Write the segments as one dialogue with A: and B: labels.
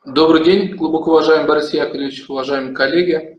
A: Добрый день, глубоко уважаемый Борис Яковлевич, уважаемые коллеги.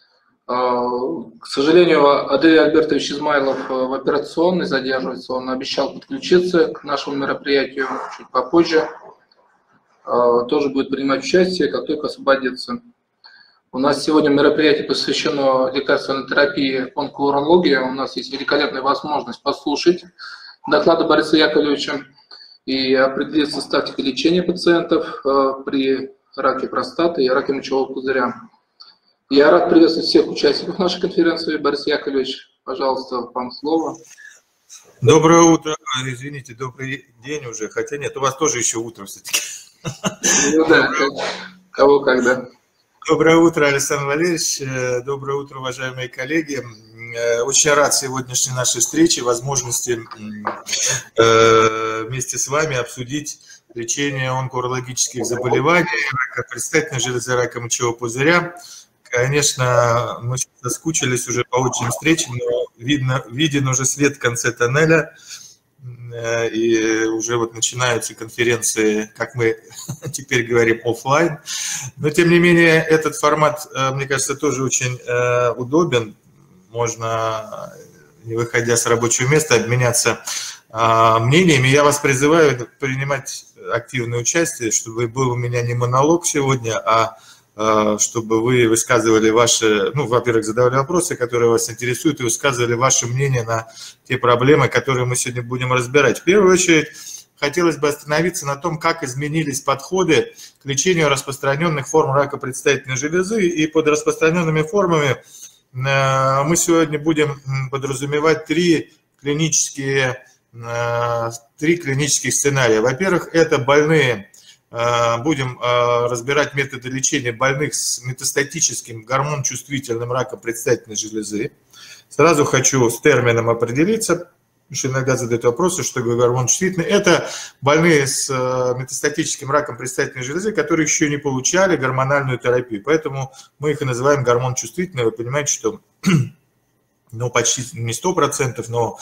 A: К сожалению, Адель Альбертович Измайлов в операционной задерживается. Он обещал подключиться к нашему мероприятию чуть попозже. Тоже будет принимать участие, как только освободится. У нас сегодня мероприятие посвящено лекарственной терапии онкоурологии. У нас есть великолепная возможность послушать доклады Бориса Яковлевича и определиться с тактикой лечения пациентов при раке простаты и раке мочевого пузыря. Я рад приветствовать всех участников нашей конференции. Борис Яковлевич, пожалуйста, вам слово.
B: Доброе утро, извините, добрый день уже, хотя нет, у вас тоже еще утро все-таки.
A: Ну да, кого когда.
B: Доброе утро, Александр Валерьевич, доброе утро, уважаемые коллеги. Очень рад сегодняшней нашей встрече, возможности вместе с вами обсудить лечение онкоурологических заболеваний, рака предстательной железы, рака мочевого пузыря. Конечно, мы соскучились уже по очным встречам, но виден уже свет в конце тоннеля, и уже вот начинаются конференции, как мы теперь говорим, офлайн. Но, тем не менее, этот формат, мне кажется, тоже очень удобен. Можно, не выходя с рабочего места, обменяться мнениями. Я вас призываю принимать активное участие, чтобы был у меня не монолог сегодня, а чтобы вы высказывали ваши, ну, во-первых, задавали вопросы, которые вас интересуют, и высказывали ваше мнение на те проблемы, которые мы сегодня будем разбирать. В первую очередь, хотелось бы остановиться на том, как изменились подходы к лечению распространенных форм рака предстательной железы. И под распространенными формами мы сегодня будем подразумевать три клинических сценария. Во-первых, это больные. Будем разбирать методы лечения больных с метастатическим гормон-чувствительным раком предстательной железы. Сразу хочу с термином определиться, потому что иногда задают вопросы, что такое гормон-чувствительный. Это больные с метастатическим раком предстательной железы, которые еще не получали гормональную терапию. Поэтому мы их и называем гормон-чувствительные. Вы понимаете, что ну, почти не 100%, но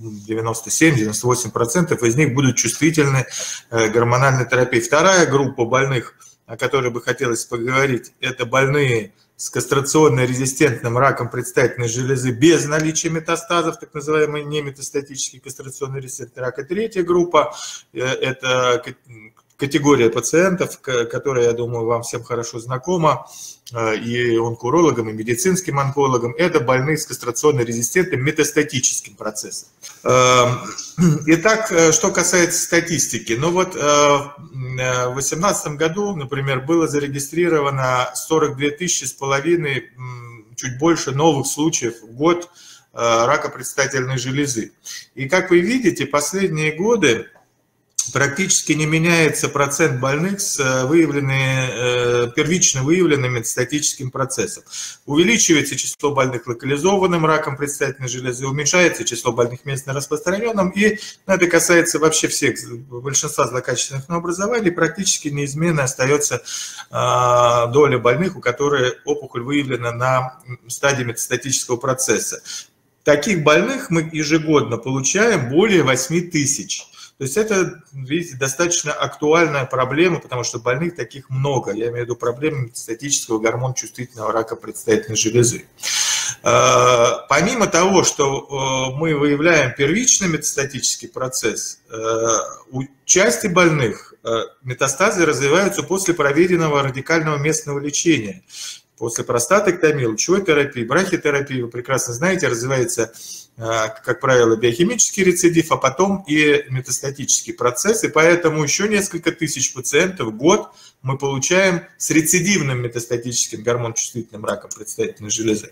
B: 97-98% из них будут чувствительны к гормональной терапии. Вторая группа больных, о которой бы хотелось поговорить, это больные с кастрационно-резистентным раком предстательной железы без наличия метастазов, так называемый неметастатический кастрационно-резистентный рак. И третья группа – это категория пациентов, которая, я думаю, вам всем хорошо знакома, и онкоурологам, и медицинским онкологам, это больные с кастрационно-резистентным метастатическим процессом. Итак, что касается статистики. Ну вот в 2018 году, например, было зарегистрировано 42 тысячи с половиной, чуть больше новых случаев в год рака предстательной железы. И как вы видите, последние годы практически не меняется процент больных с первично выявленным метастатическим процессом. Увеличивается число больных локализованным раком предстательной железы, уменьшается число больных местно распространенным, и это касается вообще всех, большинства злокачественных новообразований, практически неизменно остается доля больных, у которых опухоль выявлена на стадии метастатического процесса. Таких больных мы ежегодно получаем более 8 тысяч. То есть это, видите, достаточно актуальная проблема, потому что больных таких много. Я имею в виду проблемы метастатического гормон-чувствительного рака предстательной железы. Помимо того, что мы выявляем первичный метастатический процесс, у части больных метастазы развиваются после проведенного радикального местного лечения. После простатэктомии, лучевой терапии, брахитерапии, вы прекрасно знаете, развивается, как правило, биохимический рецидив, а потом и метастатический процесс. И поэтому еще несколько тысяч пациентов в год мы получаем с рецидивным метастатическим гормон-чувствительным раком предстательной железы.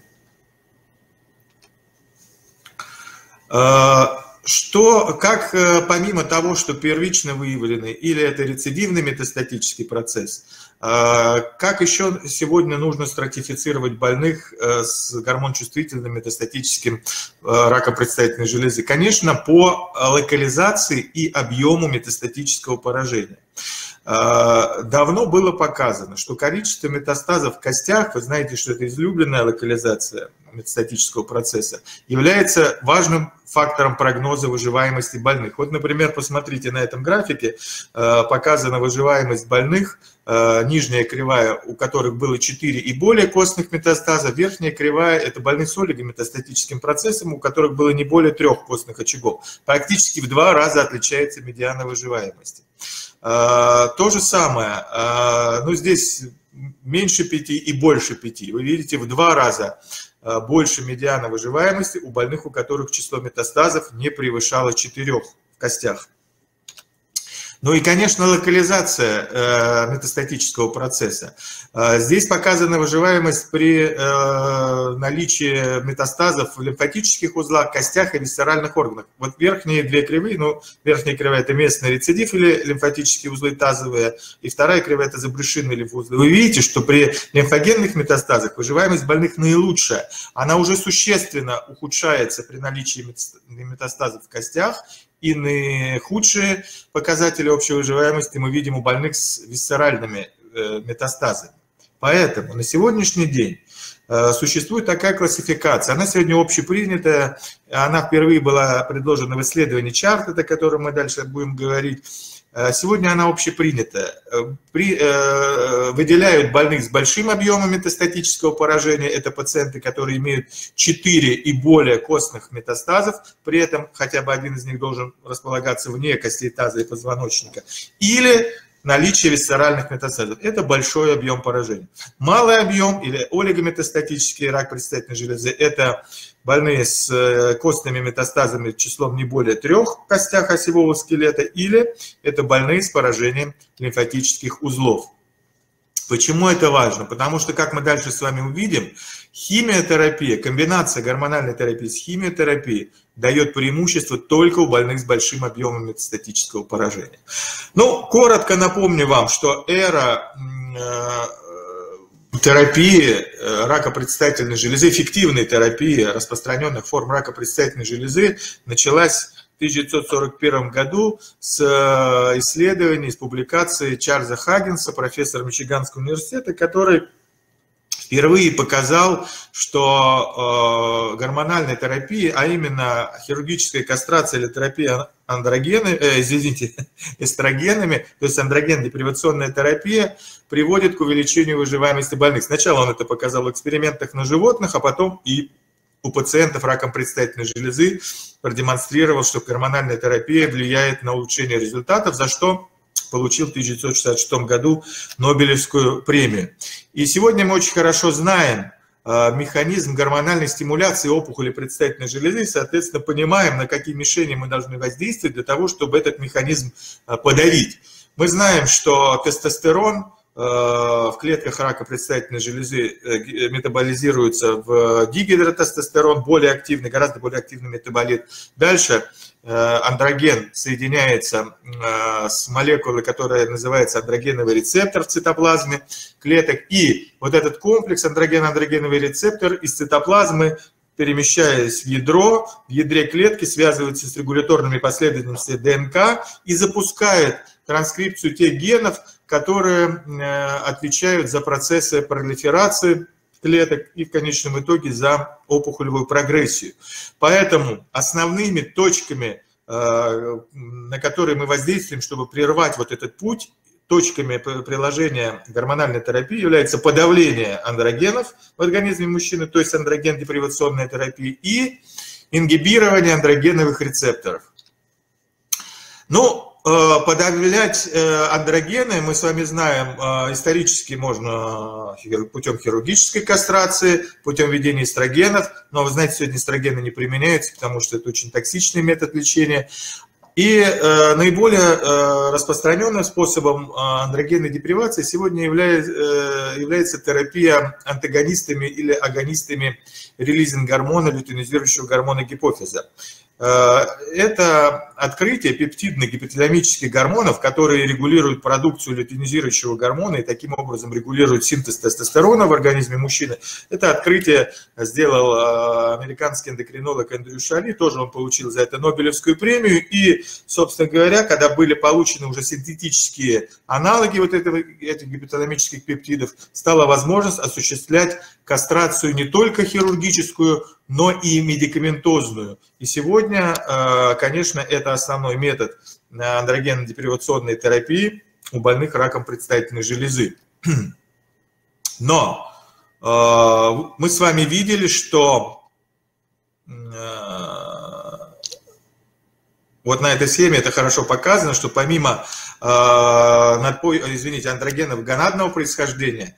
B: Как помимо того, что первично выявленный или это рецидивный метастатический процесс, как еще сегодня нужно стратифицировать больных с гормон-чувствительным метастатическим раком предстательной железы? Конечно, по локализации и объему метастатического поражения. давно было показано, что количество метастазов в костях, вы знаете, что это излюбленная локализация метастатического процесса, является важным фактором прогноза выживаемости больных. Вот, например, посмотрите на этом графике, показана выживаемость больных, нижняя кривая, у которых было 4 и более костных метастазов, верхняя кривая – это больные с олигометастатическим процессом, у которых было не более 3 костных очагов. Практически в 2 раза отличается медиана выживаемости. То же самое, но здесь меньше 5 и больше 5. Вы видите, в 2 раза больше медиана выживаемости у больных, у которых число метастазов не превышало 4 в костях. Ну и, конечно, локализация метастатического процесса. Здесь показана выживаемость при наличии метастазов в лимфатических узлах, костях и висцеральных органах. Вот верхние 2 кривые, ну, верхняя кривая – это местный рецидив или лимфатические узлы тазовые, и вторая кривая – это забрюшинные лимфоузлы. Вы видите, что при лимфогенных метастазах выживаемость больных наилучшая. Она уже существенно ухудшается при наличии метастазов в костях, и наихудшие показатели общей выживаемости мы видим у больных с висцеральными метастазами. Поэтому на сегодняшний день существует такая классификация. Она сегодня общепринятая, она впервые была предложена в исследовании Чартета, о котором мы дальше будем говорить. Сегодня она общепринятая. Выделяют больных с большим объемом метастатического поражения. Это пациенты, которые имеют 4 и более костных метастазов. При этом хотя бы один из них должен располагаться вне костей таза и позвоночника. Или наличие висцеральных метастазов. Это большой объем поражения. Малый объем или олигометастатический рак предстательной железы – это больные с костными метастазами числом не более 3 в костях осевого скелета, или это больные с поражением лимфатических узлов. Почему это важно? Потому что, как мы дальше с вами увидим, химиотерапия, комбинация гормональной терапии с химиотерапией дает преимущество только у больных с большим объемом метастатического поражения. Ну, коротко напомню вам, что эра терапии рака предстательной железы, эффективной терапии распространенных форм рака предстательной железы началась в 1941 году с исследований, с публикации Чарльза Хаггинса, профессора Мичиганского университета, который впервые показал, что гормональная терапия, а именно хирургическая кастрация или терапия эстрогенами, то есть андроген-депривационная терапия, приводит к увеличению выживаемости больных. Сначала он это показал в экспериментах на животных, а потом и у пациентов раком предстательной железы продемонстрировал, что гормональная терапия влияет на улучшение результатов, за что получил в 1966 году Нобелевскую премию. И сегодня мы очень хорошо знаем механизм гормональной стимуляции опухоли предстательной железы, и, соответственно, понимаем, на какие мишени мы должны воздействовать для того, чтобы этот механизм подавить. Мы знаем, что тестостерон в клетках рака предстательной железы метаболизируется в дигидротестостерон, более активный, гораздо более активный метаболит. Дальше андроген соединяется с молекулой, которая называется андрогеновый рецептор в цитоплазме клеток. И вот этот комплекс андроген-андрогеновый рецептор из цитоплазмы, перемещаясь в ядро, в ядре клетки связывается с регуляторными последовательностями ДНК и запускает транскрипцию тех генов, которые отвечают за процессы пролиферации клеток и в конечном итоге за опухолевую прогрессию. Поэтому основными точками, на которые мы воздействуем, чтобы прервать вот этот путь, точками приложения гормональной терапии является подавление андрогенов в организме мужчины, то есть андроген-депривационная терапия, и ингибирование андрогеновых рецепторов. Ну, подавлять андрогены, мы с вами знаем, исторически можно путем хирургической кастрации, путем введения эстрогенов, но вы знаете, сегодня эстрогены не применяются, потому что это очень токсичный метод лечения. И наиболее распространенным способом андрогенной депривации сегодня является терапия антагонистами или агонистами релизинг-гормона, лютеинизирующего гормона гипофиза. Это открытие пептидных гипоталамических гормонов, которые регулируют продукцию лютеинизирующего гормона и таким образом регулируют синтез тестостерона в организме мужчины. Это открытие сделал американский эндокринолог Эндрю Шали, тоже он получил за это Нобелевскую премию. И, собственно говоря, когда были получены уже синтетические аналоги вот этих гипоталамических пептидов, стала возможность осуществлять кастрацию не только хирургическую, но и медикаментозную. И сегодня, конечно, это основной метод андрогенно-депривационной терапии у больных раком предстательной железы. Но мы с вами видели, что вот на этой схеме это хорошо показано, что помимо андрогенов гонадного происхождения,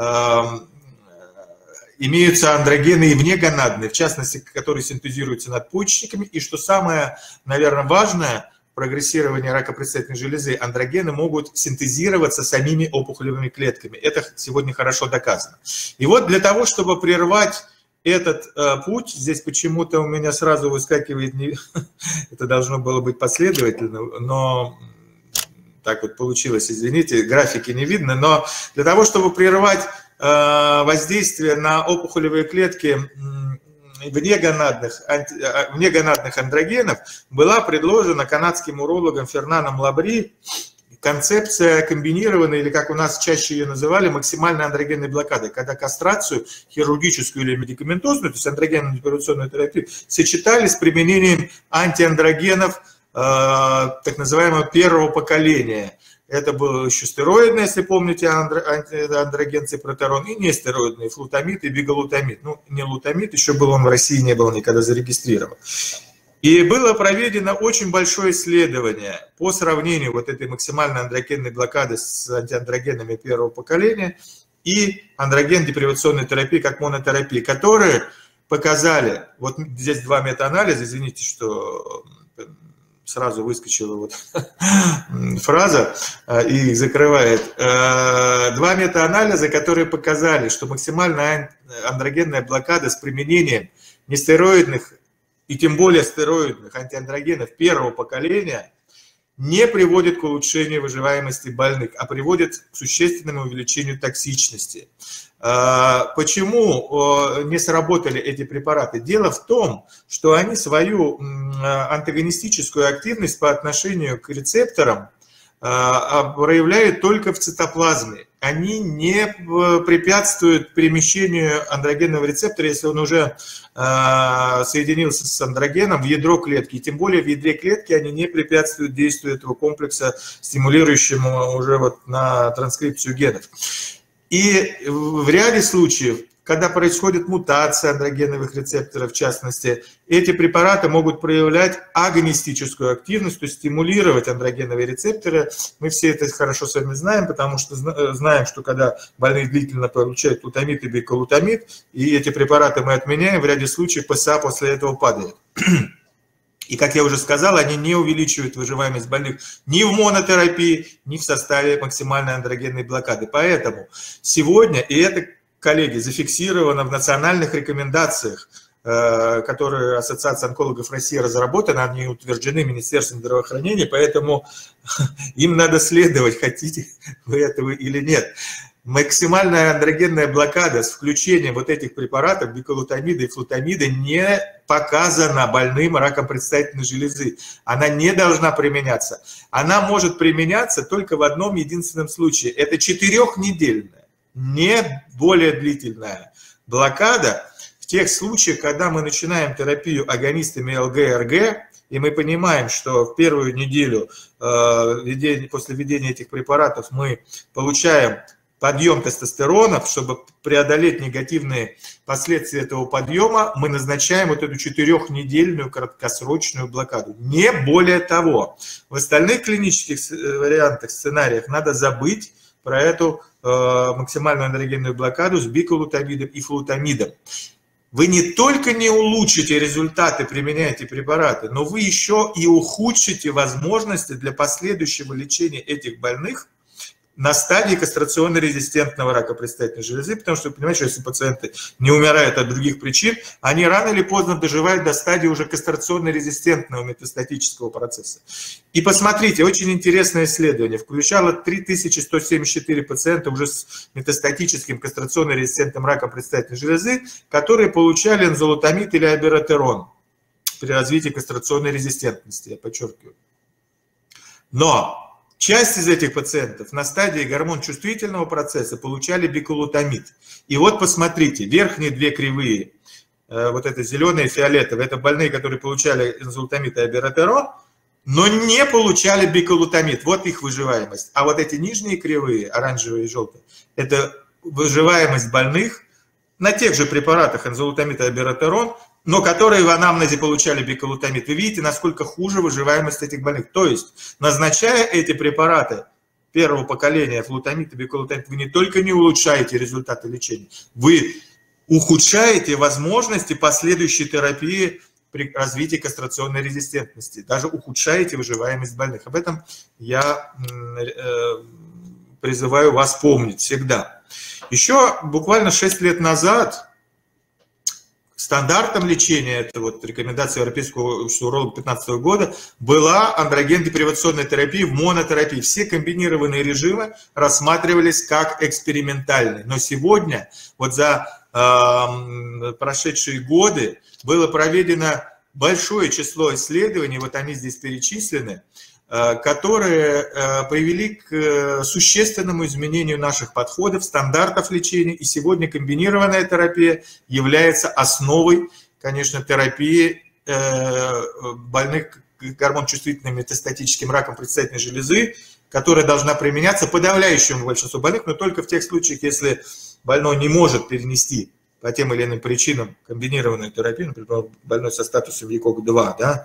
B: имеются андрогены и внегонадные, в частности, которые синтезируются надпочечниками. И что самое, наверное, важное в прогрессировании рака предстательной железы, андрогены могут синтезироваться самими опухолевыми клетками. Это сегодня хорошо доказано. И вот для того, чтобы прервать этот путь, здесь почему-то у меня сразу выскакивает, это должно было быть последовательно, но так вот получилось, извините, графики не видно, но для того, чтобы прервать воздействие на опухолевые клетки внегонадных андрогенов, была предложена канадским урологом Фернаном Лабри концепция комбинированной, или как у нас чаще ее называли, максимальной андрогенной блокады, когда кастрацию хирургическую или медикаментозную, то есть андрогенно-депривационную терапию, сочетали с применением антиандрогенов так называемого первого поколения. Это был еще стероидный, если помните, андроген ципротерон, и нестероидный, флутамид и бигалутамид. Ну, не лутамид, еще был он в России, не был никогда зарегистрирован. И было проведено очень большое исследование по сравнению вот этой максимальной андрогенной блокады с антиандрогенами первого поколения и андроген-депривационной терапии как монотерапии, которые показали, вот здесь два метаанализа, извините, что сразу выскочила вот фраза и их закрывает. Два метаанализа, которые показали, что максимальная андрогенная блокада с применением нестероидных и тем более стероидных антиандрогенов первого поколения не приводит к улучшению выживаемости больных, а приводит к существенному увеличению токсичности. Почему не сработали эти препараты? Дело в том, что они свою антагонистическую активность по отношению к рецепторам проявляют только в цитоплазме. Они не препятствуют перемещению андрогенного рецептора, если он уже соединился с андрогеном в ядро клетки. И тем более в ядре клетки они не препятствуют действию этого комплекса, стимулирующему уже вот на транскрипцию генов. И в ряде случаев, когда происходит мутация андрогеновых рецепторов, в частности, эти препараты могут проявлять агонистическую активность, то есть стимулировать андрогеновые рецепторы. Мы все это хорошо с вами знаем, потому что знаем, что когда больные длительно получают глутамид и биколутамид, и эти препараты мы отменяем, в ряде случаев ПСА после этого падает. И, как я уже сказал, они не увеличивают выживаемость больных ни в монотерапии, ни в составе максимальной андрогенной блокады. Поэтому сегодня, и это, коллеги, зафиксировано в национальных рекомендациях, которые Ассоциация онкологов России разработана, они утверждены Министерством здравоохранения, поэтому им надо следовать, хотите вы этого или нет. Максимальная андрогенная блокада с включением вот этих препаратов, биколутамида и флутамида, не показана больным раком предстательной железы. Она не должна применяться. Она может применяться только в одном единственном случае. Это 4-недельная, не более длительная блокада в тех случаях, когда мы начинаем терапию агонистами ЛГ-РГ, и мы понимаем, что в первую неделю после введения этих препаратов мы получаем подъем тестостеронов. Чтобы преодолеть негативные последствия этого подъема, мы назначаем вот эту 4-недельную краткосрочную блокаду. Не более того. В остальных клинических вариантах, сценариях надо забыть про эту максимальную андрогенную блокаду с биколутамидом и флутамидом. Вы не только не улучшите результаты, применяя эти препараты, но вы еще и ухудшите возможности для последующего лечения этих больных на стадии кастрационно-резистентного рака предстательной железы, потому что вы понимаете, что если пациенты не умирают от других причин, они рано или поздно доживают до стадии уже кастрационно-резистентного метастатического процесса. И посмотрите, очень интересное исследование. Включало 3174 пациента уже с метастатическим кастрационно-резистентным раком предстательной железы, которые получали энзолутамид или абиратерон при развитии кастрационной резистентности, я подчеркиваю. Но часть из этих пациентов на стадии гормон-чувствительного процесса получали биколутамид. И вот посмотрите, верхние две кривые, вот это зеленое и фиолетовое, это больные, которые получали энзолутамид и абиратерон, но не получали биколутамид. Вот их выживаемость. А вот эти нижние кривые, оранжевые и желтые, это выживаемость больных на тех же препаратах энзолутамид и абиратерон, но которые в анамнезе получали биколутамид. Вы видите, насколько хуже выживаемость этих больных. То есть, назначая эти препараты первого поколения, флутамид и биколутамид, вы не только не улучшаете результаты лечения, вы ухудшаете возможности последующей терапии при развитии кастрационной резистентности. Даже ухудшаете выживаемость больных. Об этом я призываю вас помнить всегда. Еще буквально 6 лет назад стандартом лечения, это вот рекомендация Европейского общества урологов 2015 года, была андроген-депривационная терапия в монотерапии. Все комбинированные режимы рассматривались как экспериментальные. Но сегодня, вот за прошедшие годы, было проведено большое число исследований, вот они здесь перечислены, которые привели к существенному изменению наших подходов, стандартов лечения. И сегодня комбинированная терапия является основой, конечно, терапии больных гормон-чувствительным метастатическим раком предстательной железы, которая должна применяться подавляющему большинству больных, но только в тех случаях, если больной не может перенести по тем или иным причинам комбинированную терапию, например, больной со статусом ЕКОГ-2, да,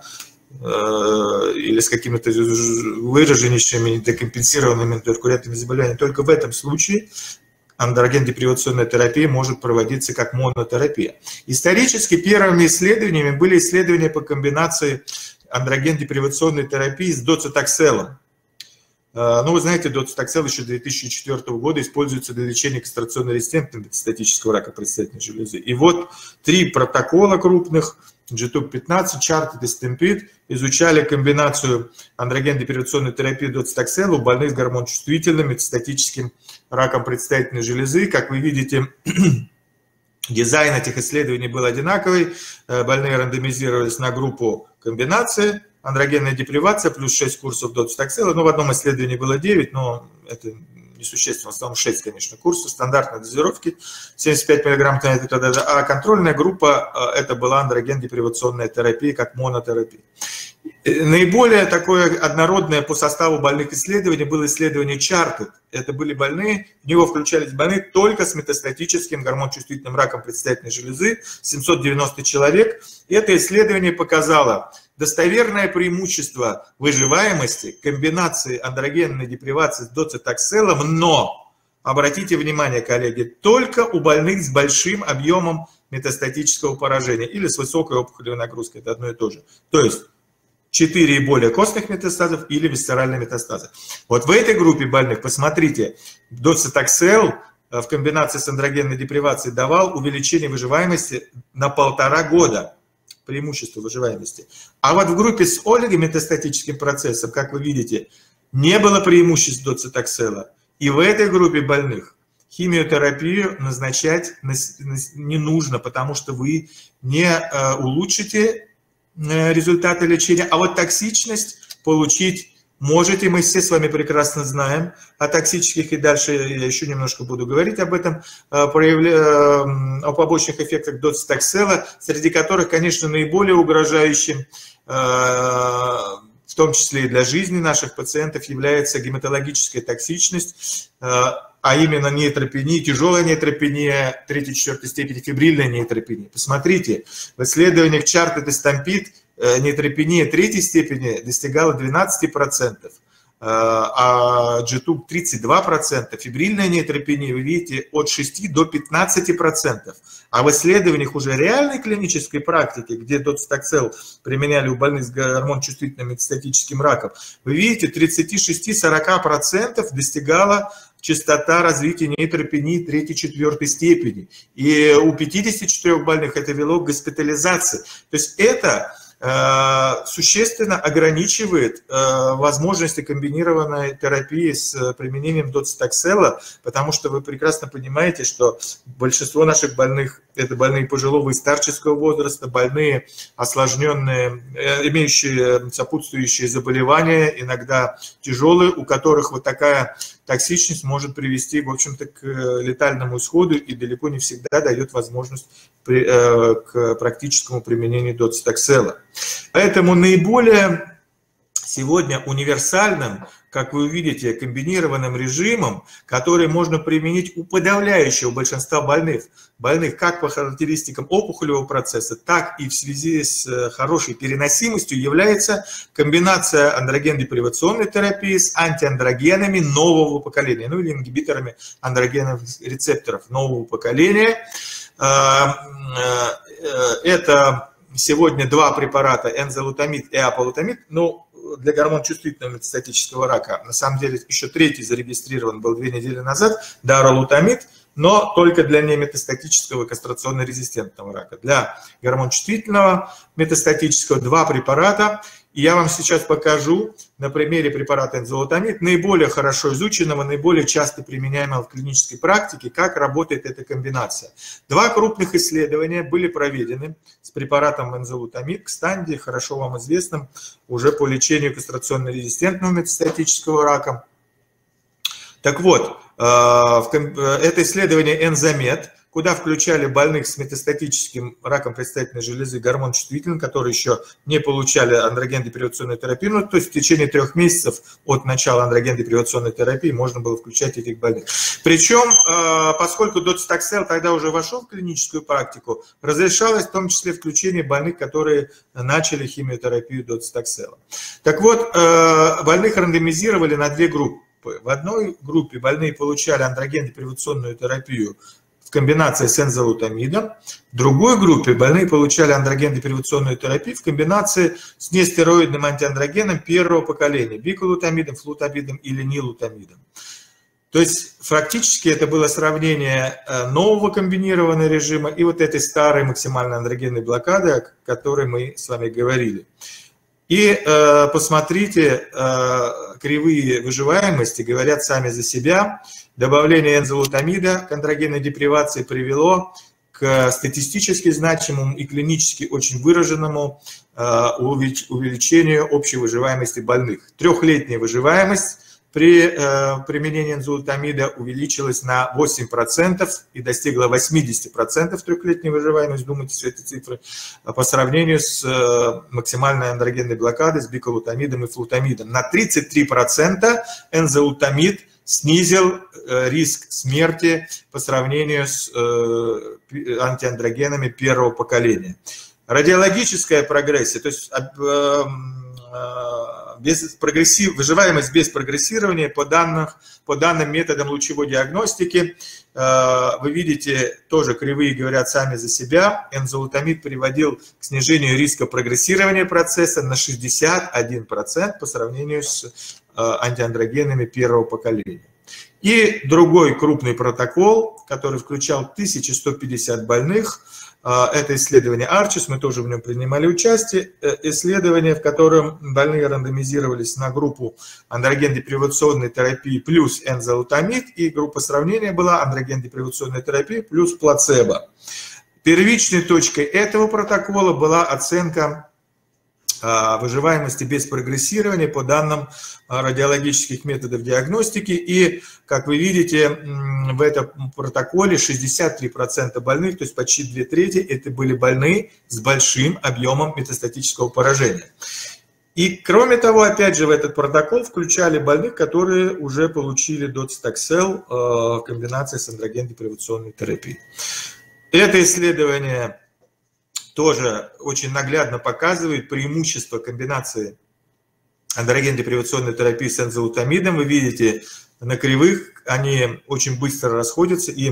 B: или с какими-то выраженнейшими декомпенсированными интеркуррентными заболеваниями. Только в этом случае андроген-депривационная терапия может проводиться как монотерапия. Исторически первыми исследованиями были исследования по комбинации андроген-депривационной терапии с доцитокселом. Ну, вы знаете, доцитоксел еще 2004 года используется для лечения кастрационно-резистентного метастатического рака предстательной железы. И вот 3 протокола крупных, GTUB-15, CHARTED и STAMPEDE, изучали комбинацию андроген-депривационной терапии доцитоксела у больных с гормон-чувствительным метастатическим раком предстательной железы. Как вы видите, дизайн этих исследований был одинаковый. Больные рандомизировались на группу комбинации, андрогенная депривация плюс 6 курсов доцитоксела. Ну, в одном исследовании было 9, но это несущественно, в основном 6, конечно, курсов стандартной дозировки, 75 мг, а контрольная группа это была андроген-депривационная терапия, как монотерапия. Наиболее такое однородное по составу больных исследований было исследование CHARTED. Это были больные, в него включались больные только с метастатическим гормон-чувствительным раком предстательной железы, 790 человек. И это исследование показало достоверное преимущество выживаемости комбинации андрогенной депривации с доцитокселом, но, обратите внимание, коллеги, только у больных с большим объемом метастатического поражения или с высокой опухолевой нагрузкой, это одно и то же. То есть 4 и более костных метастазов или висцеральные метастазы. Вот в этой группе больных, посмотрите, доцитоксел в комбинации с андрогенной депривацией давал увеличение выживаемости на 1,5 года. Преимущество выживаемости. А вот в группе с олигометастатическим процессом, как вы видите, не было преимуществ доцитоксела. И в этой группе больных химиотерапию назначать не нужно, потому что вы не улучшите результаты лечения, а вот токсичность получить можете. Мы все с вами прекрасно знаем о токсических, и дальше я еще немножко буду говорить об этом, о побочных эффектах доцитоксела, среди которых, конечно, наиболее угрожающим, в том числе и для жизни наших пациентов, является гематологическая токсичность, а именно нейтропения, тяжелая нейтропения 3-4 степени, фибрильная нейтропения. Посмотрите, в исследованиях CHARTED и STAMPEDE нейтропения 3 степени достигала 12%, а G-tube 32%, фибрильная нейтропения, вы видите, от 6 до 15%. А в исследованиях уже реальной клинической практики, где доцитоксел применяли у больных с гормон-чувствительным метастатическим раком, вы видите, 36-40% достигала частота развития нейтропении 3-4 степени. И у 54 больных это вело к госпитализации. То есть это существенно ограничивает возможности комбинированной терапии с применением доцитоксела, потому что вы прекрасно понимаете, что большинство наших больных – это больные пожилого и старческого возраста, больные осложненные, имеющие сопутствующие заболевания, иногда тяжелые, у которых вот такая токсичность может привести, в общем-то, к летальному исходу и далеко не всегда дает возможность к практическому применению доцитоксела. Поэтому наиболее сегодня универсальным, как вы увидите, комбинированным режимом, который можно применить у подавляющего большинства больных как по характеристикам опухолевого процесса, так и в связи с хорошей переносимостью, является комбинация андроген-депривационной терапии с антиандрогенами нового поколения, ну или ингибиторами андрогеновых рецепторов нового поколения. Это сегодня два препарата, энзолутамид и аполутамид, но для гормон-чувствительного метастатического рака. На самом деле еще третий зарегистрирован был 2 недели назад, даролутамид, но только для неметастатического кастрационно-резистентного рака. Для гормон-чувствительного метастатического 2 препарата. И я вам сейчас покажу на примере препарата энзолутамид, наиболее хорошо изученного, наиболее часто применяемого в клинической практике, как работает эта комбинация. 2 крупных исследования были проведены с препаратом энзолутамид, кстати, хорошо вам известным, уже по лечению кастрационно-резистентного метастатического рака. Так вот, это исследование Энзамед, куда включали больных с метастатическим раком предстательной железы, гормон-чувствительным, которые еще не получали андроген-депривационную терапию, ну, то есть в течение 3 месяцев от начала андроген-депривационной терапии можно было включать этих больных. Причем, поскольку доцитоксел тогда уже вошел в клиническую практику, разрешалось в том числе включение больных, которые начали химиотерапию доцитоксела. Так вот, больных рандомизировали на 2 группы. В одной группе больные получали андроген-депривационную терапию в комбинации с энзолутамидом. В другой группе больные получали андроген-депривационную терапию в комбинации с нестероидным антиандрогеном первого поколения, биколутамидом, флутамидом или нилутамидом. То есть фактически это было сравнение нового комбинированного режима и вот этой старой максимальной андрогенной блокады, о которой мы с вами говорили. И посмотрите, кривые выживаемости говорят сами за себя. Добавление энзолутамида к андрогенной депривации привело к статистически значимому и клинически очень выраженному увеличению общей выживаемости больных. 3-летняя выживаемость при применении энзолутамида увеличилась на 8% и достигла 80% 3-летней выживаемости, думайте, все эти цифры, по сравнению с максимальной андрогенной блокадой, с биколутамидом и флутамидом. На 33% энзолутамид снизил риск смерти по сравнению с антиандрогенами первого поколения. Радиологическая прогрессия, то есть выживаемость без прогрессирования по данным методам лучевой диагностики. Вы видите, тоже кривые говорят сами за себя. Энзолутамид приводил к снижению риска прогрессирования процесса на 61% по сравнению с антиандрогенами первого поколения. И другой крупный протокол, который включал 1150 больных, это исследование Arches, мы тоже в нем принимали участие, исследование, в котором больные рандомизировались на группу андроген-депривационной терапии плюс энзолутамид, и группа сравнения была андроген-депривационная терапия плюс плацебо. Первичной точкой этого протокола была оценка выживаемости без прогрессирования по данным радиологических методов диагностики. И, как вы видите, в этом протоколе 63% больных, то есть почти 2/3, это были больные с большим объемом метастатического поражения. И, кроме того, опять же, в этот протокол включали больных, которые уже получили доцитоксел в комбинации с андроген-депривационной терапией. Это исследование тоже очень наглядно показывает преимущество комбинации андрогенно-депривационной терапии с энзолутамидом. Вы видите на кривых, они очень быстро расходятся, и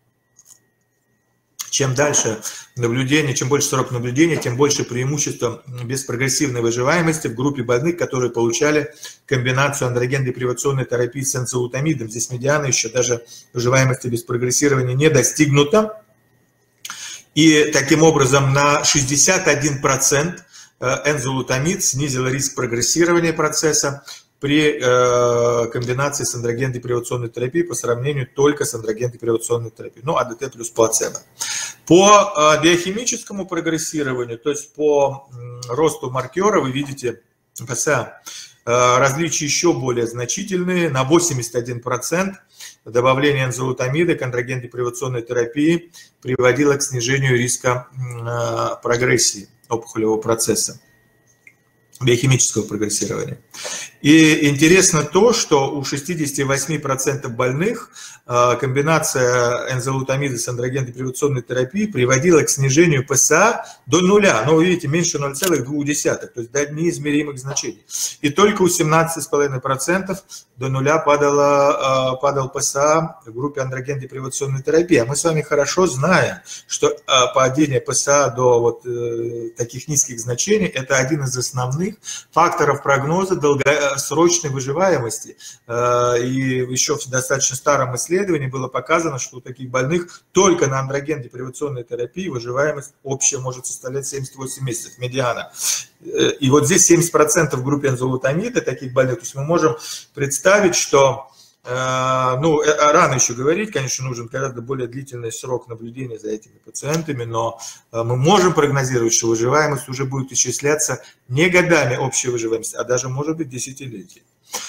B: чем дальше наблюдение, чем больше срок наблюдения, тем больше преимущества беспрогрессивной выживаемости в группе больных, которые получали комбинацию андрогенно-депривационной терапии с энзолутамидом. Здесь медиана еще даже выживаемости без прогрессирования не достигнута. И таким образом на 61% энзолутамид снизил риск прогрессирования процесса при комбинации с андрогенно-депривационной терапией по сравнению только с андрогенно-депривационной терапией, ну, АДТ плюс плацебо. По биохимическому прогрессированию, то есть по росту маркера, вы видите, ПСА, различия еще более значительные, на 81% добавление энзолутамида к андрогенно-депривационной терапии приводило к снижению риска прогрессии опухолевого процесса, биохимического прогрессирования. И интересно то, что у 68% больных комбинация энзолутамида с андрогенно-депривационной терапией приводила к снижению ПСА до нуля. Но вы видите, меньше 0,2, то есть до неизмеримых значений. И только у 17,5% до нуля падал ПСА в группе андрогенно-депривационной терапии. А мы с вами хорошо знаем, что падение ПСА до вот таких низких значений – это один из основных факторов прогноза долгосрочной выживаемости. И еще в достаточно старом исследовании было показано, что у таких больных только на андрогенно-депривационной терапии выживаемость общая может составлять 78 месяцев, медиана. И вот здесь 70% в группе энзолутамида таких больных. То есть мы можем представить, что, ну, рано еще говорить, конечно, нужен гораздо более длительный срок наблюдения за этими пациентами, но мы можем прогнозировать, что выживаемость уже будет исчисляться не годами общей выживаемости, а даже, может быть, десятилетиями.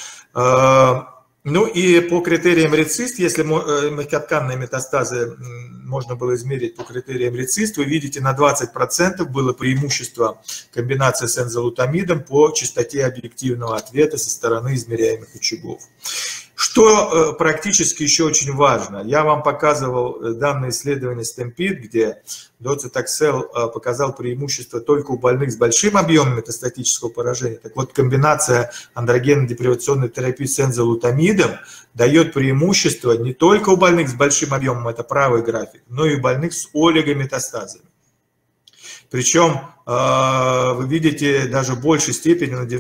B: Ну и по критериям РЕЦИСТ, если мягкотканные метастазы можно было измерить по критериям РЕЦИСТ, вы видите, на 20% было преимущество комбинации с энзолутамидом по частоте объективного ответа со стороны измеряемых очагов. Что практически еще очень важно, я вам показывал данные исследования STAMPEDE, где доцитоксел показал преимущество только у больных с большим объемом метастатического поражения. Так вот, комбинация андрогенно-депривационной терапии с энзолутамидом дает преимущество не только у больных с большим объемом, это правый график, но и у больных с олигометастазами. Причем вы видите, даже в большей степени, на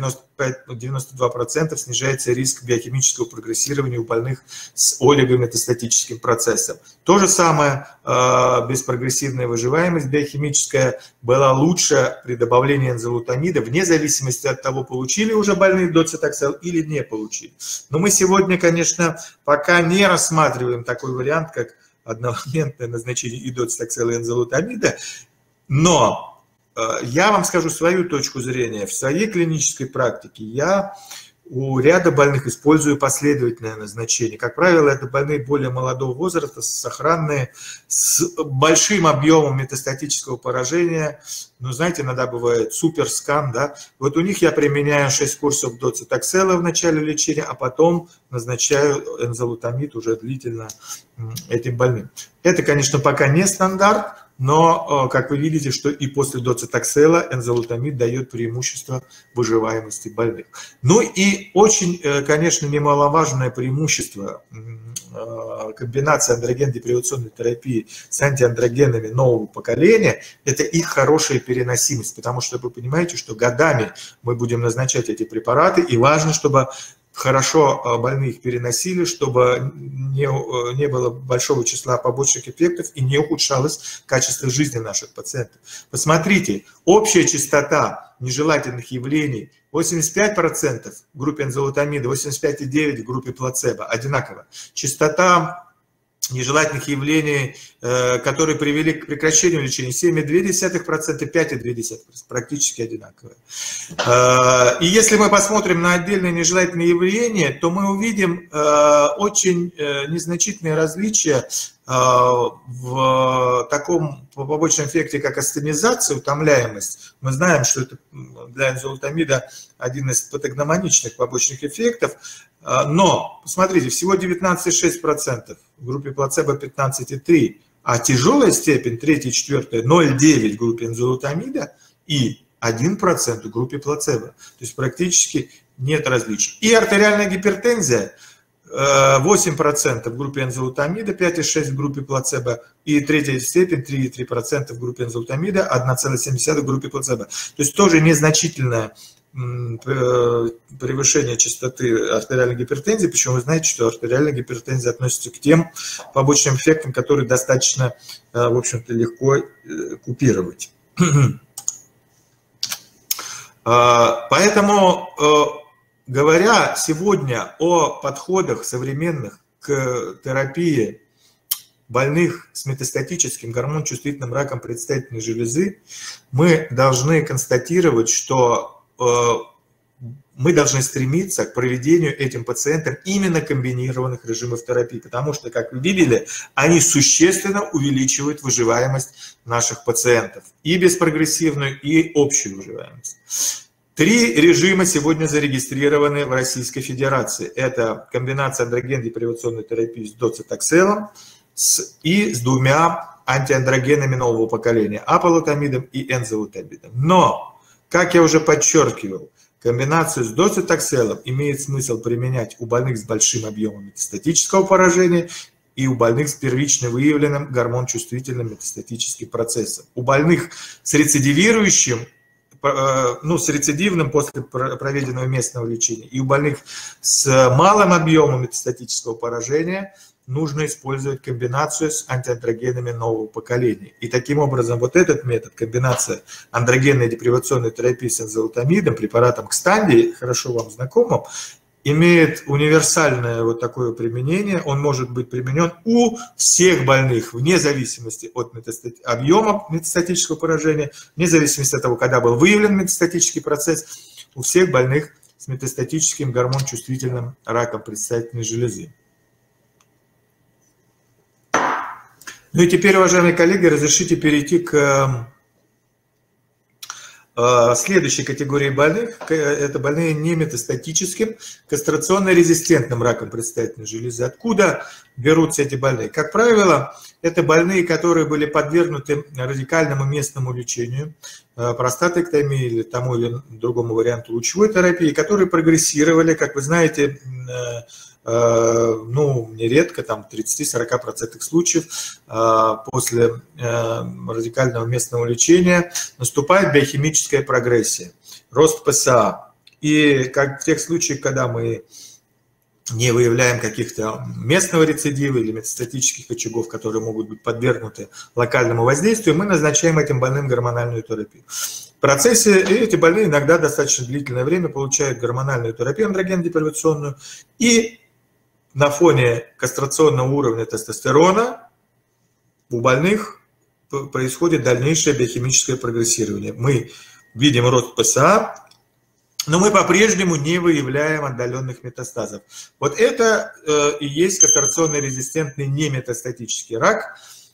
B: 92% снижается риск биохимического прогрессирования у больных с олигометастатическим процессом. То же самое, беспрогрессивная выживаемость биохимическая была лучше при добавлении энзолутамида, вне зависимости от того, получили уже больные доцитоксел или не получили. Но мы сегодня, конечно, пока не рассматриваем такой вариант, как одномоментное назначение и доцитоксела, и энзолутамида. Но я вам скажу свою точку зрения. В своей клинической практике я у ряда больных использую последовательное назначение. Как правило, это больные более молодого возраста, сохранные, с большим объемом метастатического поражения. Ну, знаете, иногда бывает суперскан, да. Вот у них я применяю 6 курсов доцитоксела в начале лечения, а потом назначаю энзолутамид уже длительно этим больным. Это, конечно, пока не стандарт. Но, как вы видите, что и после доцитоксела энзолутамид дает преимущество выживаемости больных. Ну и очень, конечно, немаловажное преимущество комбинации андрогенно-депривационной терапии с антиандрогенами нового поколения – это их хорошая переносимость. Потому что вы понимаете, что годами мы будем назначать эти препараты, и важно, чтобы хорошо больные их переносили, чтобы не было большого числа побочных эффектов и не ухудшалось качество жизни наших пациентов. Посмотрите, общая частота нежелательных явлений 85% в группе энзолутамида, 85,9% в группе плацебо, одинаково. Частота нежелательных явлений, которые привели к прекращению лечения, 7,2%, 5,2%, практически одинаковые. И если мы посмотрим на отдельные нежелательные явления, то мы увидим очень незначительные различия в таком побочном эффекте, как астенизация, утомляемость. Мы знаем, что это для энзолутамида один из патогномоничных побочных эффектов, но, посмотрите, всего 19,6%, в группе плацебо 15,3%, а тяжелая степень, 3 и 4, 0,9 в группе энзолутамида и 1% в группе плацебо. То есть практически нет различий. И артериальная гипертензия 8% в группе энзолутамида, 5,6% в группе плацебо, и третья степень 3,3% в группе энзолутамида, 1,7% в группе плацебо. То есть тоже незначительное превышение частоты артериальной гипертензии, причем вы знаете, что артериальная гипертензия относится к тем побочным эффектам, которые достаточно, в общем-то, легко купировать. Поэтому, говоря сегодня о подходах современных к терапии больных с метастатическим гормон-чувствительным раком предстательной железы, мы должны констатировать, что мы должны стремиться к проведению этим пациентам именно комбинированных режимов терапии, потому что, как вы видели, они существенно увеличивают выживаемость наших пациентов, и беспрогрессивную, и общую выживаемость. 3 режима сегодня зарегистрированы в Российской Федерации. Это комбинация андроген-депривационной терапии с доцитокселом и с 2 антиандрогенами нового поколения, апалутамидом и энзолутамидом. Но, как я уже подчеркивал, комбинацию с доцитокселом имеет смысл применять у больных с большим объемом метастатического поражения и у больных с первично выявленным гормон-чувствительным метастатическим процессом. У больных с рецидивирующим, с рецидивным после проведенного местного лечения, и у больных с малым объемом метастатического поражения нужно использовать комбинацию с антиандрогенами нового поколения. И таким образом вот этот метод, комбинация андрогенной депривационной терапии с энзолутамидом, препаратом Кстанди, хорошо вам знакомым, имеет универсальное вот такое применение. Он может быть применен у всех больных, вне зависимости от объема метастатического поражения, вне зависимости от того, когда был выявлен метастатический процесс, у всех больных с метастатическим гормон-чувствительным раком предстательной железы. Ну и теперь, уважаемые коллеги, разрешите перейти к следующей категории больных. Это больные не метастатическим, кастрационно-резистентным раком предстательной железы. Откуда берутся эти больные? Как правило, это больные, которые были подвергнуты радикальному местному лечению, простатэктомии или тому или другому варианту лучевой терапии, которые прогрессировали, как вы знаете, нередко, там, в 30-40% случаев после радикального местного лечения наступает биохимическая прогрессия, рост ПСА. И как в тех случаях, когда мы не выявляем каких-то местного рецидива или метастатических очагов, которые могут быть подвергнуты локальному воздействию, мы назначаем этим больным гормональную терапию. В процессе эти больные иногда достаточно длительное время получают гормональную терапию андроген-депривационную, и на фоне кастрационного уровня тестостерона у больных происходит дальнейшее биохимическое прогрессирование. Мы видим рост ПСА, но мы по-прежнему не выявляем отдаленных метастазов. Вот это и есть кастрационно-резистентный неметастатический рак.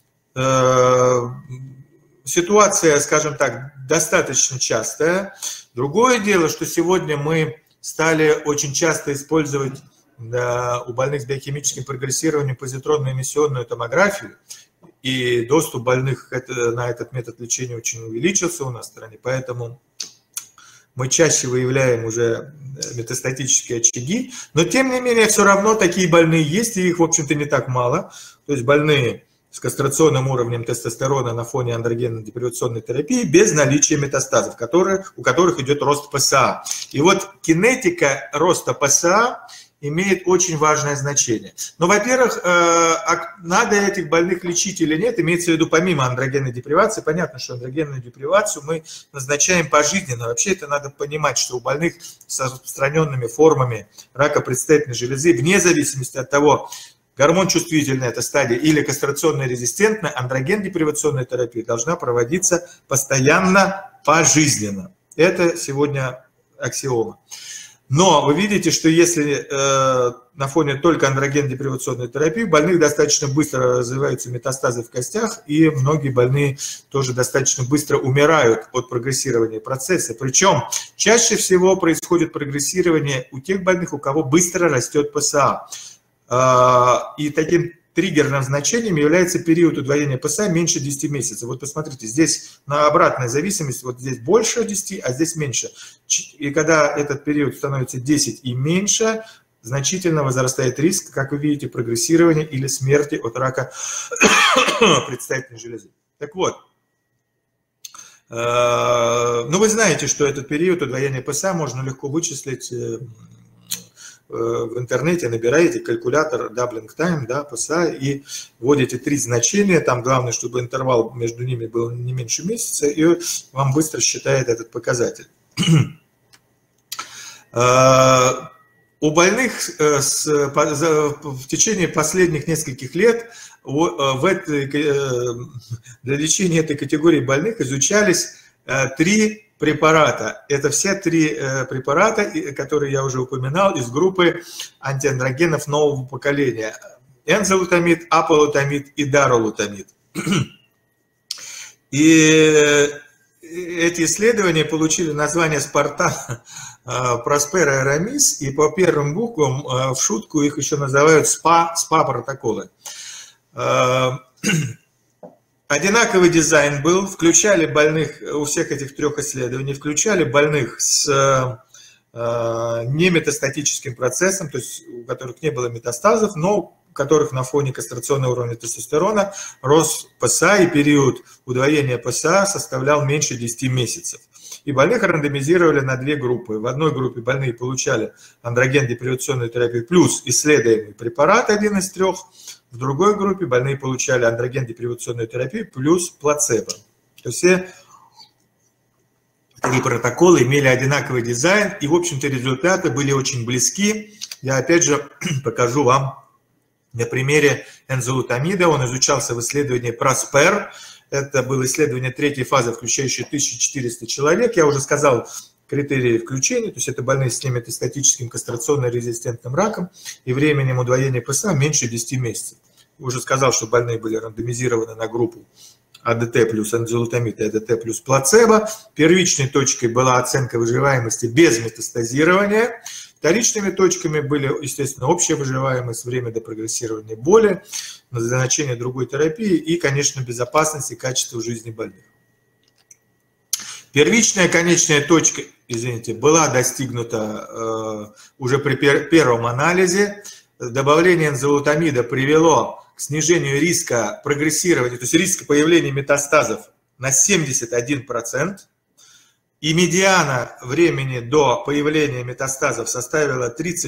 B: Ситуация, скажем так, достаточно частая. Другое дело, что сегодня мы стали очень часто использовать у больных с биохимическим прогрессированием позитронно-эмиссионную томографию, и доступ больных на этот метод лечения очень увеличился у нас в стране, поэтому мы чаще выявляем уже метастатические очаги, но тем не менее все равно такие больные есть, и их, в общем-то, не так мало. То есть больные с кастрационным уровнем тестостерона на фоне андрогенно-депривационной терапии без наличия метастазов, у которых идет рост ПСА. И вот кинетика роста ПСА имеет очень важное значение. Но, во-первых, надо этих больных лечить или нет, имеется в виду помимо андрогенной депривации. Понятно, что андрогенную депривацию мы назначаем пожизненно. Вообще это надо понимать, что у больных с распространенными формами рака предстательной железы, вне зависимости от того, гормон-чувствительная эта стадия или кастрационно-резистентная, андроген-депривационная терапия должна проводиться постоянно, пожизненно. Это сегодня аксиома. Но вы видите, что если на фоне только андроген-депривационной терапии, у больных достаточно быстро развиваются метастазы в костях, и многие больные тоже достаточно быстро умирают от прогрессирования процесса. Причем чаще всего происходит прогрессирование у тех больных, у кого быстро растет ПСА. И таким триггерным значением является период удвоения ПСА меньше 10 месяцев. Вот посмотрите, здесь на обратная зависимость, вот здесь больше 10, а здесь меньше. И когда этот период становится 10 и меньше, значительно возрастает риск, как вы видите, прогрессирования или смерти от рака предстательной железы. Так вот, ну вы знаете, что этот период удвоения ПСА можно легко вычислить в интернете, набираете калькулятор Doubling Time, да, ПСА, и вводите 3 значения, там главное, чтобы интервал между ними был не меньше месяца, и вам быстро считает этот показатель. У больных в течение последних нескольких лет для лечения этой категории больных изучались 3 препарата. Это все 3 препарата, которые я уже упоминал, из группы антиандрогенов нового поколения. Энзолутамид, аполутамид и даролутамид. И эти исследования получили название Спартан, Проспера и Арамис, и по первым буквам в шутку их еще называют СПА-протоколы. Одинаковый дизайн был, включали больных, у всех этих 3 исследований, включали больных с неметастатическим процессом, то есть у которых не было метастазов, но у которых на фоне кастрационного уровня тестостерона рос ПСА, и период удвоения ПСА составлял меньше 10 месяцев. И больных рандомизировали на 2 группы. В одной группе больные получали андроген-депривационную терапию плюс исследуемый препарат, один из 3. В другой группе больные получали андроген-депривационную терапию плюс плацебо. То есть все 3 протокола имели одинаковый дизайн, и, в общем-то, результаты были очень близки. Я, опять же, покажу вам на примере энзолутамида. Он изучался в исследовании PROSPER. Это было исследование 3-й фазы, включающее 1400 человек. Я уже сказал критерии включения, то есть это больные с неметастатическим кастрационно-резистентным раком и временем удвоения ПСА меньше 10 месяцев. Уже сказал, что больные были рандомизированы на группу АДТ плюс энзолутамид и АДТ плюс плацебо. Первичной точкой была оценка выживаемости без метастазирования. Вторичными точками были, естественно, общая выживаемость, время до прогрессирования боли, назначение другой терапии и, конечно, безопасность и качество жизни больных. Первичная конечная точка, извините, была достигнута уже при первом анализе. Добавление энзолутамида привело к снижению риска прогрессирования, то есть риска появления метастазов на 71%. И медиана времени до появления метастазов составила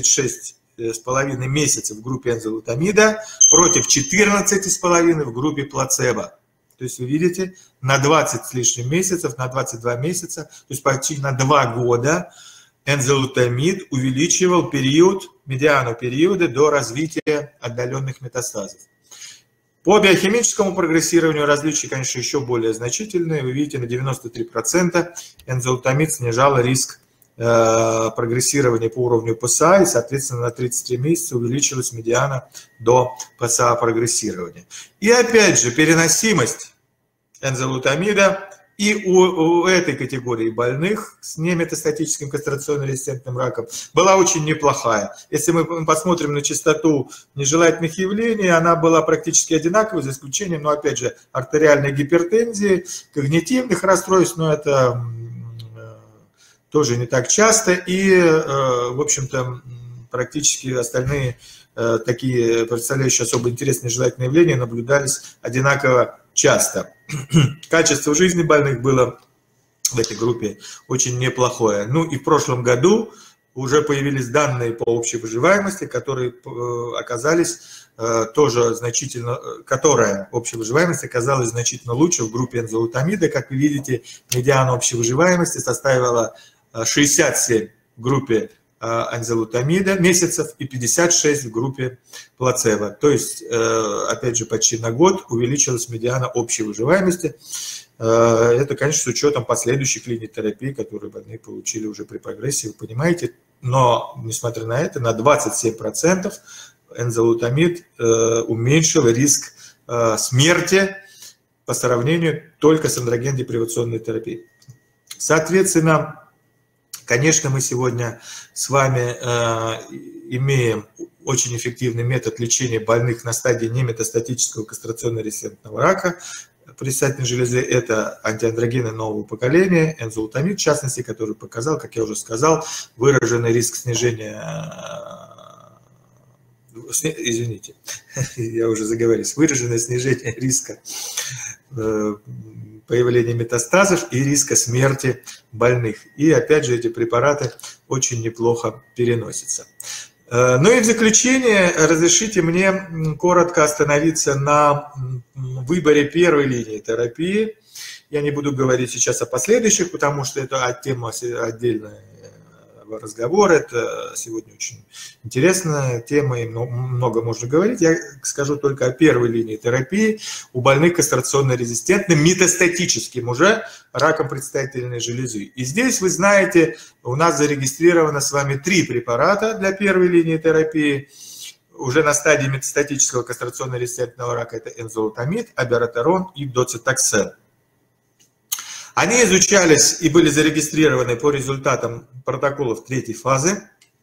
B: 36,5 месяцев в группе энзолутамида против 14,5 в группе плацебо. То есть вы видите, на 20 с лишним месяцев, на 22 месяца, то есть почти на 2 года энзолутамид увеличивал медиану периода до развития отдаленных метастазов. По биохимическому прогрессированию различия, конечно, еще более значительные. Вы видите, на 93% энзолутамид снижал риск прогрессирования по уровню ПСА, и, соответственно, на 33 месяца увеличилась медиана до ПСА прогрессирования. И опять же, переносимость энзолутамида и у этой категории больных с неметастатическим кастрационно-резистентным раком была очень неплохая. Если мы посмотрим на частоту нежелательных явлений, она была практически одинаковой, за исключением, но опять же, артериальной гипертензии, когнитивных расстройств, но это тоже не так часто, и, в общем-то, практически остальные такие, представляющие особо интересные нежелательные явления, наблюдались одинаково часто. Качество жизни больных было в этой группе очень неплохое. Ну и в прошлом году уже появились данные по общей выживаемости, которые оказались тоже значительно, которая общая выживаемость оказалась значительно лучше в группе энзолутамида. Как вы видите, медиана общей выживаемости составила 67 в группе энзолутамида месяцев и 56 в группе плацебо. То есть, опять же, почти на год увеличилась медиана общей выживаемости. Это, конечно, с учетом последующих линий терапии, которые больные получили уже при прогрессии, вы понимаете. Но, несмотря на это, на 27% энзолутамид уменьшил риск смерти по сравнению только с андроген-депривационной терапией. Соответственно, Конечно, мы сегодня с вами имеем очень эффективный метод лечения больных на стадии неметастатического кастрационно-резистентного рака предстательной железы. Это антиандрогены нового поколения, энзолутамид, в частности, который показал, как я уже сказал, выраженный риск снижения, извините, я уже заговорился, выраженное снижение риска появления метастазов и риска смерти больных. И опять же, эти препараты очень неплохо переносятся. Ну и в заключение разрешите мне коротко остановиться на выборе первой линии терапии. Я не буду говорить сейчас о последующих, потому что это тема отдельная разговора. Это сегодня очень интересная тема, и много можно говорить. Я скажу только о первой линии терапии у больных кастрационно-резистентным, метастатическим уже раком предстательной железы. И здесь, вы знаете, у нас зарегистрировано с вами 3 препарата для первой линии терапии. Уже на стадии метастатического кастрационно-резистентного рака это энзолутамид, абиратерон и доцитоксел. Они изучались и были зарегистрированы по результатам протоколов 3-й фазы,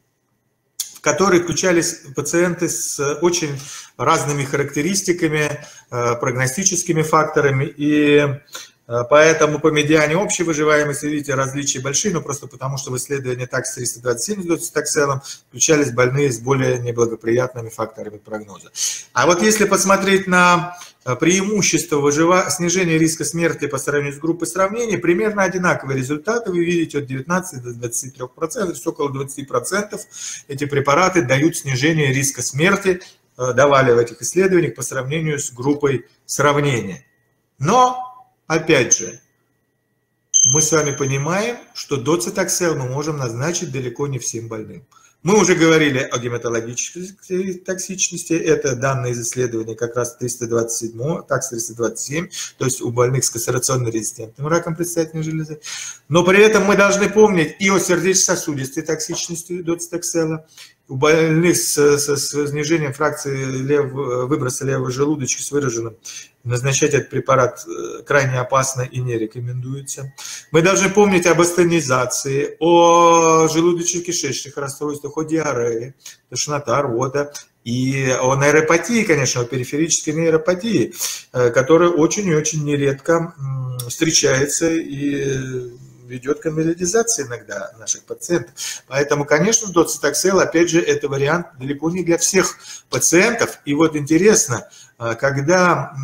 B: в которые включались пациенты с очень разными характеристиками, прогностическими факторами. И поэтому по медиане общей выживаемости, видите, различия большие, но просто потому, что в исследовании ТАКС-327 с доцитокселом включались больные с более неблагоприятными факторами прогноза. А вот если посмотреть на преимущество снижения риска смерти по сравнению с группой сравнения, примерно одинаковые результаты. Вы видите от 19 до 23%, то есть около 20% эти препараты дают снижение риска смерти, давали в этих исследованиях по сравнению с группой сравнения. Но, опять же, мы с вами понимаем, что доцитоксел мы можем назначить далеко не всем больным. Мы уже говорили о гематологической токсичности, это данные из исследования как раз 327, ТАКС-327, то есть у больных с кастрационно-резистентным раком предстательной железы. Но при этом мы должны помнить и о сердечно-сосудистой токсичности доцитоксела, у больных с снижением фракции выброса левого желудочка с выраженным назначать этот препарат крайне опасно и не рекомендуется. Мы должны помнить об астенизации, о желудочно-кишечных расстройствах, о диарее, тошнота, рвота и о нейропатии, конечно, о периферической нейропатии, которая очень и очень нередко встречается и ведет к инвалидизации иногда наших пациентов. Поэтому, конечно, доцитоксел, опять же, это вариант далеко не для всех пациентов. И вот интересно, когда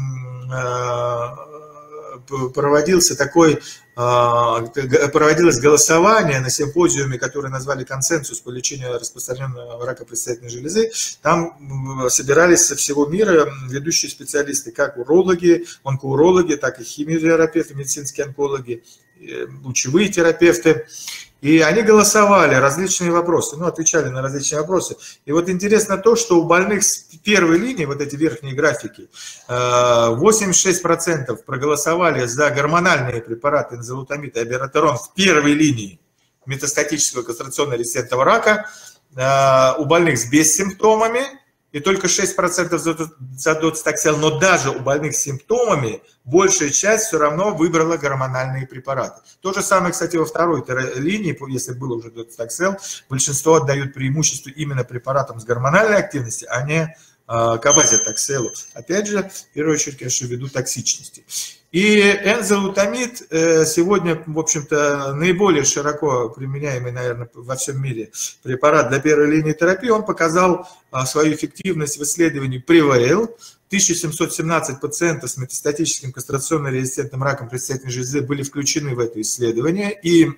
B: проводилось голосование на симпозиуме, который назвали «Консенсус по лечению распространенного рака предстательной железы», там собирались со всего мира ведущие специалисты, как урологи, онкоурологи, так и химиотерапевты, медицинские онкологи, лучевые терапевты. И они голосовали, различные вопросы, отвечали на различные вопросы. И вот интересно то, что у больных с первой линии, вот эти верхние графики, 86% проголосовали за гормональные препараты энзолутамид и абиратерон в первой линии метастатического кастрационно-резистентного рака, у больных с бессимптомами, и только 6% за доцитоксел, но даже у больных с симптомами большая часть все равно выбрала гормональные препараты. То же самое, кстати, во второй линии, если был уже доцитоксел, большинство отдают преимущество именно препаратам с гормональной активностью, а не кабазитокселу. Опять же, в первую очередь, конечно, ввиду токсичности. И энзолутамид сегодня, в общем-то, наиболее широко применяемый, наверное, во всем мире препарат для первой линии терапии. Он показал свою эффективность в исследовании PREVAIL. 1717 пациентов с метастатическим кастрационно-резистентным раком предстательной железы были включены в это исследование. И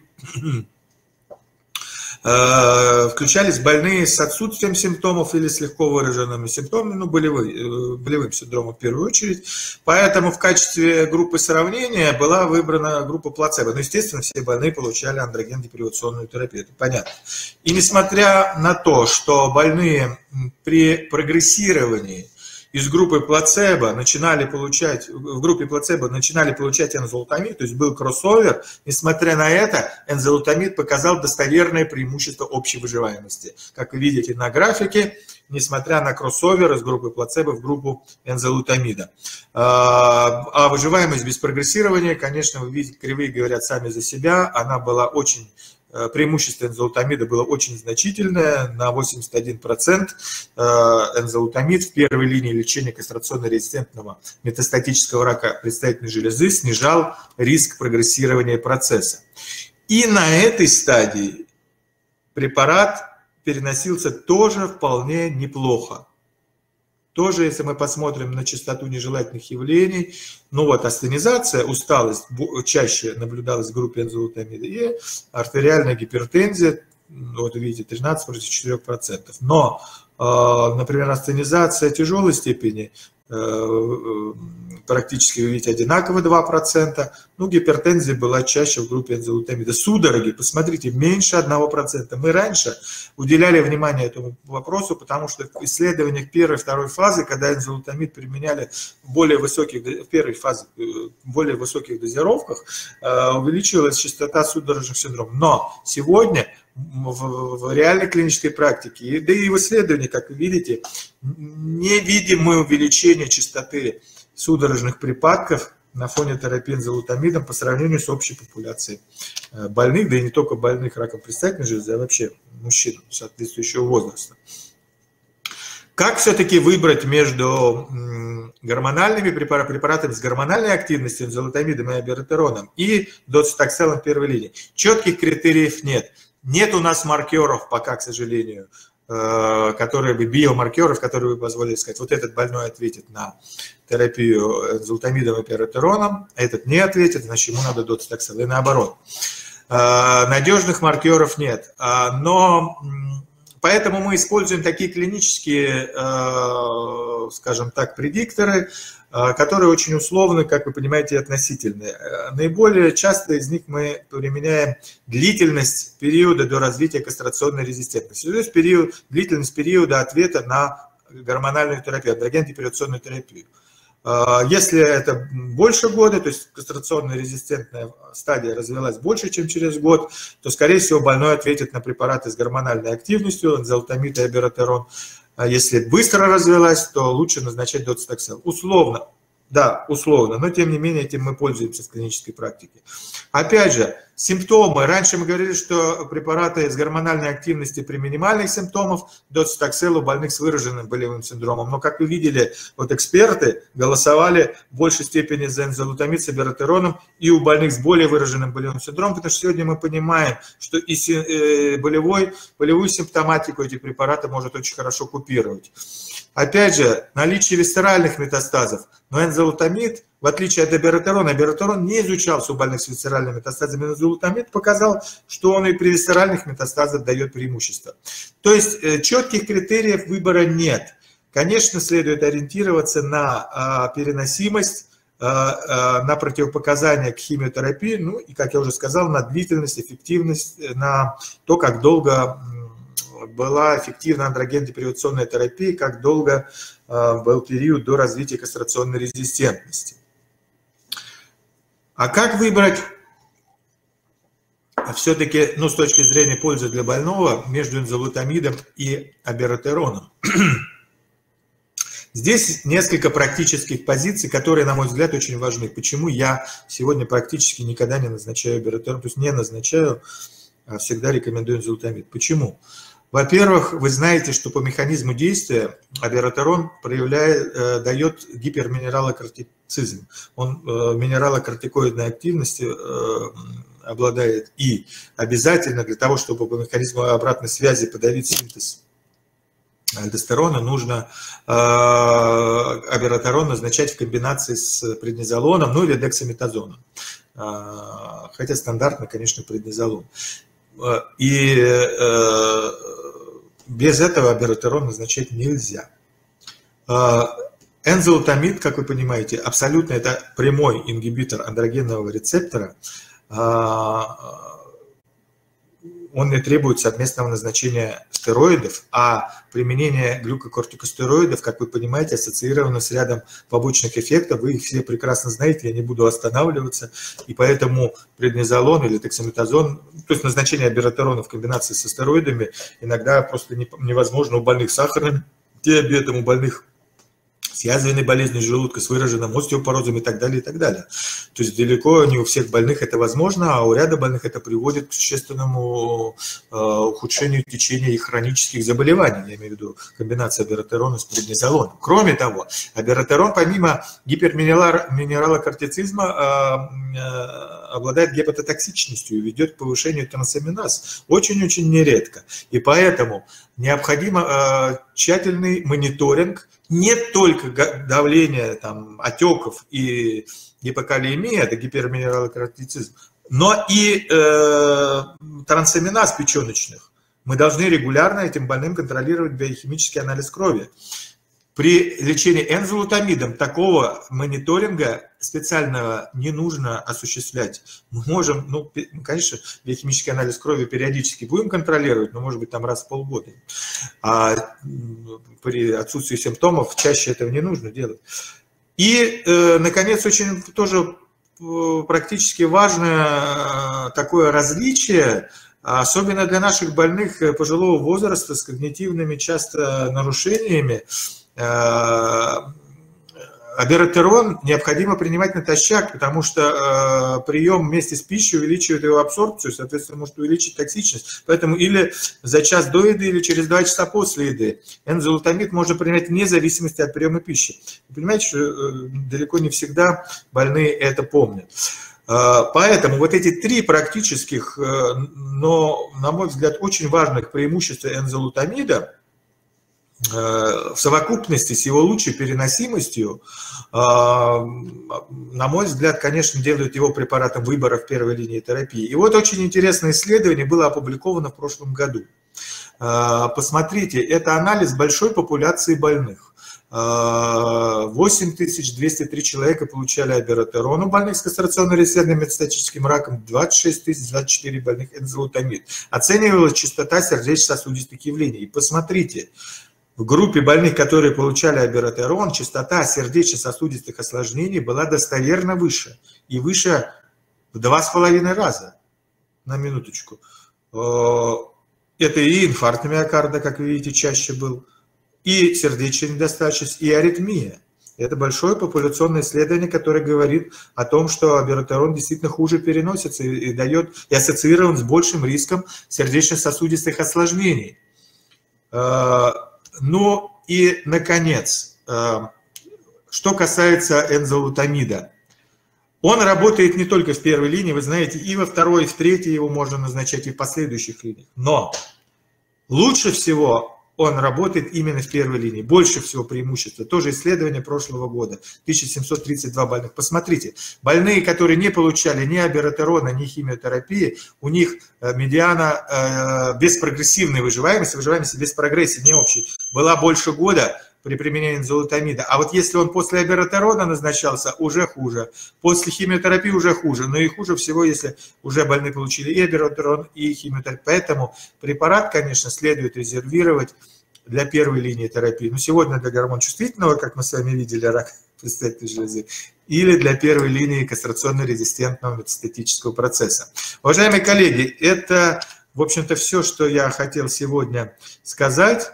B: включались больные с отсутствием симптомов или с легко выраженными симптомами, болевым синдромом в первую очередь. Поэтому в качестве группы сравнения была выбрана группа плацебо. Но, естественно, все больные получали андроген-депривационную терапию, это понятно. И несмотря на то, что больные при прогрессировании из группы плацебо начинали получать энзолутамид, то есть был кроссовер, несмотря на это, энзолутамид показал достоверное преимущество общей выживаемости. Как вы видите на графике, несмотря на кроссовер из группы плацебо в группу энзолутамида. А выживаемость без прогрессирования, конечно, вы видите, кривые говорят сами за себя, она была очень преимущество энзолутамида было очень значительное, на 81%. Энзолутамид в первой линии лечения кастрационно-резистентного метастатического рака предстательной железы снижал риск прогрессирования процесса. И на этой стадии препарат переносился тоже вполне неплохо. Тоже, если мы посмотрим на частоту нежелательных явлений, ну вот астенизация, усталость чаще наблюдалась в группе энзолутамида, и артериальная гипертензия, вот видите, 13 против 4%. Но, например, астенизация тяжелой степени, практически, вы видите, одинаково 2%, ну, гипертензия была чаще в группе энзолутамида. Судороги, посмотрите, меньше 1%. Мы раньше уделяли внимание этому вопросу, потому что в исследованиях первой и второй фазы, когда энзолутамид применяли в первой фазе, более высоких дозировках, увеличивалась частота судорожных синдромов. Но сегодня в реальной клинической практике, да и в исследовании, как вы видите, не видим мы увеличения частоты судорожных припадков на фоне терапии энзолутамидом по сравнению с общей популяцией больных, да и не только больных раком предстательной железы, а вообще мужчин соответствующего возраста. Как все-таки выбрать между гормональными препаратами с гормональной активностью, энзолутамидом и абиратероном, и доцитокселом первой линии? Четких критериев нет. Нет у нас маркеров пока, к сожалению, биомаркеров, которые бы позволили сказать, вот этот больной ответит на терапию энзолутамидом и абиратероном, а этот не ответит, значит, ему надо доцитоксел, и наоборот. Надежных маркеров нет, но поэтому мы используем такие клинические, скажем так, предикторы, которые очень условны, как вы понимаете, относительные. Наиболее часто из них мы применяем длительность периода до развития кастрационной резистентности, то есть длительность периода ответа на гормональную терапию, андрогенно-депиляционную терапию. Если это больше года, то есть кастрационная резистентная стадия развилась больше, чем через год, то, скорее всего, больной ответит на препараты с гормональной активностью, энзолутамид и абиратерон. А если быстро развилась, то лучше назначать доцитоксел. Условно, да, условно, но тем не менее этим мы пользуемся в клинической практике. Опять же, симптомы. Раньше мы говорили, что препараты с гормональной активностью при минимальных симптомах, доцитоксел у больных с выраженным болевым синдромом. Но, как вы видели, вот эксперты голосовали в большей степени за энзолутамид с абиратероном и у больных с более выраженным болевым синдромом, потому что сегодня мы понимаем, что и болевую симптоматику эти препараты может очень хорошо купировать. Опять же, наличие висцеральных метастазов, но энзолутамид, в отличие от абиратерона, абиратерон не изучался у больных с висцеральными метастазами, энзолутамид показал, что он и при висцеральных метастазах дает преимущество. То есть четких критериев выбора нет. Конечно, следует ориентироваться на переносимость, на противопоказания к химиотерапии, ну и, как я уже сказал, на длительность, эффективность, на то, как долго была эффективна андрогенно-депиляционная терапия, как долго был период до развития кастрационной резистентности. А как выбрать все-таки, ну, с точки зрения пользы для больного, между энзолутамидом и абиратероном? Здесь несколько практических позиций, которые, на мой взгляд, очень важны. Почему я сегодня практически никогда не назначаю абиратерон, то есть не назначаю, а всегда рекомендую энзолутамид. Почему? Во-первых, вы знаете, что по механизму действия абиратерон дает гиперминералокортицизм. Он минералокортикоидной активностью обладает. И обязательно для того, чтобы по механизму обратной связи подавить синтез альдостерона, нужно абиратерон назначать в комбинации с преднизолоном, ну или дексаметазоном. Хотя стандартно, конечно, преднизолон. И без этого абиратерон назначать нельзя. Энзолутамид, как вы понимаете, абсолютно это прямой ингибитор андрогенного рецептора. Он не требует совместного назначения стероидов, а применение глюкокортикостероидов, как вы понимаете, ассоциировано с рядом побочных эффектов. Вы их все прекрасно знаете, я не буду останавливаться. И поэтому преднизолон или дексаметазон, то есть назначение абиратерона в комбинации со стероидами, иногда просто невозможно у больных с сахарным диабетом, у больных с с язвенной болезнью желудка, с выраженным остеопорозом и так далее, и так далее. То есть далеко не у всех больных это возможно, а у ряда больных это приводит к существенному ухудшению течения их хронических заболеваний, я имею в виду комбинация абиратерона с преднизолоном. Кроме того, абиратерон помимо гиперминералокортицизма обладает гепатотоксичностью и ведет к повышению трансаминаз очень-очень нередко. И поэтому необходим тщательный мониторинг не только давления отеков и гипокалиемия, это гиперминералокортицизм, но и трансаминаз печеночных. Мы должны регулярно этим больным контролировать биохимический анализ крови. При лечении энзолутамидом такого мониторинга специального не нужно осуществлять. Мы можем, конечно, биохимический анализ крови периодически будем контролировать, но, может быть, раз в полгода. А при отсутствии симптомов чаще этого не нужно делать. И, наконец, очень тоже практически важное такое различие, особенно для наших больных пожилого возраста с когнитивными часто нарушениями. Абиратерон необходимо принимать натощак, потому что прием вместе с пищей увеличивает его абсорбцию, соответственно, может увеличить токсичность. Поэтому или за час до еды, или через 2 часа после еды. Энзолутамид можно принять вне зависимости от приема пищи. Вы понимаете, что далеко не всегда больные это помнят. Поэтому вот эти 3 практических, но, на мой взгляд, очень важных преимущества энзолутамида в совокупности с его лучшей переносимостью, на мой взгляд, конечно, делают его препаратом выбора в первой линии терапии. И вот очень интересное исследование было опубликовано в прошлом году. Посмотрите, это анализ большой популяции больных. 8203 человека получали абиратерон у больных с кастрационно-резервным метастатическим раком, 26024 больных энзолутамид. Оценивалась частота сердечно-сосудистых явлений. И посмотрите, в группе больных, которые получали абиратерон, частота сердечно-сосудистых осложнений была достоверно выше. И выше в 2,5 раза. На минуточку. Это и инфаркт миокарда, как вы видите, чаще был, и сердечная недостаточность, и аритмия. Это большое популяционное исследование, которое говорит о том, что абиратерон действительно хуже переносится и ассоциирован с большим риском сердечно-сосудистых осложнений. Ну и, наконец, что касается энзолутамида. Он работает не только в первой линии, вы знаете, и во второй, и в третьей его можно назначать, и в последующих линиях. Но лучше всего он работает именно в первой линии. Больше всего преимущества. Тоже исследование прошлого года. 1732 больных. Посмотрите, больные, которые не получали ни абиратерона, ни химиотерапии, у них медиана без прогрессивной выживаемости, без прогрессии, не общей, была больше года при применении энзолутамида. А вот если он после абиратерона назначался, уже хуже. После химиотерапии уже хуже. Но и хуже всего, если уже больные получили и абиратерон, и химиотерапию. Поэтому препарат, конечно, следует резервировать для первой линии терапии. Но сегодня для гормон-чувствительного, как мы с вами видели, рак предстательной железы, или для первой линии кастрационно-резистентного метастатического процесса. Уважаемые коллеги, это, в общем-то, все, что я хотел сегодня сказать.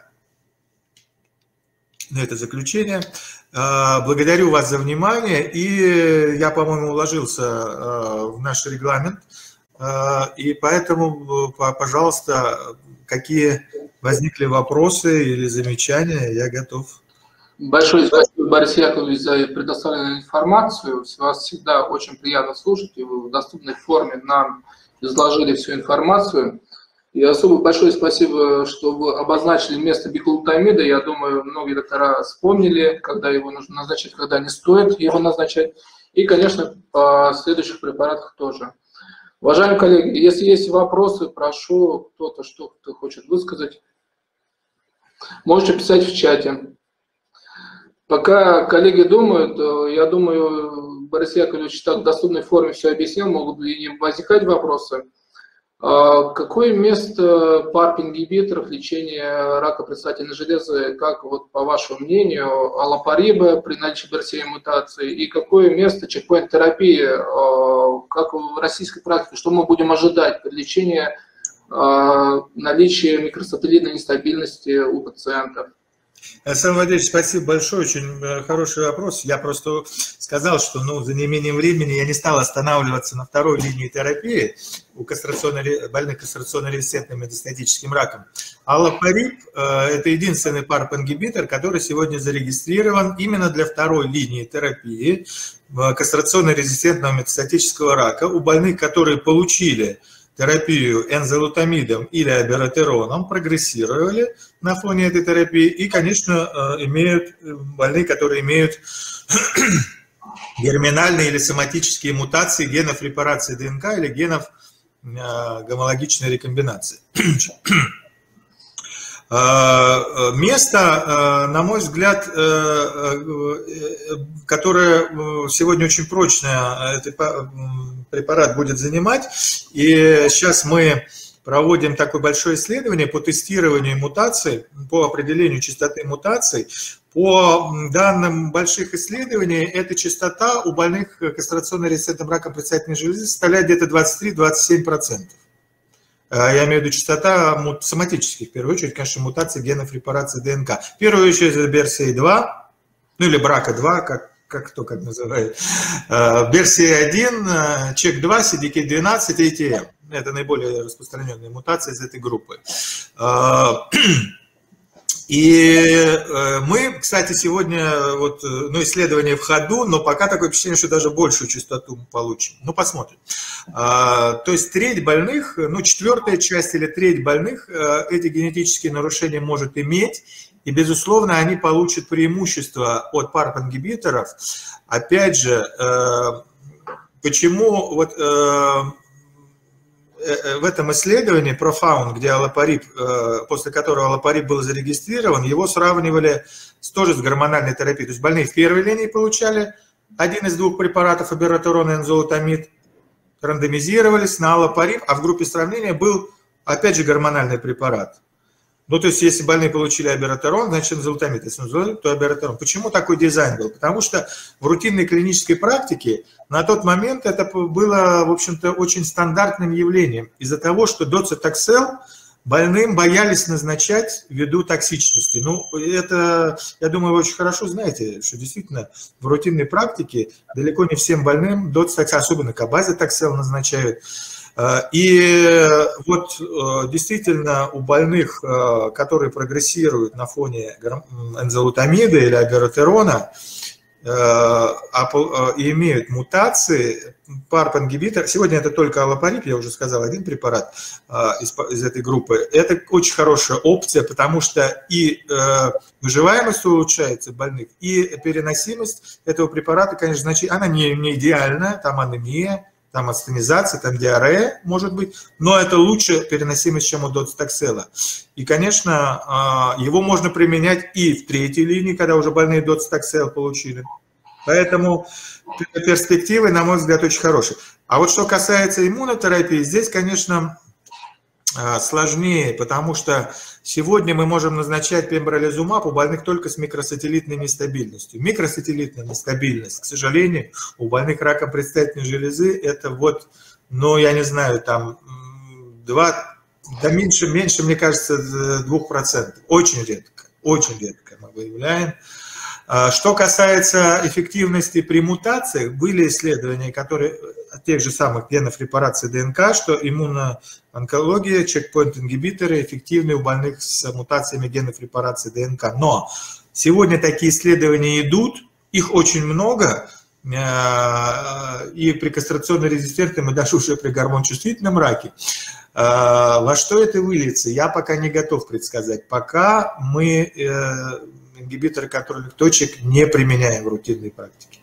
B: На это заключение. Благодарю вас за внимание. И я, по-моему, уложился в наш регламент. И поэтому, пожалуйста, какие возникли вопросы или замечания, я готов.
A: Большое спасибо, Борис Яковлевич, за предоставленную информацию. Вас всегда очень приятно слушать, и вы в доступной форме нам изложили всю информацию. И особо большое спасибо, что вы обозначили место биглутамида. Я думаю, многие доктора вспомнили, когда его нужно назначать, когда не стоит его назначать. И, конечно, по следующих препаратах тоже. Уважаемые коллеги, если есть вопросы, прошу, кто-то что-то хочет высказать, можете писать в чате. Пока коллеги думают, я думаю, Борис Яковлевич так в доступной форме все объяснил, могут ли возникать вопросы. Какое место PARP-ингибиторов лечения рака предстательной железы, как вот по вашему мнению, алапариба при наличии BRCA мутации, и какое место чекпоинт-терапии, как в российской практике, что мы будем ожидать при лечении наличия микросателлитной нестабильности у пациентов?
B: Александр Владимирович, спасибо большое, очень хороший вопрос. Я просто сказал, что за неимением времени я не стал останавливаться на второй линии терапии у больных кастрационно-резистентным метастатическим раком. Аллапариб – это единственный PARP-ингибитор, который сегодня зарегистрирован именно для второй линии терапии кастрационно-резистентного метастатического рака у больных, которые получили терапию энзолутамидом или абиратероном, прогрессировали на фоне этой терапии и, конечно, имеют больные, которые имеют герминальные или соматические мутации генов репарации ДНК или генов гомологичной рекомбинации. Место, на мой взгляд, которое сегодня очень прочное, этот препарат будет занимать. И сейчас мы проводим такое большое исследование по тестированию мутаций, по определению частоты мутаций. По данным больших исследований, эта частота у больных кастрационно-резистентным раком предстательной железы составляет где-то 23-27%. Я имею в виду частота соматических, в первую очередь, конечно, мутаций генов репарации ДНК. В первую очередь это BRCA2, или BRCA2, как называют. BRCA1, CHEK2, CDK12, ATM. Это наиболее распространенные мутации из этой группы. И мы, кстати, сегодня, исследование в ходу, но пока такое впечатление, что даже большую частоту мы получим. Посмотрим. То есть треть больных, четвертая часть или треть больных эти генетические нарушения может иметь, и, безусловно, они получат преимущество от PARP-ингибиторов. Опять же, почему в этом исследовании Profound, где аллапариб, после которого аллапариб был зарегистрирован, его сравнивали тоже с гормональной терапией. То есть больные в первой линии получали один из двух препаратов, абиратерон и энзолутамид, рандомизировались на аллапариб, а в группе сравнения был, опять же, гормональный препарат. То есть, если больные получили абиратерон, значит, энзолутамид. Если энзолутамид, то абиратерон. Почему такой дизайн был? Потому что в рутинной клинической практике на тот момент это было, в общем-то, очень стандартным явлением. Из-за того, что доцитоксел больным боялись назначать ввиду токсичности. Это, я думаю, вы очень хорошо знаете, что действительно в рутинной практике далеко не всем больным доцитоксел, особенно кабазитоксел назначают. И действительно у больных, которые прогрессируют на фоне энзолутамида или абиратерона и имеют мутации, PARP-ингибитор, сегодня это только аллапариб, я уже сказал, один препарат из этой группы, это очень хорошая опция, потому что и выживаемость улучшается больных, и переносимость этого препарата, конечно, значит, она не идеальная, там анемия, там астенизация, там диарея, может быть, но это лучше переносимость, чем у доцитоксела. И, конечно, его можно применять и в третьей линии, когда уже больные доцитоксел получили. Поэтому перспективы, на мой взгляд, очень хорошие. А что касается иммунотерапии, здесь, конечно, сложнее, потому что сегодня мы можем назначать пембролизумаб у больных только с микросателлитной нестабильностью. Микросателлитная нестабильность, к сожалению, у больных раком предстательной железы это я не знаю, там меньше, мне кажется, 2%. Очень редко мы выявляем. Что касается эффективности при мутациях, были исследования, которые тех же самых генов репарации ДНК, что иммуноонкология, чекпоинт-ингибиторы эффективны у больных с мутациями генов репарации ДНК. Но сегодня такие исследования идут, их очень много, и при кастрационно-резистентном, и даже уже при гормон-чувствительном раке. Во что это выльется, я пока не готов предсказать. Пока мы ингибиторы контрольных точек не применяем в рутинной практике.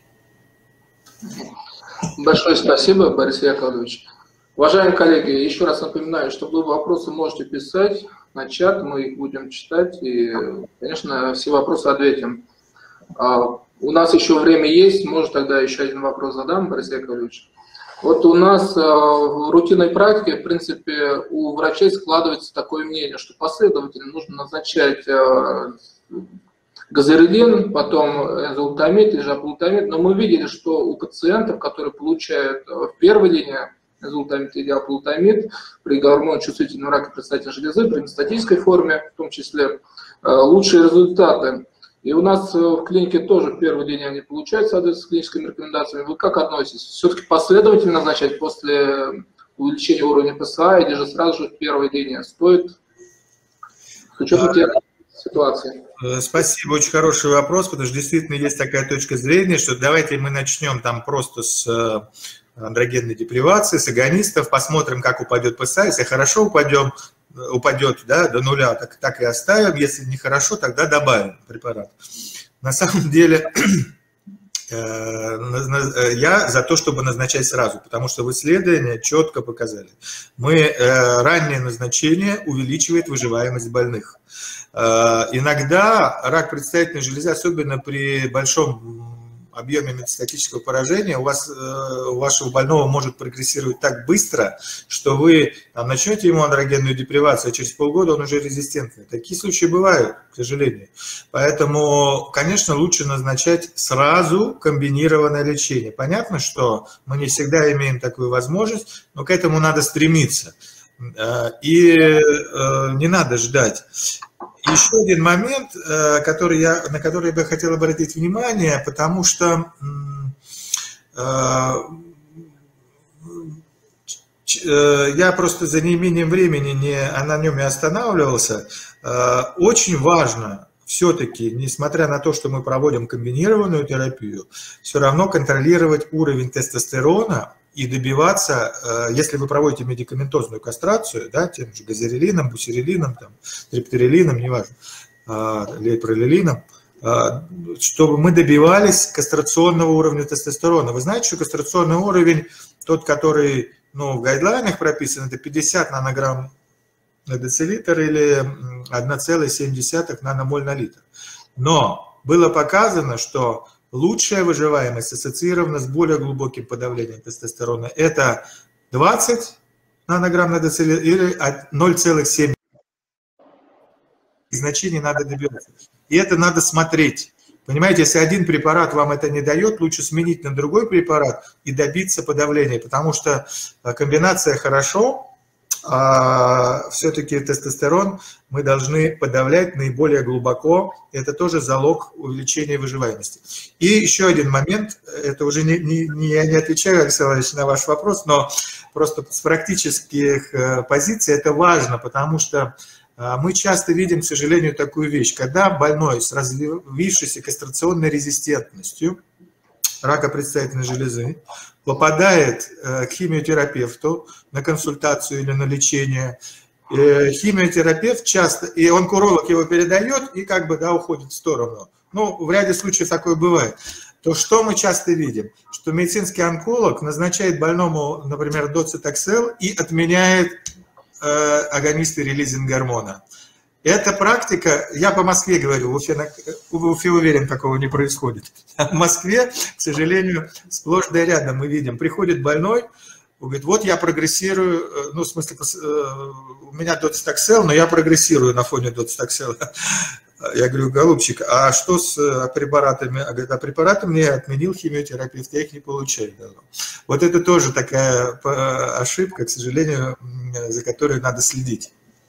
A: Большое спасибо, Борис Яковлевич. Уважаемые коллеги, еще раз напоминаю, что вы вопросы можете писать на чат, мы их будем читать и, конечно, все вопросы ответим. У нас еще время есть, может тогда еще один вопрос задам, Борис Яковлевич. У нас в рутинной практике, в принципе, у врачей складывается такое мнение, что последовательно нужно назначать газерилин, потом энзолутамид или жаплутамид, но мы видели, что у пациентов, которые получают в первой линии изолутамид и диалплутамид, при гормоночувствительном раке предстательной железы, при метастатической форме, в том числе, лучшие результаты. И у нас в клинике тоже в первый день они получают, соответственно, с клиническими рекомендациями. Вы как относитесь? Все-таки последовательно назначать после увеличения уровня ПСА или же сразу же в первый день стоит с учетом ситуации?
B: Спасибо, очень хороший вопрос, потому что действительно есть такая точка зрения, что давайте мы начнем там просто с андрогенной депривации, с агонистов, посмотрим, как упадет ПСА. Если хорошо упадет, да, до нуля, так и оставим. Если нехорошо, тогда добавим препарат. На самом деле, я за то, чтобы назначать сразу, потому что исследования четко показали. Раннее назначение увеличивает выживаемость больных. Иногда рак предстательной железы, особенно при большом объеме метастатического поражения, у вашего больного может прогрессировать так быстро, что вы начнете ему андрогенную депривацию, а через полгода он уже резистентный. Такие случаи бывают, к сожалению. Поэтому, конечно, лучше назначать сразу комбинированное лечение. Понятно, что мы не всегда имеем такую возможность, но к этому надо стремиться. И не надо ждать. Еще один момент, на который я бы хотел обратить внимание, потому что я просто за неимением времени на нем не останавливался. Очень важно все-таки, несмотря на то, что мы проводим комбинированную терапию, все равно контролировать уровень тестостерона и добиваться, если вы проводите медикаментозную кастрацию, да, тем же газерилином, бусерилином, трипторелином, неважно, лейпролилином, чтобы мы добивались кастрационного уровня тестостерона. Вы знаете, что кастрационный уровень, тот, который в гайдлайнах прописан, это 50 нанограмм на децилитр или 1,7 наномоль на литр. Но было показано, что лучшая выживаемость ассоциирована с более глубоким подавлением тестостерона. Это 20 нанограмм на децилитр или 0,7. Значений надо добиваться. И это надо смотреть. Понимаете, если один препарат вам это не дает, лучше сменить на другой препарат и добиться подавления, потому что комбинация хорошо, а все-таки тестостерон мы должны подавлять наиболее глубоко. Это тоже залог увеличения выживаемости. И еще один момент, это уже я не отвечаю, Александр Иванович, на ваш вопрос, но просто с практических позиций это важно, потому что мы часто видим, к сожалению, такую вещь, когда больной с развившейся кастрационной резистентностью рака предстательной железы попадает к химиотерапевту на консультацию или на лечение. Химиотерапевт часто, и онколог его передает и уходит в сторону. В ряде случаев такое бывает. То что мы часто видим? Что медицинский онколог назначает больному, например, доцитоксел и отменяет агонисты релизинг гормона. Эта практика, я по Москве говорю, в Уфе уверен, такого не происходит. В Москве, к сожалению, сплошь да рядом мы видим, приходит больной, говорит, вот я прогрессирую, в смысле, у меня доцитоксел, но я прогрессирую на фоне доцитоксела. Я говорю, голубчик, а что с препаратами? А говорит, препараты мне отменил химиотерапевт, я их не получаю. Вот это тоже такая ошибка, к сожалению, за которой надо следить.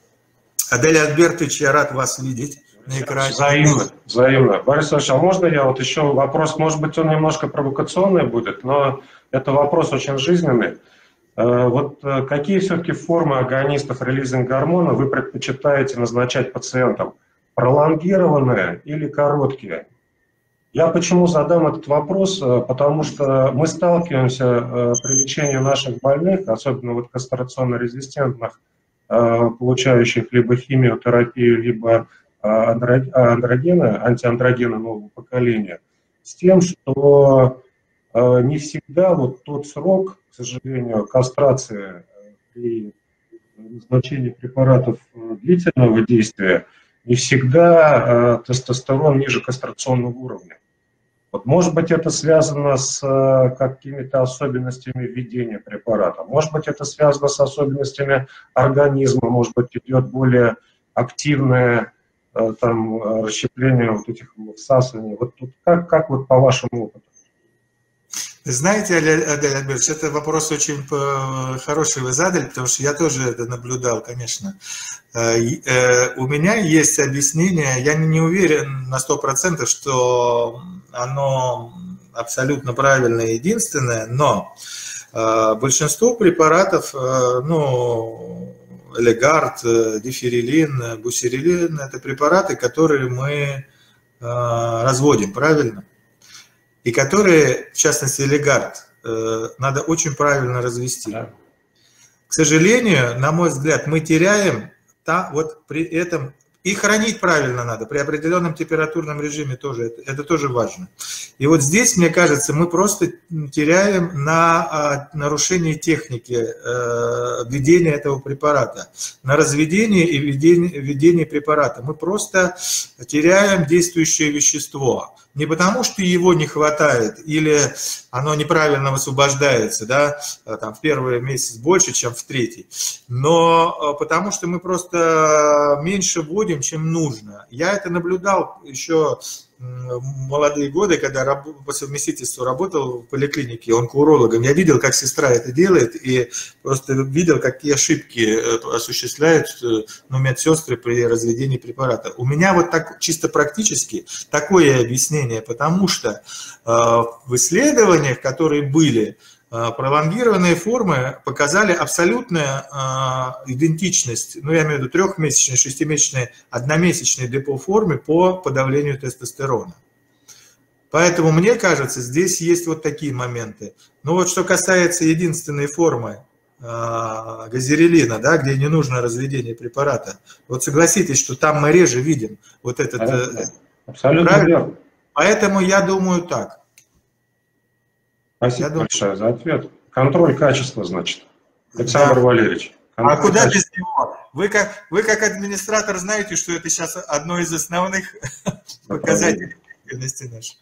B: Адель Альбертович, я рад вас видеть на экране.
C: Взаимно. Борис Ильич, а можно я еще вопрос, может быть, он немножко провокационный будет, но это вопрос очень жизненный. Вот какие все-таки формы агонистов релизинг гормона вы предпочитаете назначать пациентам? Пролонгированные или короткие? Я почему задам этот вопрос? Потому что мы сталкиваемся при лечении наших больных, особенно кастрационно-резистентных, получающих либо химиотерапию, либо андрогены, антиандрогены нового поколения, с тем, что не всегда тот срок, к сожалению, кастрации при назначении препаратов длительного действия, не всегда тестостерон ниже кастрационного уровня. Может быть, это связано с какими-то особенностями введения препарата, может быть, это связано с особенностями организма, может быть, идет более активное расщепление этих всасываний. Как по вашему опыту?
B: Знаете, Адель Альбертович, это вопрос очень хороший вы задали, потому что я тоже это наблюдал, конечно. У меня есть объяснение, я не уверен на 100%, что оно абсолютно правильное и единственное, но большинство препаратов, ну, Элегард, диферилин, бусерилин, это препараты, которые мы разводим, правильно? И которые, в частности, Элегард, надо очень правильно развести. Да. К сожалению, на мой взгляд, мы теряем вот при этом, и хранить правильно надо, при определенном температурном режиме тоже, это тоже важно. И вот здесь, мне кажется, мы просто теряем на нарушении техники введения этого препарата, на разведении и введении препарата. Мы просто теряем действующее вещество. Не потому, что его не хватает или оно неправильно высвобождается, да, там, в первый месяц больше, чем в третий, но потому что мы просто меньше вводим, чем нужно. Я это наблюдал еще в молодые годы, когда по совместительству работал в поликлинике онкоурологом. Я видел, как сестра это делает, и просто видел, какие ошибки осуществляют медсестры при разведении препарата. У меня вот так чисто практически такое объяснение, потому что в исследованиях, которые были, пролонгированные формы показали абсолютную идентичность, ну я имею в виду трехмесячной, шестимесячной, одномесячной депо-формы по подавлению тестостерона. Поэтому мне кажется, здесь есть вот такие моменты. Но вот что касается единственной формы газерилина, да, где не нужно разведение препарата, вот согласитесь, что там мы реже видим вот этот...
C: Абсолютно верно.
B: Поэтому я думаю так.
C: Спасибо большое за ответ. Контроль качества, значит. Александр Валерьевич.
B: А куда без него? Вы как администратор знаете, что это сейчас одно из основных показателей эффективности нашей.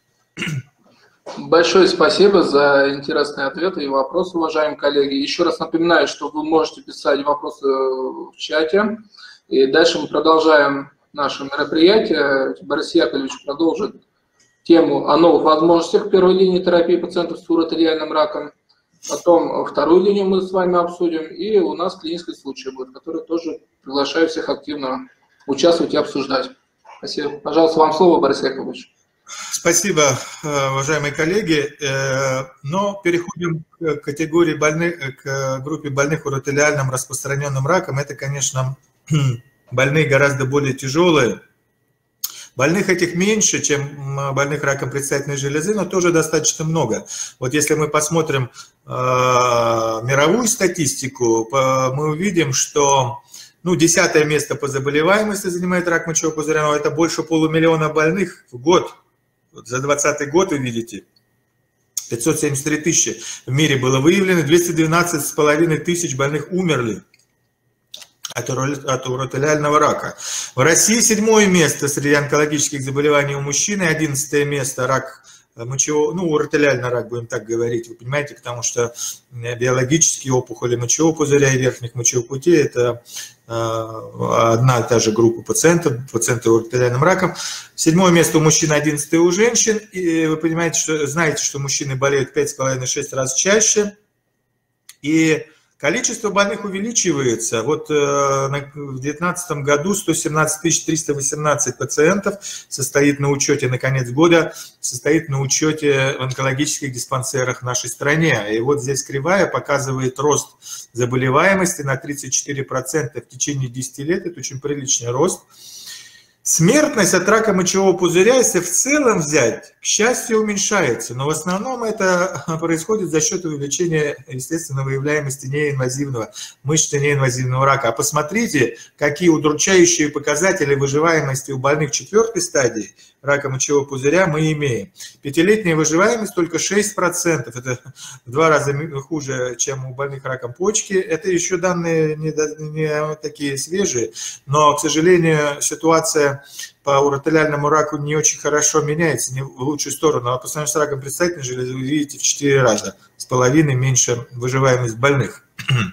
A: Большое спасибо за интересные ответы и вопросы, уважаемые коллеги. Еще раз напоминаю, что вы можете писать вопросы в чате. И дальше мы продолжаем наше мероприятие. Борис Яковлевич продолжит тему о новых возможностях первой линии терапии пациентов с уротериальным раком. Потом вторую линию мы с вами обсудим. И у нас клинический случай будет, который тоже приглашаю всех активно участвовать и обсуждать. Спасибо. Пожалуйста, вам слово, Борис Яковлевич.
B: Спасибо, уважаемые коллеги. Но переходим к категории больных, к группе больных уротериальным распространенным раком. Это, конечно, больные гораздо более тяжелые. Больных этих меньше, чем больных раком предстательной железы, но тоже достаточно много. Вот если мы посмотрим мировую статистику, мы увидим, что 10-е место по заболеваемости занимает рак мочевого пузыря, но это больше 500 000 больных в год. Вот за 2020 год вы видите, 573 тысячи в мире было выявлено, 212,5 тысяч больных умерли от уротериального рака. В России 7-е место среди онкологических заболеваний у мужчин, 11-е место рак мочевого, уротериальный рак, будем так говорить, вы понимаете, потому что биологические опухоли мочевого пузыря и верхних мочевых путей – это одна и та же группа пациентов, пациенты с уротериальным раком. 7-е место у мужчин, 11-е у женщин, и вы понимаете, знаете, что мужчины болеют 5,5-6 раз чаще, и количество больных увеличивается. Вот в 2019 году 117 318 пациентов состоит на учете, на конец года состоит на учете в онкологических диспансерах в нашей стране. И вот здесь кривая показывает рост заболеваемости на 34% в течение 10 лет. Это очень приличный рост. Смертность от рака мочевого пузыря, если в целом взять, к счастью, уменьшается, но в основном это происходит за счет увеличения, естественно, выявляемости неинвазивного, мышечно-неинвазивного рака. А посмотрите, какие удручающие показатели выживаемости у больных 4-й стадии рака мочевого пузыря мы имеем. 5-летняя выживаемость только 6%, это в 2 раза хуже, чем у больных раком почки. Это еще данные не такие свежие, но, к сожалению, ситуация по уротериальному раку не очень хорошо меняется, не в лучшую сторону. А по сравнению с раком предстательной железы вы видите в 4 раза с половиной меньше выживаемость больных.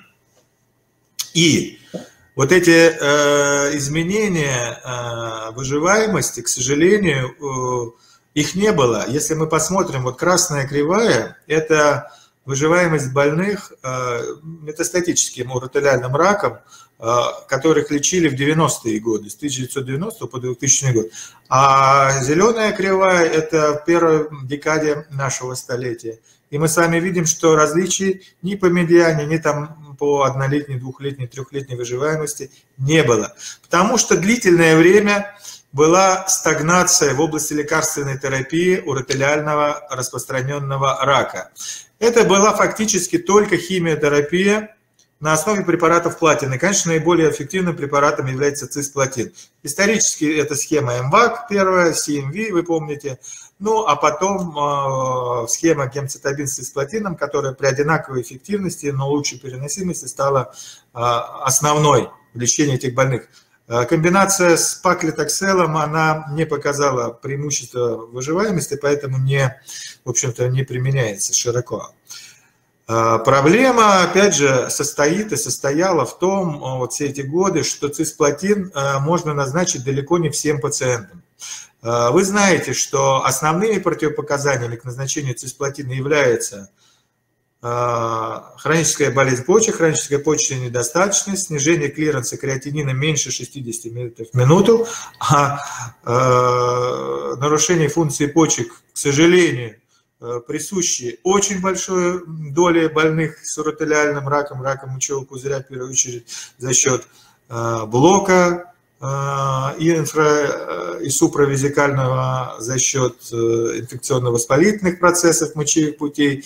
B: И вот эти изменения выживаемости, к сожалению, их не было. Если мы посмотрим, вот красная кривая – это выживаемость больных метастатическим уротелиальным раком, которых лечили в 90-е годы, с 1990 по 2000 год. А зеленая кривая – это в первой декаде нашего столетия. И мы с вами видим, что различий ни по медиане, ни там по однолетней, двухлетней, трехлетней выживаемости не было. Потому что длительное время была стагнация в области лекарственной терапии уротелиального распространенного рака. Это была фактически только химиотерапия на основе препаратов платины. Конечно, наиболее эффективным препаратом является цисплатин. Исторически это схема МВАК первая, CMV, вы помните. Ну, а потом схема гемцитабин с цисплатином, которая при одинаковой эффективности, но лучшей переносимости стала основной в лечении этих больных. Комбинация с паклитокселом, она не показала преимущества выживаемости, поэтому в общем-то, не применяется широко. Проблема, опять же, состояла в том, вот все эти годы, что цисплатин можно назначить далеко не всем пациентам. Вы знаете, что основными противопоказаниями к назначению цисплатина являются хроническая болезнь почек, хроническая почечная недостаточность, снижение клиренса креатинина меньше 60 мл в минуту, нарушение функции почек, к сожалению, присущи очень большой доле больных с уротелиальным раком, раком мочевого пузыря, в первую очередь, за счет блока и суправизикального, за счет инфекционно-воспалительных процессов мочевых путей.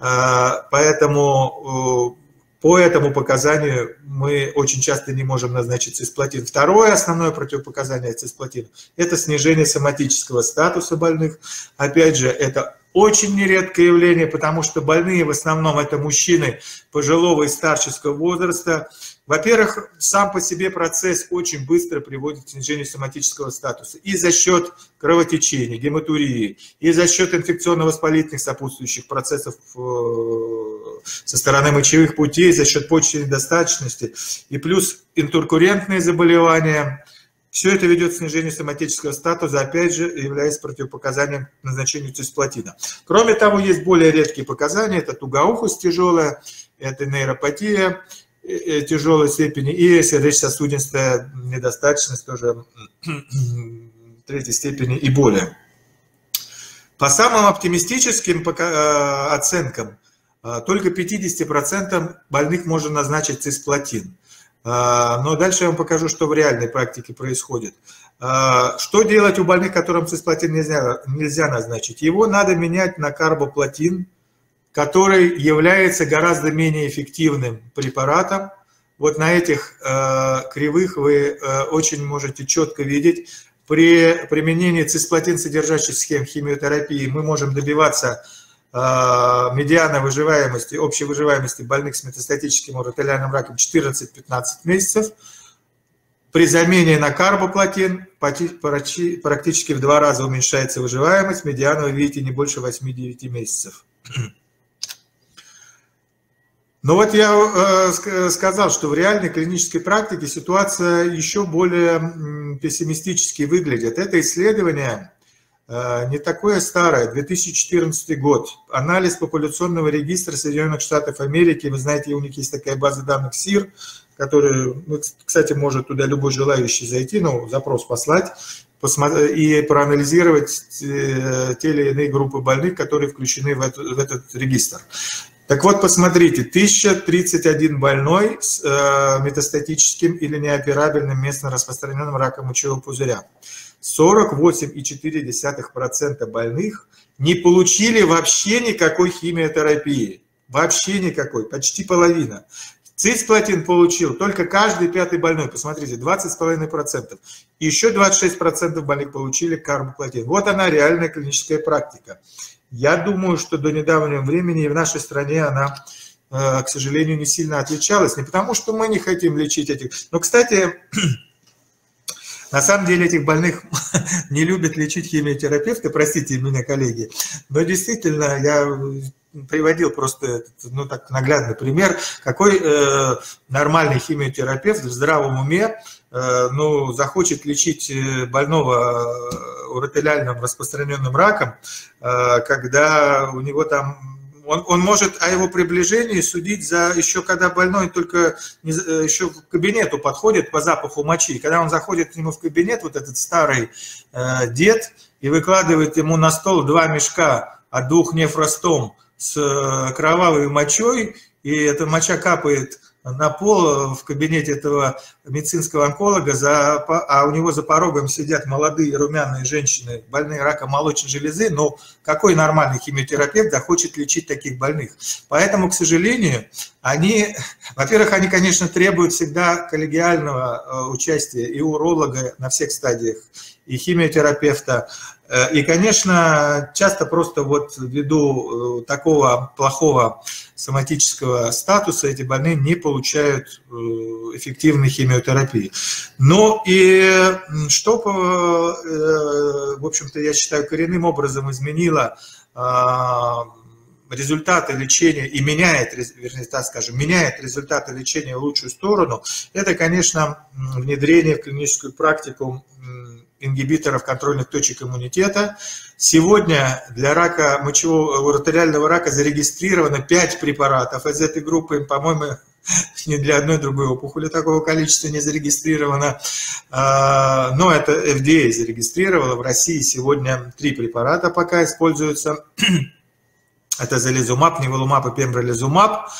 B: Поэтому по этому показанию мы очень часто не можем назначить цисплатин. Второе основное противопоказание цисплатина – это снижение соматического статуса больных. Опять же, это очень нередкое явление, потому что больные в основном это мужчины пожилого и старческого возраста. Во-первых, сам по себе процесс очень быстро приводит к снижению соматического статуса и за счет кровотечения, гематурии, и за счет инфекционно-воспалительных сопутствующих процессов со стороны мочевых путей, за счет почечной недостаточности, и плюс интеркуррентные заболевания. Все это ведет к снижению соматического статуса, опять же, являясь противопоказанием к назначению цисплатина. Кроме того, есть более редкие показания, это тугоухость тяжелая, это нейропатия тяжелой степени и сердечно-сосудистая недостаточность тоже третьей степени и более. По самым оптимистическим оценкам, только 50% больных можно назначить цисплатин. Но дальше я вам покажу, что в реальной практике происходит. Что делать у больных, которым цисплатин нельзя назначить? Его надо менять на карбоплатин, который является гораздо менее эффективным препаратом. Вот на этих кривых вы очень можете четко видеть, при применении цисплатин содержащих схем химиотерапии мы можем добиваться медиана выживаемости, общей выживаемости больных с метастатическим уротелиальным раком 14-15 месяцев. При замене на карбоплатин практически в 2 раза уменьшается выживаемость, медиана вы видите не больше 8-9 месяцев. Но вот я сказал, что в реальной клинической практике ситуация еще более пессимистически выглядит. Это исследование не такое старое, 2014 год. Анализ популяционного регистра Соединенных Штатов Америки. Вы знаете, у них есть такая база данных СИР, которая, кстати, может туда любой желающий зайти, запрос послать и проанализировать те или иные группы больных, которые включены в этот регистр. Так вот, посмотрите, 1031 больной с метастатическим или неоперабельным местно распространенным раком мочевого пузыря. 48,4% больных не получили вообще никакой химиотерапии. Вообще никакой, почти половина. Цисплатин получил только каждый 5-й больной, посмотрите, 20,5%. И еще 26% больных получили карбоплатин. Вот она, реальная клиническая практика. Я думаю, что до недавнего времени и в нашей стране она, к сожалению, не сильно отличалась. Не потому, что мы не хотим лечить этих. Но, кстати, на самом деле этих больных не любят лечить химиотерапевты, простите меня, коллеги. Но действительно, я приводил просто ну, так, наглядный пример, какой нормальный химиотерапевт в здравом уме ну, захочет лечить больного уротелиальным распространенным раком, когда у него там... Он может о его приближении судить за еще когда больной только еще в кабинету подходит по запаху мочи. И когда он заходит к нему в кабинет, вот этот старый дед, и выкладывает ему на стол 2 мешка от 2 нефростом с кровавой мочой, и эта моча капает на пол в кабинете этого медицинского онколога, а у него за порогом сидят молодые румяные женщины, больные раком молочной железы, но какой нормальный химиотерапевт захочет лечить таких больных? Поэтому, к сожалению, они, во-первых, они, конечно, требуют всегда коллегиального участия и уролога на всех стадиях, и химиотерапевта. И, конечно, часто просто вот ввиду такого плохого соматического статуса эти больные не получают эффективной химиотерапии. Но и что, в общем-то, я считаю, коренным образом изменило результаты лечения и меняет, вернее, так скажем, меняет результаты лечения в лучшую сторону, это, конечно, внедрение в клиническую практику ингибиторов контрольных точек иммунитета. Сегодня для рака мочевого уротелиального рака зарегистрировано 5 препаратов из этой группы, по-моему, ни для одной другой опухоли такого количества не зарегистрировано, но это FDA зарегистрировало. В России сегодня 3 препарата пока используются. Это зализумаб, неволумаб и пембролизумаб.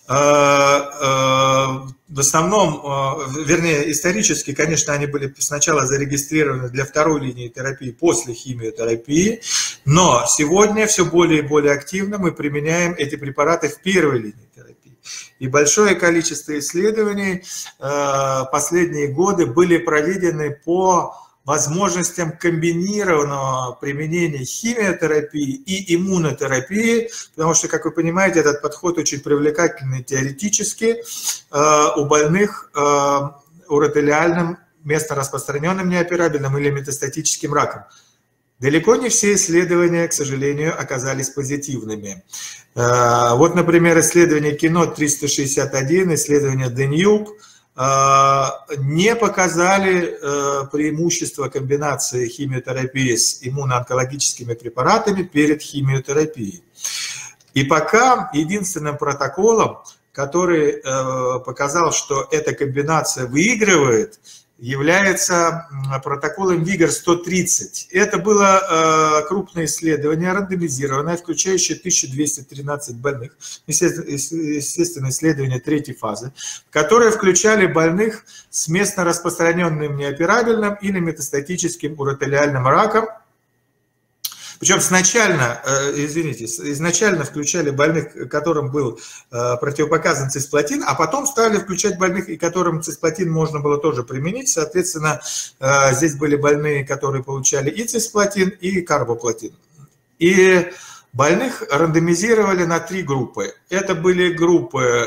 B: В основном, вернее, исторически, конечно, они были сначала зарегистрированы для 2-й линии терапии после химиотерапии, но сегодня все более и более активно мы применяем эти препараты в 1-й линии терапии. И большое количество исследований последние годы были проведены по возможностям комбинированного применения химиотерапии и иммунотерапии, потому что, как вы понимаете, этот подход очень привлекательный теоретически у больных уротелиальным, местно распространенным неоперабельным или метастатическим раком. Далеко не все исследования, к сожалению, оказались позитивными. Вот, например, исследование KEYNOTE-361, исследование DENUBE, не показали преимущества комбинации химиотерапии с иммуноонкологическими препаратами перед химиотерапией. И пока единственным протоколом, который показал, что эта комбинация выигрывает, является протоколом ВИГОР-130. Это было крупное исследование, рандомизированное, включающее 1213 больных, естественно, исследование 3-й фазы, которые включали больных с местно распространенным неоперабельным или метастатическим уротелиальным раком. Причем изначально включали больных, которым был противопоказан цисплатин, а потом стали включать больных, и которым цисплатин можно было тоже применить. Соответственно, здесь были больные, которые получали и цисплатин, и карбоплатин. И больных рандомизировали на 3 группы. Это были группы,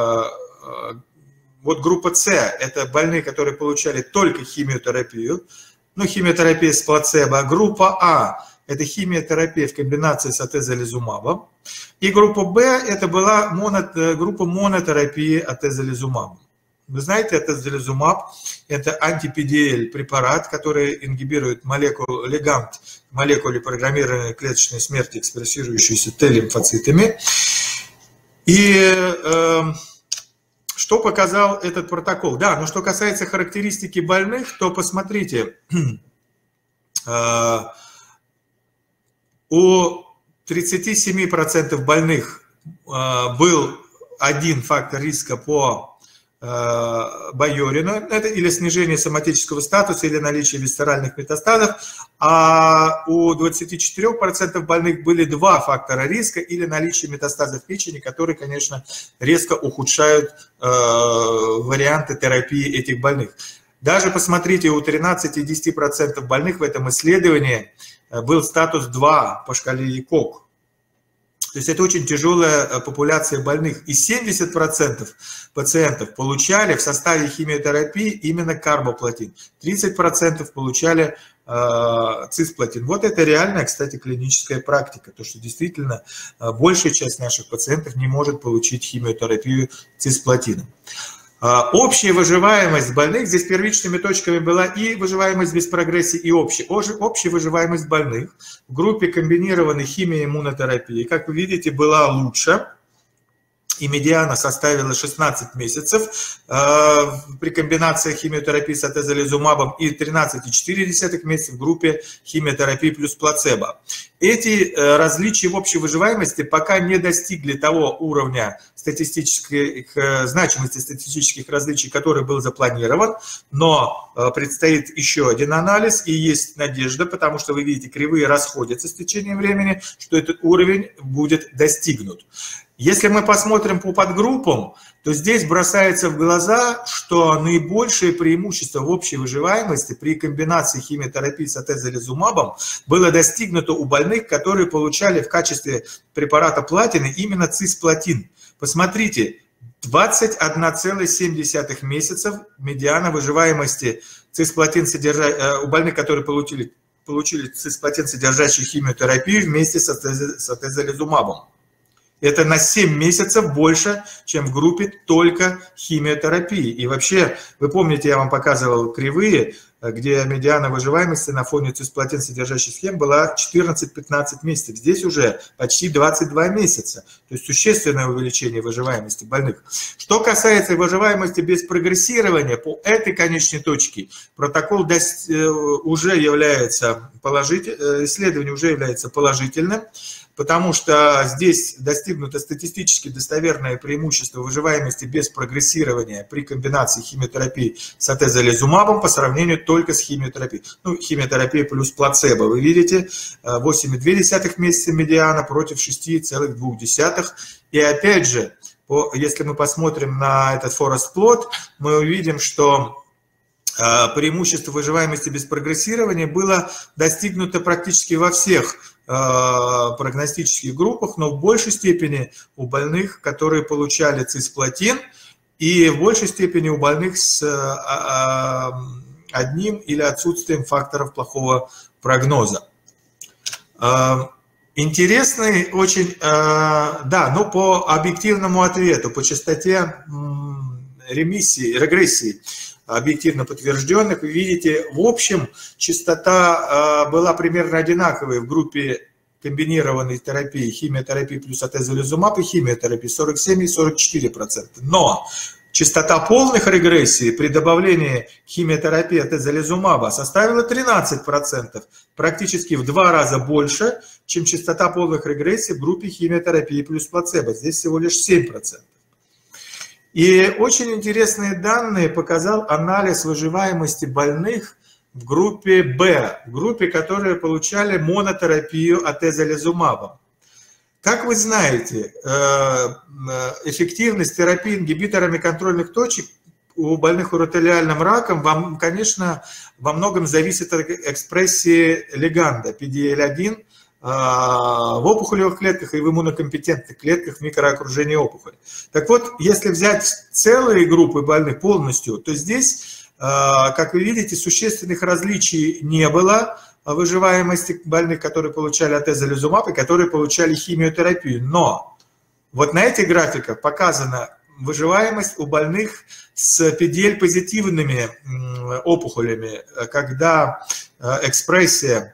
B: вот группа С, это больные, которые получали только химиотерапию, ну, химиотерапия с плацебо. Группа А – это химиотерапия в комбинации с атезолизумабом. И группа Б – это была группа монотерапии атезолизумабом. Вы знаете, атезолизумаб – это анти-PDL препарат, который ингибирует легант молекулы программированной клеточной смерти, экспрессирующейся Т-лимфоцитами. И что показал этот протокол? Да, но что касается характеристики больных, то посмотрите, у 37% больных был один фактор риска по Байорину, это или снижение соматического статуса, или наличие висцеральных метастазов, а у 24% больных были 2 фактора риска, или наличие метастазов печени, которые, конечно, резко ухудшают варианты терапии этих больных. Даже посмотрите, у 13 и 10% больных в этом исследовании был статус 2 по шкале ЕКОГ. То есть это очень тяжелая популяция больных. И 70% пациентов получали в составе химиотерапии именно карбоплатин. 30% получали цисплатин. Вот это реальная, кстати, клиническая практика, то, что действительно большая часть наших пациентов не может получить химиотерапию цисплатином. Общая выживаемость больных, здесь первичными точками была и выживаемость без прогрессии, и общая выживаемость больных в группе комбинированной химиоиммунотерапии, как вы видите, была лучше. И медиана составила 16 месяцев при комбинации химиотерапии с атезолизумабом и 13,4 месяца в группе химиотерапии плюс плацебо. Эти различия в общей выживаемости пока не достигли того уровня значимости статистических различий, который был запланирован, но предстоит еще один анализ, и есть надежда, потому что вы видите, кривые расходятся с течением времени, что этот уровень будет достигнут. Если мы посмотрим по подгруппам, то здесь бросается в глаза, что наибольшее преимущество в общей выживаемости при комбинации химиотерапии с атезолизумабом было достигнуто у больных, которые получали в качестве препарата платины именно цисплатин. Посмотрите, 21,7 месяцев медиана выживаемости цисплатин у больных, которые получили цисплатин, содержащий химиотерапию вместе с атезолизумабом. Это на 7 месяцев больше, чем в группе только химиотерапии. И вообще, вы помните, я вам показывал кривые, где медиана выживаемости на фоне цисплатин содержащих схем была 14-15 месяцев. Здесь уже почти 22 месяца. То есть существенное увеличение выживаемости больных. Что касается выживаемости без прогрессирования, по этой конечной точке протокол уже является исследование уже является положительным, потому что здесь достигнуто статистически достоверное преимущество выживаемости без прогрессирования при комбинации химиотерапии с атезолизумабом по сравнению только с химиотерапией. Ну, химиотерапия плюс плацебо. Вы видите, 8,2 месяца медиана против 6,2. И опять же, если мы посмотрим на этот форест плот, мы увидим, что преимущество выживаемости без прогрессирования было достигнуто практически во всех прогностических группах, но в большей степени у больных, которые получали цисплатин, и в большей степени у больных с одним или отсутствием факторов плохого прогноза. Интересный очень, да, но по объективному ответу, по частоте регрессии, объективно подтвержденных, вы видите, в общем, частота была примерно одинаковой в группе комбинированной терапии, химиотерапии плюс атезолизумаб и химиотерапии 47 и 44%. Но частота полных регрессий при добавлении химиотерапии атезолизумаба составила 13%, практически в 2 раза больше, чем частота полных регрессий в группе химиотерапии плюс плацебо. Здесь всего лишь 7%. И очень интересные данные показал анализ выживаемости больных в группе Б, в группе, которые получали монотерапию атезолизумабом. Как вы знаете, эффективность терапии ингибиторами контрольных точек у больных уротелиальным раком, конечно, во многом зависит от экспрессии лиганда PDL1 в опухолевых клетках и в иммунокомпетентных клетках в микроокружении опухоли. Так вот, если взять целые группы больных полностью, то здесь, как вы видите, существенных различий не было в выживаемости больных, которые получали атезолизумаб и которые получали химиотерапию. Но вот на этих графиках показана выживаемость у больных с PDL-позитивными опухолями, когда экспрессия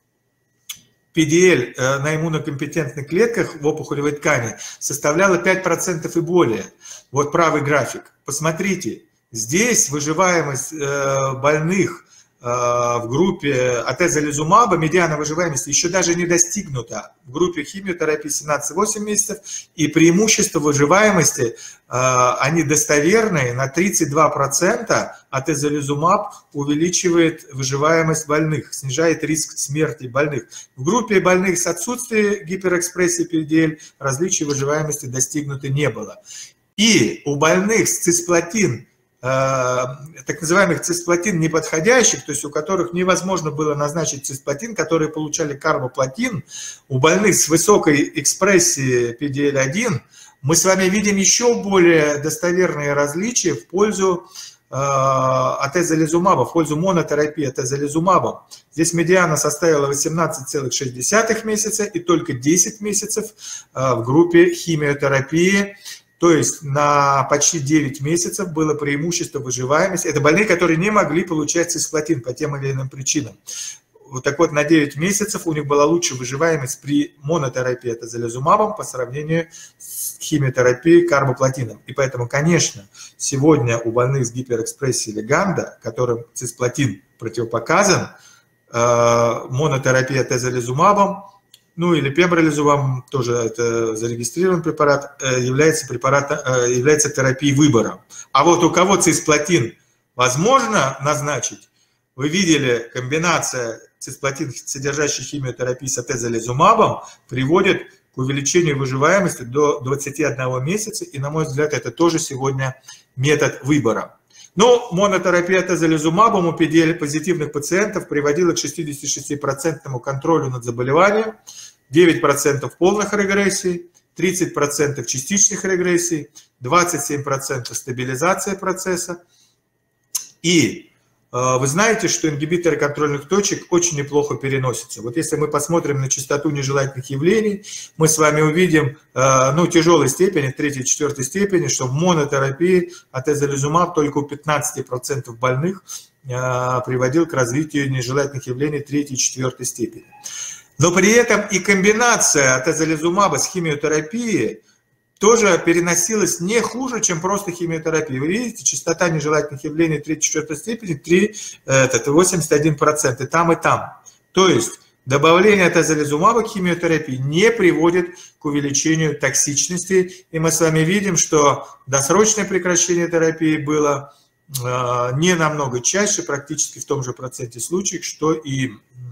B: PDL на иммунокомпетентных клетках в опухолевой ткани составляла 5% и более. Вот правый график. Посмотрите, здесь выживаемость больных в группе атезолизумаба, медиана выживаемости еще даже не достигнута. В группе химиотерапии 17,8 месяцев, и преимущество выживаемости, они достоверные, на 32% атезолизумаб увеличивает выживаемость больных, снижает риск смерти больных. В группе больных с отсутствием гиперэкспрессии PDL различий выживаемости достигнуто не было. И у больных с цисплатин, так называемых цисплатин неподходящих, то есть у которых невозможно было назначить цисплатин, которые получали карбоплатин, у больных с высокой экспрессией PDL1, мы с вами видим еще более достоверные различия в пользу атезолизумаба, в пользу монотерапии атезолизумабом. Здесь медиана составила 18,6 месяца и только 10 месяцев в группе химиотерапии. То есть на почти 9 месяцев было преимущество выживаемости. Это больные, которые не могли получать цисплатин по тем или иным причинам. Вот так вот, на 9 месяцев у них была лучшая выживаемость при монотерапии атезолизумабом по сравнению с химиотерапией карбоплатином. И поэтому, конечно, сегодня у больных с гиперэкспрессией леганда, которым цисплатин противопоказан, монотерапия атезолизумабом, ну или пембролизумабом, тоже это зарегистрированный препарат, является терапией выбора. А вот у кого цисплатин возможно назначить, вы видели, комбинация цисплатин, содержащей химиотерапии с атезолизумабом, приводит к увеличению выживаемости до 21 месяца, и, на мой взгляд, это тоже сегодня метод выбора. Но монотерапия атезолизумабом у позитивных пациентов приводила к 66% контролю над заболеванием, 9% полных регрессий, 30% частичных регрессий, 27% стабилизация процесса. И вы знаете, что ингибиторы контрольных точек очень неплохо переносятся. Вот если мы посмотрим на частоту нежелательных явлений, мы с вами увидим, тяжелой степени, 3-4 степени, что в монотерапии атезолизумаб только у 15% больных приводил к развитию нежелательных явлений 3-4 степени. Но при этом и комбинация атезолизумаба с химиотерапией тоже переносилась не хуже, чем просто химиотерапия. Вы видите, частота нежелательных явлений 3-4 степени 81% и там, и там. То есть добавление атезолизумаба к химиотерапии не приводит к увеличению токсичности. И мы с вами видим, что досрочное прекращение терапии было не намного чаще, практически в том же проценте случаев, что и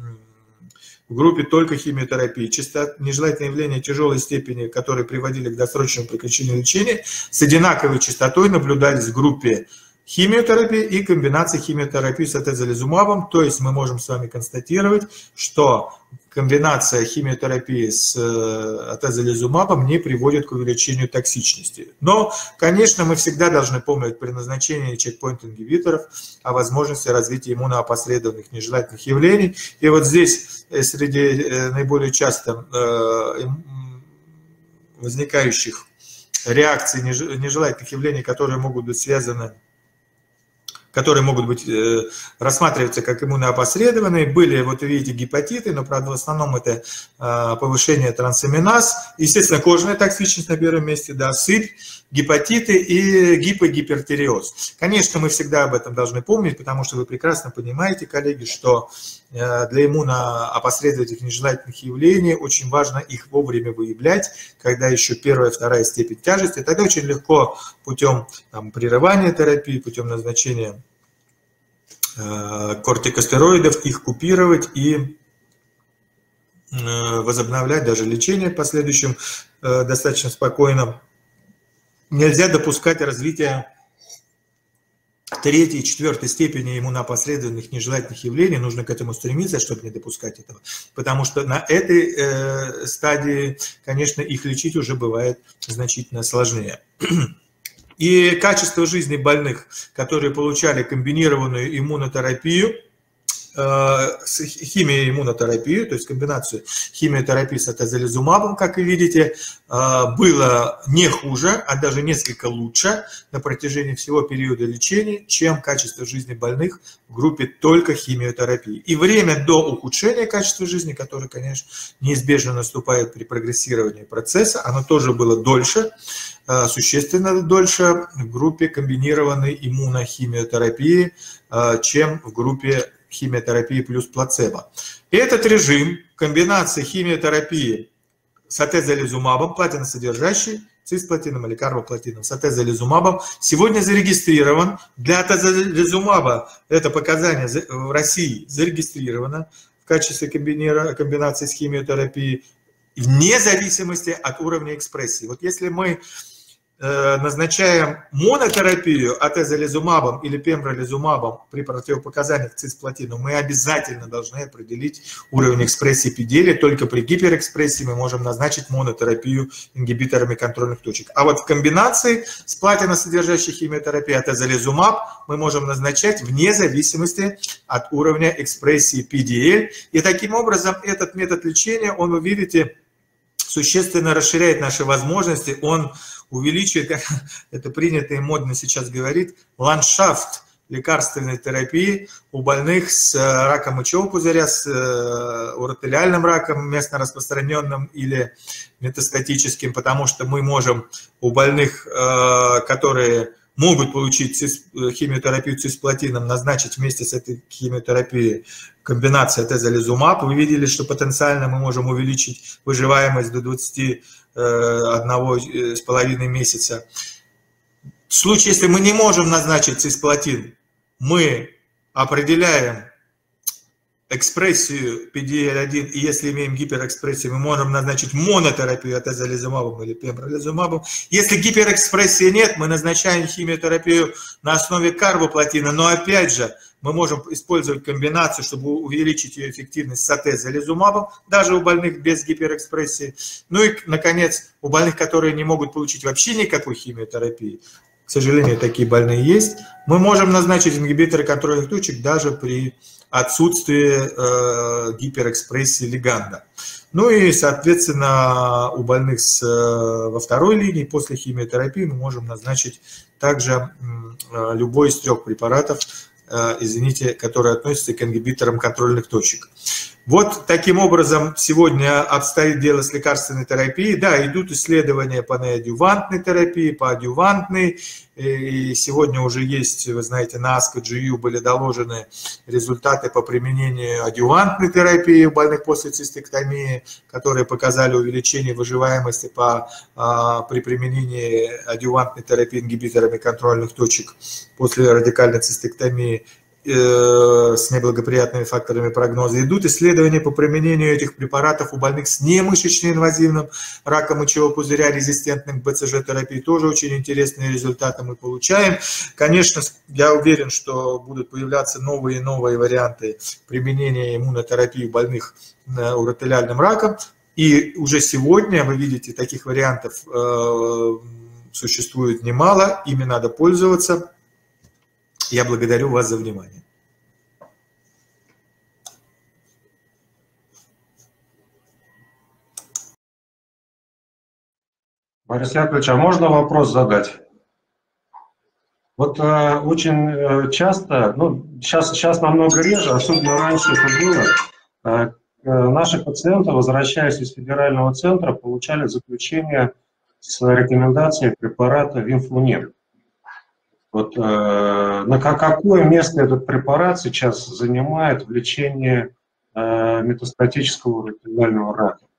B: в группе только химиотерапии. Частота нежелательные явления тяжелой степени, которые приводили к досрочному прекращению лечения, с одинаковой частотой наблюдались в группе химиотерапии и комбинации химиотерапии с атезолизумабом. То есть мы можем с вами констатировать, что комбинация химиотерапии с атезолизумабом не приводит к увеличению токсичности. Но, конечно, мы всегда должны помнить при назначении чекпоинт-ингибиторов о возможности развития иммуноопосредованных нежелательных явлений. И вот здесь среди наиболее часто возникающих реакций нежелательных явлений, которые могут быть связаны, которые могут быть рассматриваться как иммуноопосредованные, были, вот вы видите, гепатиты, но, правда, в основном это повышение трансаминаз, естественно, кожная токсичность на первом месте, да, сыпь, гепатиты и гипогипертериоз. Конечно, мы всегда об этом должны помнить, потому что вы прекрасно понимаете, коллеги, что для иммуноопосредовательных нежелательных явлений очень важно их вовремя выявлять, когда еще первая, вторая степень тяжести. Тогда очень легко путем прерывания терапии, путем назначения кортикостероидов их купировать и возобновлять даже лечение в последующем достаточно спокойно. Нельзя допускать развития третьей и четвертой степени иммуноопосредованных нежелательных явлений, нужно к этому стремиться, чтобы не допускать этого, потому что на этой стадии, конечно, их лечить уже бывает значительно сложнее. И качество жизни больных, которые получали комбинированную иммунотерапию, химиоиммунотерапию, то есть комбинацию химиотерапии с атезолизумабом, как вы видите, было не хуже, а даже несколько лучше на протяжении всего периода лечения, чем качество жизни больных в группе только химиотерапии. И время до ухудшения качества жизни, которое, конечно, неизбежно наступает при прогрессировании процесса, оно тоже было дольше, существенно дольше в группе комбинированной иммунохимиотерапии, чем в группе химиотерапии плюс плацебо. И этот режим комбинации химиотерапии с атезолизумабом, платиносодержащий, цисплатином или карбоплатином с атезолизумабом, сегодня зарегистрирован. Для атезолизумаба это показание в России зарегистрировано в качестве комбинации с химиотерапией вне зависимости от уровня экспрессии. Вот если мы назначаем монотерапию атезолизумабом или пембролизумабом при противопоказаниях цисплатину, мы обязательно должны определить уровень экспрессии PDL, только при гиперэкспрессии мы можем назначить монотерапию ингибиторами контрольных точек. А вот в комбинации с платиносодержащей химиотерапией атезолизумаб мы можем назначать вне зависимости от уровня экспрессии PDL. И таким образом этот метод лечения, он, вы видите, существенно расширяет наши возможности, он увеличивает, как это принято и модно сейчас говорить, ландшафт лекарственной терапии у больных с раком мочевого пузыря, с уротелиальным раком, местно распространенным или метастатическим, потому что мы можем у больных, которые могут получить химиотерапию цисплатином, назначить вместе с этой химиотерапией комбинацию атезолизумаб. Вы видели, что потенциально мы можем увеличить выживаемость до 21,5 месяца. В случае, если мы не можем назначить цисплатин, мы определяем экспрессию PDL1, и если имеем гиперэкспрессию, мы можем назначить монотерапию атезолизумабом или пембролизумабом. Если гиперэкспрессии нет, мы назначаем химиотерапию на основе карбоплатина, но опять же, мы можем использовать комбинацию, чтобы увеличить ее эффективность с атезолизумабом, даже у больных без гиперэкспрессии. Ну и, наконец, у больных, которые не могут получить вообще никакой химиотерапии, к сожалению, такие больные есть, мы можем назначить ингибиторы контрольных точек даже при отсутствии гиперэкспрессии лиганда. Ну и, соответственно, у больных во второй линии после химиотерапии мы можем назначить также любой из 3 препаратов, извините, которые относятся к ингибиторам контрольных точек. Вот таким образом сегодня обстоит дело с лекарственной терапией. Да, идут исследования по неадъювантной терапии, по адъювантной. И сегодня уже есть, вы знаете, на ASCO-GU были доложены результаты по применению адъювантной терапии у больных после цистектомии, которые показали увеличение выживаемости при применении адъювантной терапии ингибиторами контрольных точек после радикальной цистектомии с неблагоприятными факторами прогноза. Идут исследования по применению этих препаратов у больных с немышечно-инвазивным раком мочевого пузыря, резистентным к БЦЖ-терапии. Тоже очень интересные результаты мы получаем. Конечно, я уверен, что будут появляться новые и новые варианты применения иммунотерапии у больных уротелиальным раком. И уже сегодня, вы видите, таких вариантов существует немало, ими надо пользоваться. Я благодарю вас за внимание.
C: Борис Яковлевич, а можно вопрос задать? Вот очень часто, ну, сейчас намного реже, особенно раньше это было, наши пациенты, возвращаясь из федерального центра, получали заключение с рекомендацией препарата Винфлунин. Вот на какое место этот препарат сейчас занимает в лечении метастатического уротелиального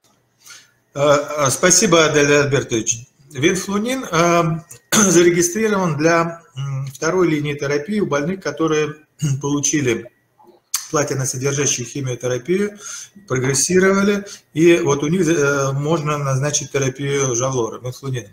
C: рака?
B: Спасибо, Адель Альбертович. Винфлунин зарегистрирован для второй линии терапии у больных, которые получили платиносодержащую химиотерапию, прогрессировали, и вот у них можно назначить терапию Жавлора, Винфлунина.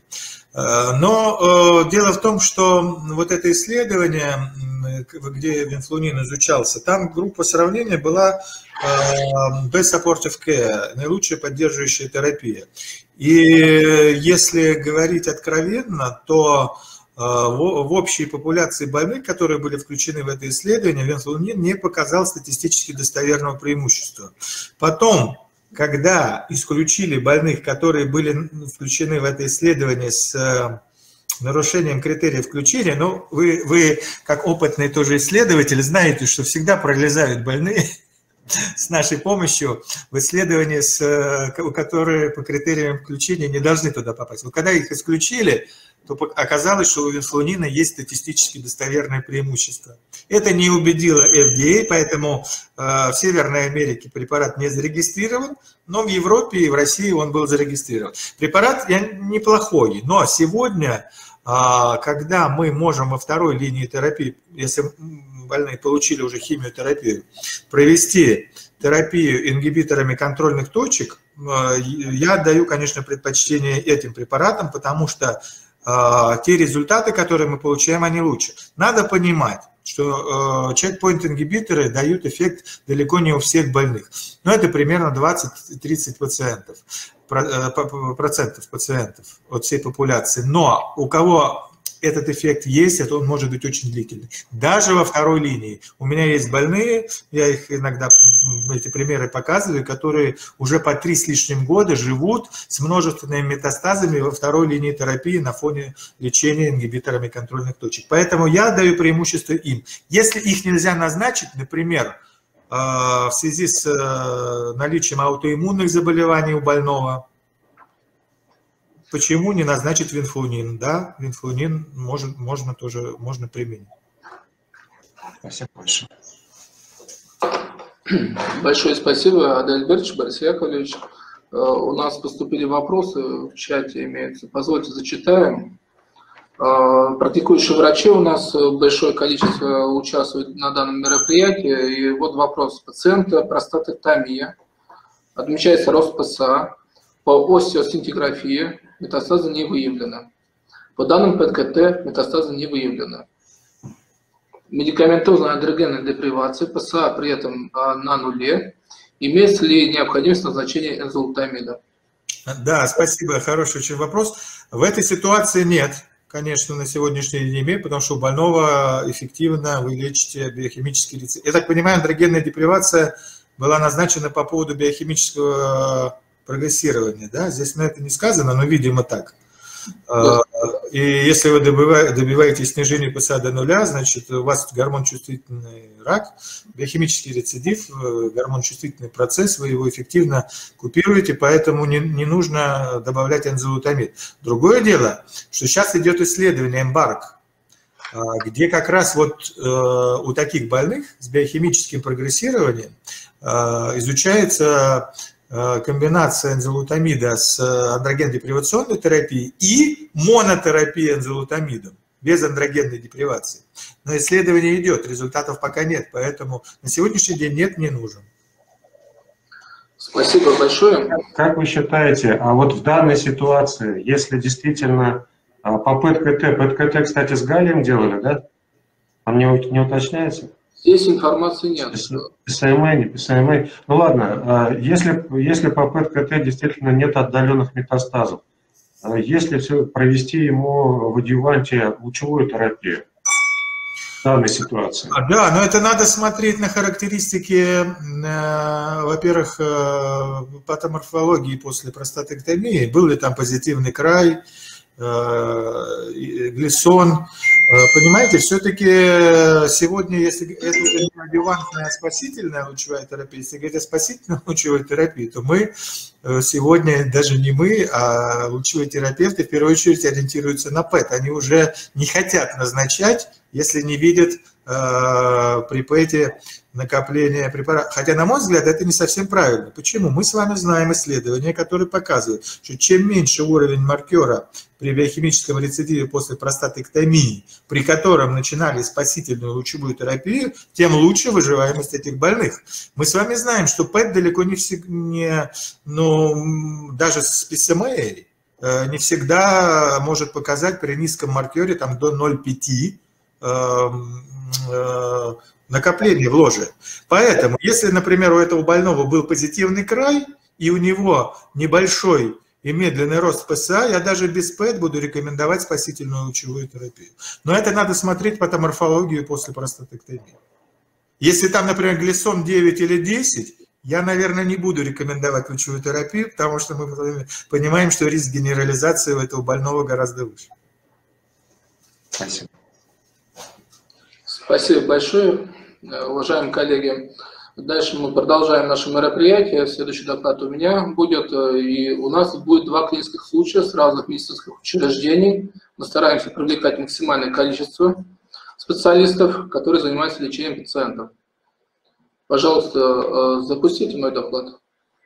B: Но дело в том, что вот это исследование, где Винфлунин изучался, там группа сравнения была Best Supportive Care, наилучшая поддерживающая терапия. И если говорить откровенно, то в общей популяции больных, которые были включены в это исследование, Винфлунин не показал статистически достоверного преимущества. Потом, когда исключили больных, которые были включены в это исследование с нарушением критериев включения, ну, вы как опытный тоже исследователь знаете, что всегда пролезают больные с нашей помощью в исследования, которые по критериям включения не должны туда попасть. Но когда их исключили, то оказалось, что у Винфлунина есть статистически достоверное преимущество. Это не убедило FDA, поэтому в Северной Америке препарат не зарегистрирован, но в Европе и в России он был зарегистрирован. Препарат неплохой, но сегодня, когда мы можем во второй линии терапии, если больные получили уже химиотерапию, провести терапию ингибиторами контрольных точек, я отдаю, конечно, предпочтение этим препаратам, потому что те результаты, которые мы получаем, они лучше. Надо понимать, что чекпоинт-ингибиторы дают эффект далеко не у всех больных. Но это примерно 20-30% пациентов от всей популяции. Но у кого этот эффект есть, это он может быть очень длительный. Даже во второй линии. У меня есть больные, я их иногда, эти примеры показываю, которые уже по 3 с лишним года живут с множественными метастазами во второй линии терапии на фоне лечения ингибиторами контрольных точек. Поэтому я даю преимущество им. Если их нельзя назначить, например, в связи с наличием аутоиммунных заболеваний у больного, почему не назначить винфлунин? Да, винфлунин можно применить.
C: Спасибо большое.
A: Большое спасибо, Адель Альбертович, Борис Яковлевич. У нас поступили вопросы, в чате имеются. Позвольте, зачитаем. Практикующие врачи у нас большое количество участвуют на данном мероприятии. И вот вопрос пациента: простатэктомия. Отмечается рост ПСА. По остеосинтиграфии метастазы не выявлено. По данным ПЭТ-КТ метастазы не выявлено. Медикаментозная андрогенная депривация, ПСА при этом на нуле. Имеется ли необходимость назначения энзолутамида?
B: Да, спасибо, хороший очень вопрос. В этой ситуации нет, конечно, на сегодняшний день не имеет, потому что у больного эффективно вы лечите биохимический рецидив. Я так понимаю, андрогенная депривация была назначена по поводу биохимического прогрессирования, да? Здесь на это не сказано, но видимо так. И если вы добиваете снижения ПСА до нуля, значит у вас гормон-чувствительный рак, биохимический рецидив, гормон-чувствительный процесс, вы его эффективно купируете, поэтому не нужно добавлять энзолутамид. Другое дело, что сейчас идет исследование EMBARC, где как раз вот у таких больных с биохимическим прогрессированием изучается комбинация энзолутамида с андрогенно-депривационной терапией и монотерапия энзолутамидом, без андрогенной депривации. Но исследование идет, результатов пока нет, поэтому на сегодняшний день нет, не нужен.
A: Спасибо большое.
C: Как вы считаете, а вот в данной ситуации, если действительно по ПЭТ-КТ, кстати, с галлием делали, да? Там не уточняется?
A: Здесь информации нет.
C: ПСМА, не ПСМА. Ну ладно, если по ПЭТ-КТ действительно нет отдаленных метастазов, если все провести ему в адъюванте лучевую терапию в данной ситуации?
B: Да, но это надо смотреть на характеристики, во-первых, патоморфологии после простатэктомии. Был ли там позитивный край, глисон. Понимаете, все-таки сегодня, если это уже не адъювантная спасительная лучевая терапия, если говорить о спасительной лучевой терапии, то мы сегодня, даже не мы, а лучевые терапевты в первую очередь ориентируются на ПЭТ. Они уже не хотят назначать, если не видят при ПЭТе накопление препарата. Хотя, на мой взгляд, это не совсем правильно. Почему? Мы с вами знаем исследования, которые показывают, что чем меньше уровень маркера при биохимическом рецидиве после простатэктомии, при котором начинали спасительную лучевую терапию, тем лучше выживаемость этих больных. Мы с вами знаем, что ПЭТ далеко не всегда, даже с ПСМА не всегда может показать при низком маркере там, до 0,5 накопление в ложе. Поэтому, если, например, у этого больного был позитивный край, и у него небольшой и медленный рост ПСА, я даже без ПЭТ буду рекомендовать спасительную лучевую терапию. Но это надо смотреть патоморфологию после простатэктомии. Если там, например, глисон 9 или 10, я, наверное, не буду рекомендовать лучевую терапию, потому что мы понимаем, что риск генерализации у этого больного гораздо выше.
C: Спасибо.
A: Спасибо большое, уважаемые коллеги. Дальше мы продолжаем наше мероприятие. Следующий доклад у меня будет. И у нас будет 2 клинических случая с разных медицинских учреждений. Мы стараемся привлекать максимальное количество специалистов, которые занимаются лечением пациентов. Пожалуйста, запустите мой доклад.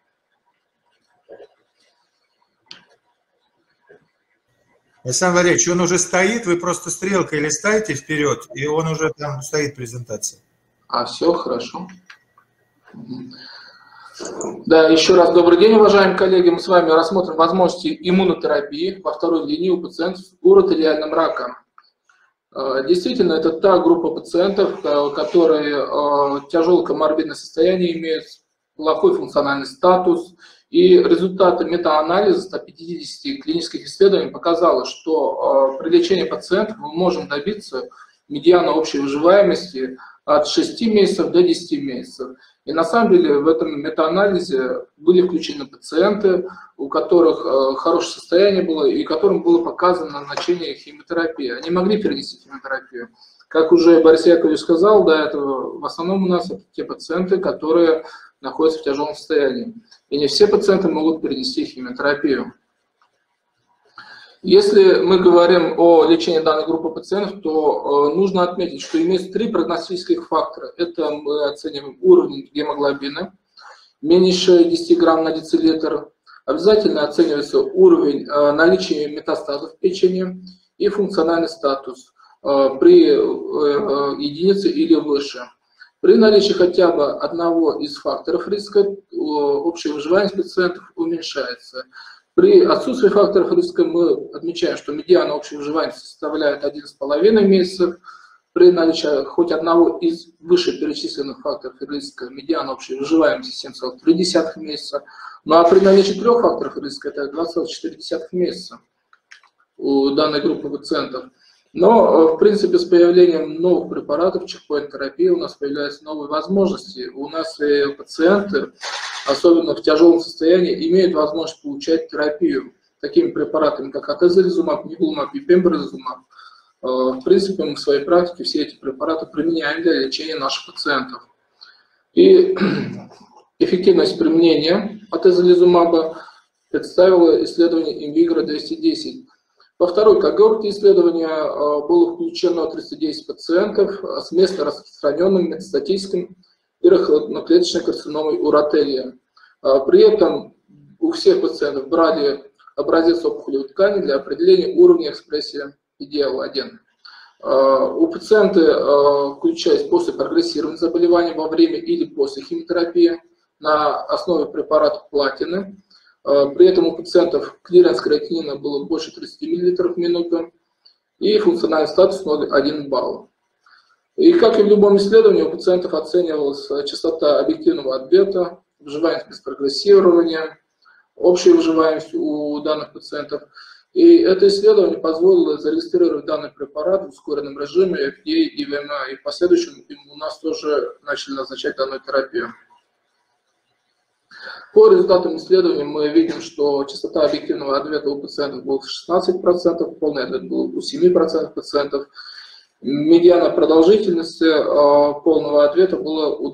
B: Александр Валерьевич, он уже стоит, вы просто стрелкой листаете вперед, и он уже там стоит презентация.
A: Все хорошо. Да, еще раз добрый день, уважаемые коллеги. Мы с вами рассмотрим возможности иммунотерапии во второй линии у пациентов с уротериальным раком. Действительно, это та группа пациентов, которые тяжелое коморбидное состояние имеют, плохой функциональный статус. И результаты метаанализа 150 клинических исследований показало, что при лечении пациентов мы можем добиться медиана общей выживаемости от 6 месяцев до 10 месяцев. И на самом деле в этом метаанализе были включены пациенты, у которых хорошее состояние было и которым было показано назначение химиотерапии. Они могли перенести химиотерапию. Как уже Борис Яковлевич сказал до этого, в основном у нас это те пациенты, которые находятся в тяжелом состоянии. И не все пациенты могут перенести химиотерапию. Если мы говорим о лечении данной группы пациентов, то нужно отметить, что имеется 3 прогностических фактора. Это мы оцениваем уровень гемоглобина, меньше 10 грамм на децилитр. Обязательно оценивается уровень наличия метастазов в печени и функциональный статус при единице или выше. При наличии хотя бы одного из факторов риска общая выживаемость пациентов уменьшается. При отсутствии факторов риска мы отмечаем, что медиана общей выживаемости составляет 1,5 месяцев. При наличии хоть одного из вышеперечисленных факторов риска медиана общей выживаемости 7,3 месяца. Ну а при наличии 3 факторов риска это 2,4 месяца у данной группы пациентов. Но, в принципе, с появлением новых препаратов чекпоинт-терапии у нас появляются новые возможности. У нас пациенты, особенно в тяжелом состоянии, имеют возможность получать терапию такими препаратами, как атезолизумаб, ниволумаб и пембролизумаб. В принципе, мы в своей практике все эти препараты применяем для лечения наших пациентов. И эффективность применения атезолизумаба представило исследование INVIGRO-210. Во второй когорте исследования было включено 310 пациентов с местно распространенным метастатическим пирохладноклеточной карциномой уротелия. При этом у всех пациентов брали образец опухолевой ткани для определения уровня экспрессии PD-L1. У пациента, включаясь после прогрессирования заболевания во время или после химиотерапии на основе препарата платины. При этом у пациентов клиренс креатинина было больше 30 мл в минуту и функциональный статус 0,1 балл. И как и в любом исследовании, у пациентов оценивалась частота объективного ответа, выживаемость без прогрессирования, общая выживаемость у данных пациентов. И это исследование позволило зарегистрировать данный препарат в ускоренном режиме FDA и VMA, и в последующем у нас тоже начали назначать данную терапию. По результатам исследования мы видим, что частота объективного ответа у пациентов была 16%, полный ответ был у 7% пациентов. Медиана продолжительности полного ответа была у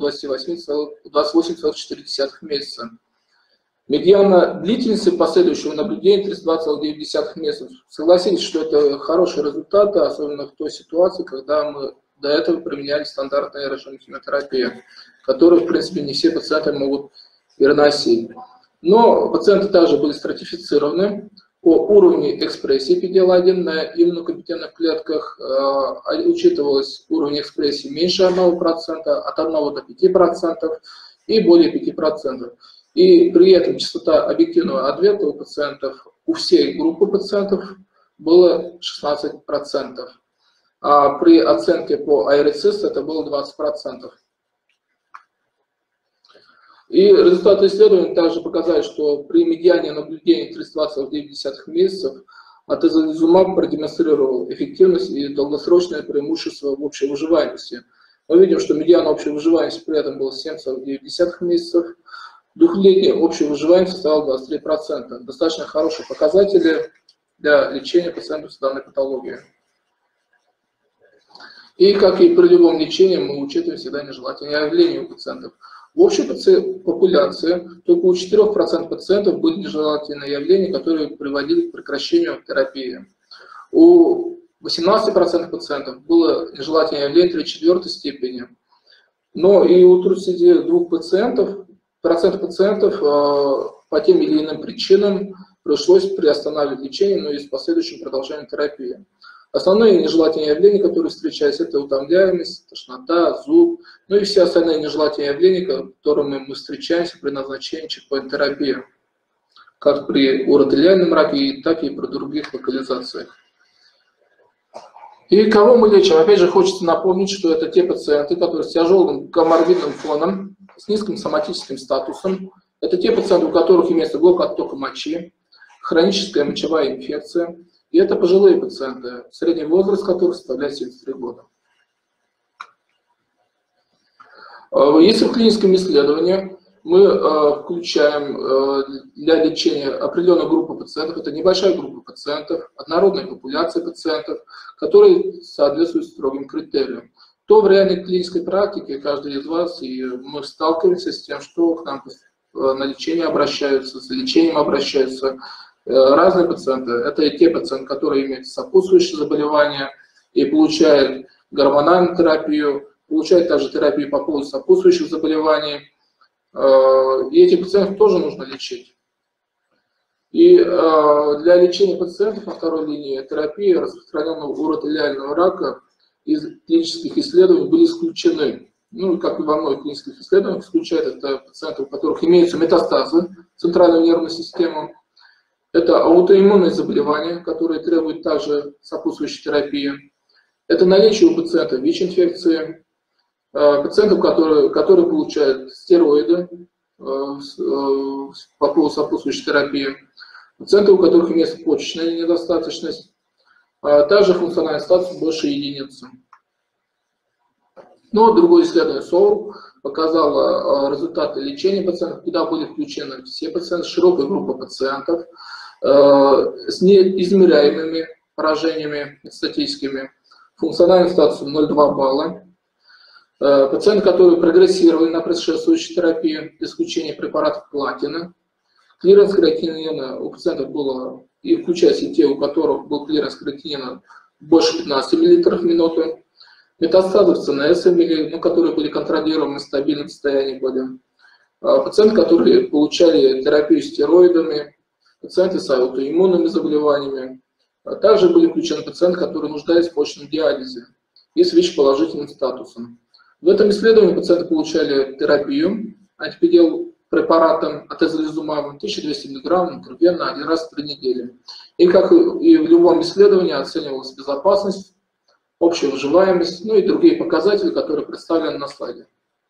A: 28,4 месяца. Медиана длительности последующего наблюдения 32,9 месяцев. Согласитесь, что это хорошие результаты, особенно в той ситуации, когда мы до этого применяли стандартный режим химиотерапии, который, в принципе, не все пациенты могут переносить. Но пациенты также были стратифицированы по уровню экспрессии PD-L1 на иммунокомпетентных клетках. Учитывалось уровень экспрессии меньше 1%, от 1 до 5% и более 5%. И при этом частота объективного ответа у пациентов, у всей группы пациентов, было 16%. А при оценке по IRCIS это было 20%. И результаты исследований также показали, что при медиане наблюдения 32,9 месяцев атезолизумаб продемонстрировал эффективность и долгосрочное преимущество в общей выживаемости. Мы видим, что медиана общей выживаемости при этом была 7,9 месяцев, двухлетняя общая выживаемость составила 23%. Достаточно хорошие показатели для лечения пациентов с данной патологией. И как и при любом лечении, мы учитываем всегда нежелательные явления у пациентов. В общей популяции только у 4% пациентов были нежелательные явления, которые приводили к прекращению терапии. У 18% пациентов было нежелательное явление 3/4 степени. Но и у 32% пациентов по тем или иным причинам пришлось приостанавливать лечение, но и с последующим продолжением терапии. Основные нежелательные явления, которые встречаются, это утомляемость, тошнота, зуд, ну и все остальные нежелательные явления, с которыми мы встречаемся при назначении чекпоинт-терапии, как при уротелиальном раке, так и при других локализациях. И кого мы лечим? Опять же, хочется напомнить, что это те пациенты, которые с тяжелым коморбидным фоном, с низким соматическим статусом. Это те пациенты, у которых имеется блок оттока мочи, хроническая мочевая инфекция. И это пожилые пациенты, средний возраст которых составляет 73 года. Если в клиническом исследовании мы включаем для лечения определенную группу пациентов, это небольшая группа пациентов, однородная популяция пациентов, которые соответствуют строгим критериям, то в реальной клинической практике каждый из вас и мы сталкиваемся с тем, что к нам на лечение обращаются, за лечением обращаются разные пациенты. Это и те пациенты, которые имеют сопутствующие заболевания и получают гормональную терапию, получают также терапию по поводу сопутствующих заболеваний. И этих пациентов тоже нужно лечить. И для лечения пациентов на второй линии терапии распространенного уротелиального рака из клинических исследований были исключены. Ну, как и во многих клинических исследованиях, исключают это пациенты, у которых имеются метастазы в центральную нервную систему. Это аутоиммунные заболевания, которые требуют также сопутствующей терапии. Это наличие у пациента ВИЧ-инфекции, пациентов, которые получают стероиды по поводу сопутствующей терапии, пациенты, у которых имеется почечная недостаточность, а также функциональный статус больше единицы. Но другое исследование СОУ показало результаты лечения пациентов, куда были включены все пациенты, широкая группа пациентов с неизмеряемыми поражениями статическими, функциональным статусом 0,2 балла. Пациенты, которые прогрессировали на предшествующей терапии, исключение препаратов платины. Клиренс креатинина у пациентов было, и включая те, у которых был клиренс креатинина больше 15 мл в минуту. Метастазы в ЦНС имели, которые были контролируемы, в стабильном состоянии были. Пациенты, которые получали терапию стероидами, пациенты с аутоиммунными заболеваниями. Также были включены пациенты, которые нуждались в почечном диализе и с ВИЧ-положительным статусом. В этом исследовании пациенты получали терапию антипедил препаратом атезолизумабом 1200 мг интервенно один раз в 3 недели. И как и в любом исследовании оценивалась безопасность, общая выживаемость, ну и другие показатели, которые представлены на слайде.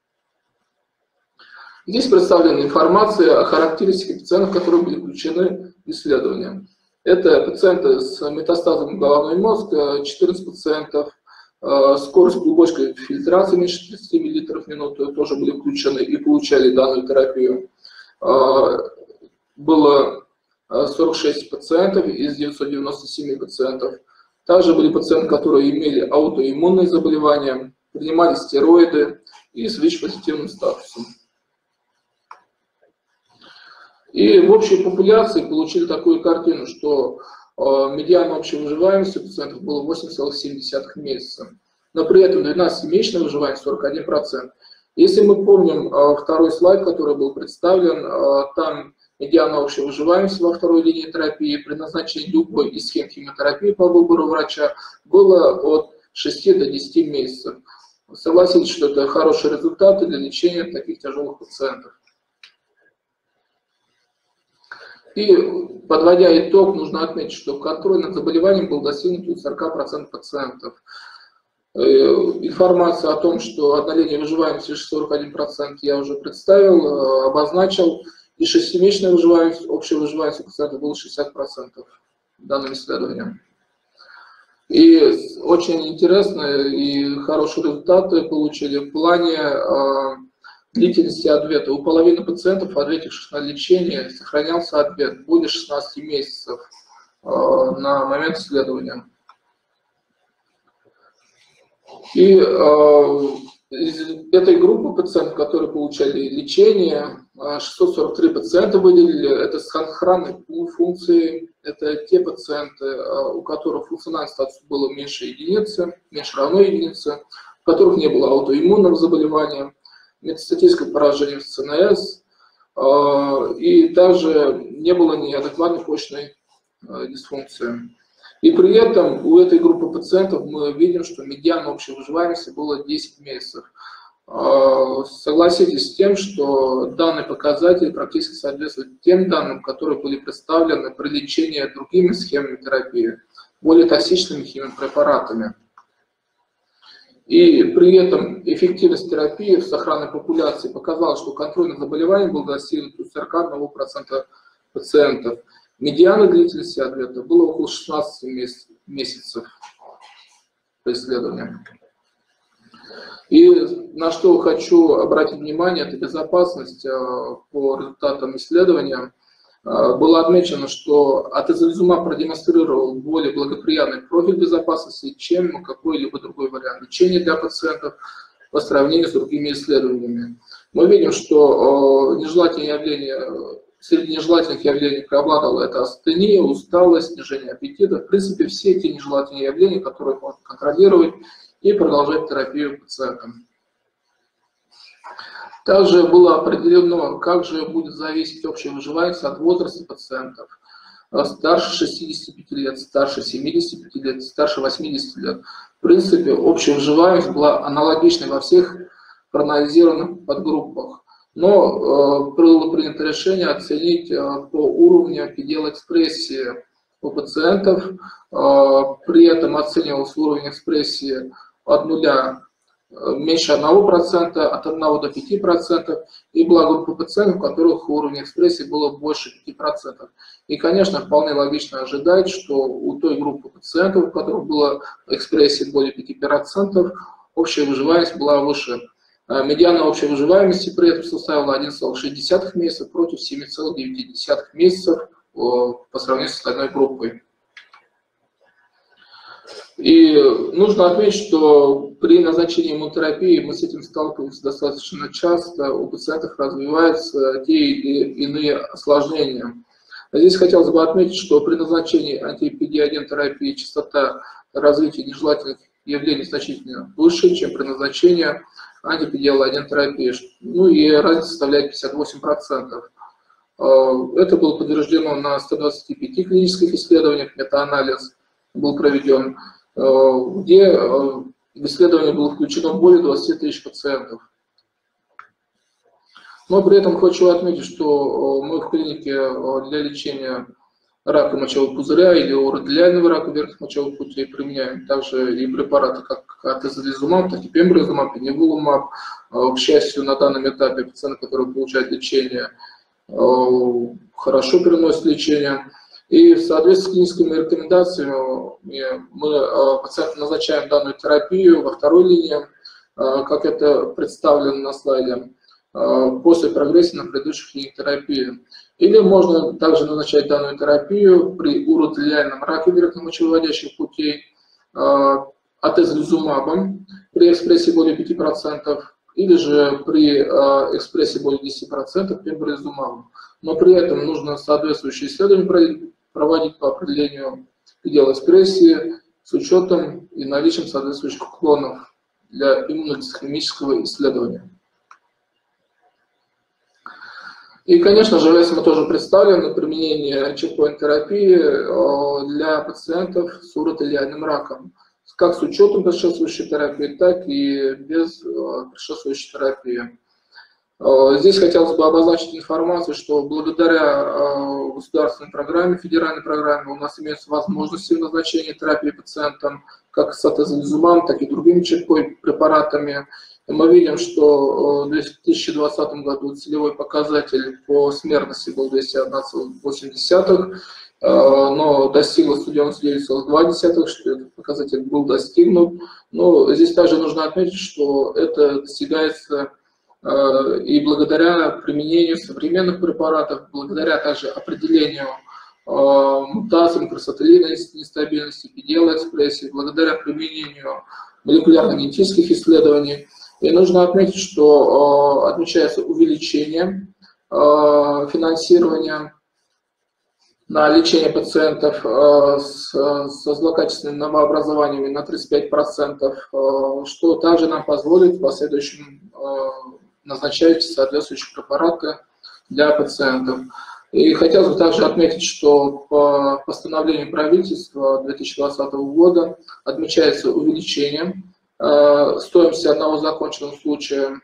A: Здесь представлена информация о характеристиках пациентов, которые были включены в исследование. Это пациенты с метастазом в головной мозг, 14 пациентов, скорость глубокой фильтрации меньше 30 мл в минуту тоже были включены и получали данную терапию. Было 46 пациентов из 997 пациентов. Также были пациенты, которые имели аутоиммунные заболевания, принимали стероиды и с ВИЧ-позитивным статусом. И в общей популяции получили такую картину, что медиана общей выживаемости у пациентов было 8,7 месяца. Но при этом 12-месячная выживаемость 41%. Если мы помним второй слайд, который был представлен, там медиана общей выживаемости во второй линии терапии при назначении любой из схем химиотерапии по выбору врача было от 6 до 10 месяцев. Согласитесь, что это хорошие результаты для лечения таких тяжелых пациентов. И, подводя итог, нужно отметить, что контроль над заболеванием был достигнут у 40% пациентов. Информация о том, что однолетняя выживаемость 41% я уже представил, обозначил. И 6-месячная выживаемость, общая выживаемость у пациентов была 60% в данном исследовании. И очень интересные и хорошие результаты получили в плане длительности ответа. У половины пациентов, ответивших на лечение, сохранялся ответ более 16 месяцев на момент исследования. И из этой группы пациентов, которые получали лечение, 643 пациента выделили, это с сохранной функцией, это те пациенты, у которых функциональный статус был меньше единицы, меньше равно единице, у которых не было аутоиммунного заболевания, метастатическое поражение в ЦНС, и также не было неадекватной почечной дисфункции. И при этом у этой группы пациентов мы видим, что медиана общей выживаемости было 10 месяцев. Согласитесь с тем, что данный показатель практически соответствует тем данным, которые были представлены при лечении другими схемами терапии, более токсичными химиопрепаратами. И при этом эффективность терапии в сохранной популяции показала, что контрольное заболевание было достигнуто у 41% пациентов. Медиана длительности ответа было около 16 месяцев по исследованию. И на что хочу обратить внимание, это безопасность. По результатам исследования было отмечено, что атезолизумаб продемонстрировал более благоприятный профиль безопасности, чем какой-либо другой вариант лечения для пациентов по сравнению с другими исследованиями. Мы видим, что нежелательные явления, среди нежелательных явлений преобладало это астения, усталость, снижение аппетита. В принципе, все те нежелательные явления, которые можно контролировать и продолжать терапию пациентам. Также было определено, как же будет зависеть общая выживаемость от возраста пациентов. Старше 65 лет, старше 75 лет, старше 80 лет. В принципе, общая выживаемость была аналогичной во всех проанализированных подгруппах. Но было принято решение оценить по уровню педиэл-экспрессии у пациентов. При этом оценивался уровень экспрессии от 0 меньше 1%, от 1 до 5%, и была группа пациентов, у которых уровень экспрессии было больше 5%. И, конечно, вполне логично ожидать, что у той группы пациентов, у которых была экспрессия более 5%, общая выживаемость была выше. Медиана общей выживаемости при этом составила 11,6 месяца против 7,9 месяцев по сравнению с остальной группой. И нужно отметить, что при назначении иммунотерапии мы с этим сталкиваемся достаточно часто, у пациентов развиваются те или иные осложнения. Здесь хотелось бы отметить, что при назначении анти-PD-1 терапии частота развития нежелательных явлений значительно выше, чем при назначении анти-PD-1 терапии. Ну и разница составляет 58%. Это было подтверждено на 125 клинических исследованиях, метаанализ был проведен, где в исследование было включено более 20 тысяч пациентов. Но при этом хочу отметить, что мы в клинике для лечения рака мочевого пузыря или уродилиального рака верхних мочевых путей применяем также и препараты, как атезолизумаб, так и пембролизумаб, и неволумаб. К счастью, на данном этапе пациенты, которые получают лечение, хорошо переносят лечение. И в соответствии с клиническими рекомендациями мы пациентам назначаем данную терапию во второй линии, как это представлено на слайде, после прогрессии на предыдущих линиях терапии. Или можно также назначать данную терапию при уротелиальном раке верхнемочевыводящих путей атезолизумабом при экспрессии более 5%, или же при экспрессии более 10% пембролизумабом. Но при этом нужно соответствующие исследования проводить по определению предела экспрессии с учетом и наличием соответствующих клонов для иммуногистохимического исследования. И, конечно же, в ЭСМО тоже представлено применение чекпоинт-терапии для пациентов с уротелиальным раком, как с учетом предшествующей терапии, так и без предшествующей терапии. Здесь хотелось бы обозначить информацию, что благодаря государственной программе, федеральной программе, у нас имеются возможности назначения терапии пациентам как с атезолизумабом, так и другими чекпоинт-препаратами. И мы видим, что в 2020 году целевой показатель по смертности был 201,8, но достигло 199,2, что этот показатель был достигнут. Но здесь также нужно отметить, что это достигается и благодаря применению современных препаратов, благодаря также определению мутаций, микросателлитной нестабильности, PDL-экспрессии, благодаря применению молекулярно-генетических исследований. И нужно отметить, что отмечается увеличение финансирования на лечение пациентов со злокачественными новообразованиями на 35%, что также нам позволит в последующем назначать соответствующие препараты для пациентов. И хотелось бы также отметить, что по постановлению правительства 2020 года отмечается увеличение стоимости одного законченного случая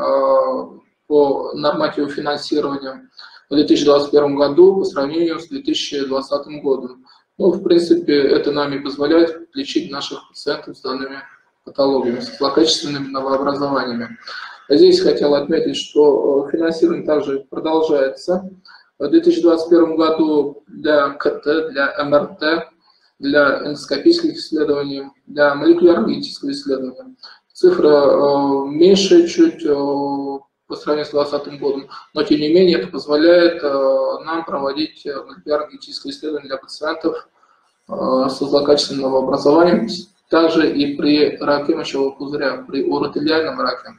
A: по нормативу финансирования в 2021 году по сравнению с 2020 годом. Ну, в принципе, это нам и позволяет лечить наших пациентов с данными патологиями, с злокачественными новообразованиями. Здесь хотел отметить, что финансирование также продолжается. В 2021 году для КТ, для МРТ, для эндоскопических исследований, для молекулярно-генетического исследования цифра меньше чуть по сравнению с 2020 годом, но тем не менее это позволяет нам проводить молекулярно-генетические исследования для пациентов со злокачественным новообразованием, также и при раке мочевого пузыря, при уротелиальном раке.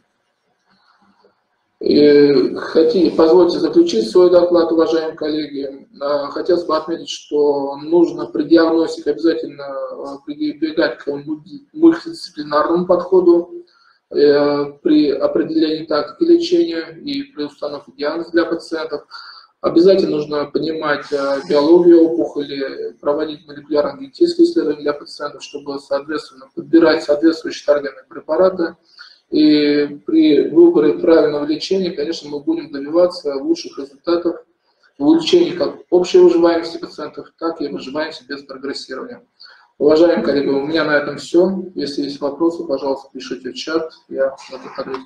A: Позвольте заключить свой доклад, уважаемые коллеги. Хотелось бы отметить, что нужно при диагностике обязательно прибегать к мультидисциплинарному подходу при определении тактики лечения и при установке диагноза для пациентов. Обязательно нужно понимать биологию опухоли, проводить молекулярно-генетические исследования для пациентов, чтобы, соответственно, подбирать соответствующие таргетные препараты. И при выборе правильного лечения, конечно, мы будем добиваться лучших результатов в улучшении как общей выживаемости пациентов, так и выживаемости без прогрессирования. Уважаемые коллеги, у меня на этом все. Если есть вопросы, пожалуйста, пишите в чат, я готов ответить.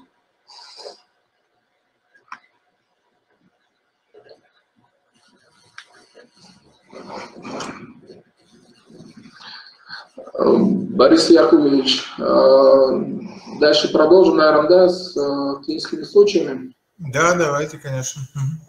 A: Борис Яковлевич, дальше продолжим, наверное, да, с клиническими случаями?
B: Да, давайте, конечно.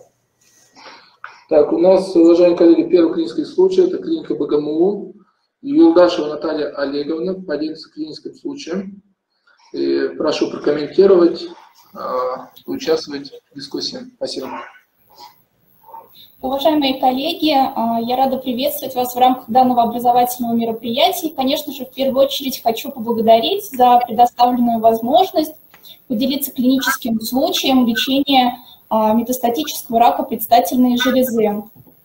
A: Так, у нас, уважаемые коллеги, первый клинический случай, это клиника БГМУ. Юлдашева Наталья Олеговна поделится клиническим случаем. И прошу прокомментировать, участвовать в дискуссии. Спасибо.
D: Уважаемые коллеги, я рада приветствовать вас в рамках данного образовательного мероприятия. И, конечно же, в первую очередь хочу поблагодарить за предоставленную возможность поделиться клиническим случаем лечения метастатического рака предстательной железы.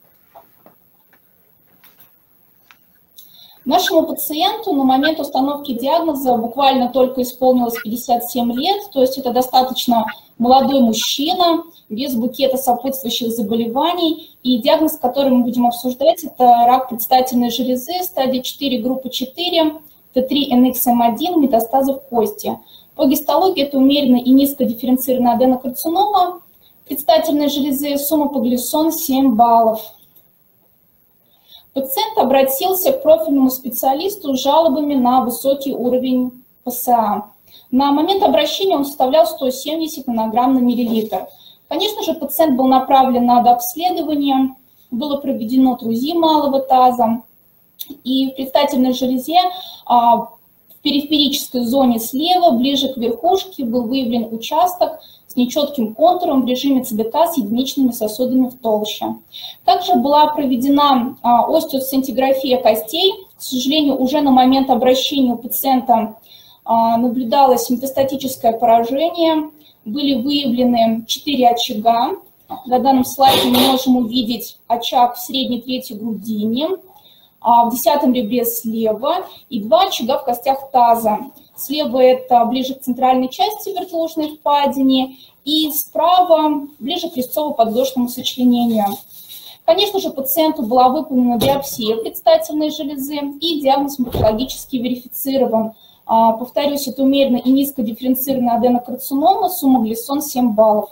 D: Нашему пациенту на момент установки диагноза буквально только исполнилось 57 лет, то есть это достаточно молодой мужчина, без букета сопутствующих заболеваний. И диагноз, который мы будем обсуждать, это рак предстательной железы, стадия 4, группа 4, Т3-НХМ1, метастазы в кости. По гистологии это умеренно и низко дифференцированная аденокарцинома предстательной железы, сумма по глисон 7 баллов. Пациент обратился к профильному специалисту с жалобами на высокий уровень ПСА. На момент обращения он составлял 170 нанограмм на миллилитр. Конечно же, пациент был направлен на дообследование, было проведено ТРУЗИ малого таза, и в предстательной железе в периферической зоне слева, ближе к верхушке, был выявлен участок с нечетким контуром в режиме ЦДК с единичными сосудами в толще. Также была проведена остеосцинтиграфия костей. К сожалению, уже на момент обращения у пациента наблюдалось метастатическое поражение. Были выявлены 4 очага. На данном слайде мы можем увидеть очаг в средней трети грудине, в 10-м ребре слева и 2 очага в костях таза. Слева это ближе к центральной части верхнеушной впадине, и справа ближе к резцово-подвздошному сочленению. Конечно же, пациенту была выполнена биопсия предстательной железы, и диагноз морфологически верифицирован. Повторюсь, это умеренно и низко дифференцированная аденокарцинома, сумма глисон 7 баллов.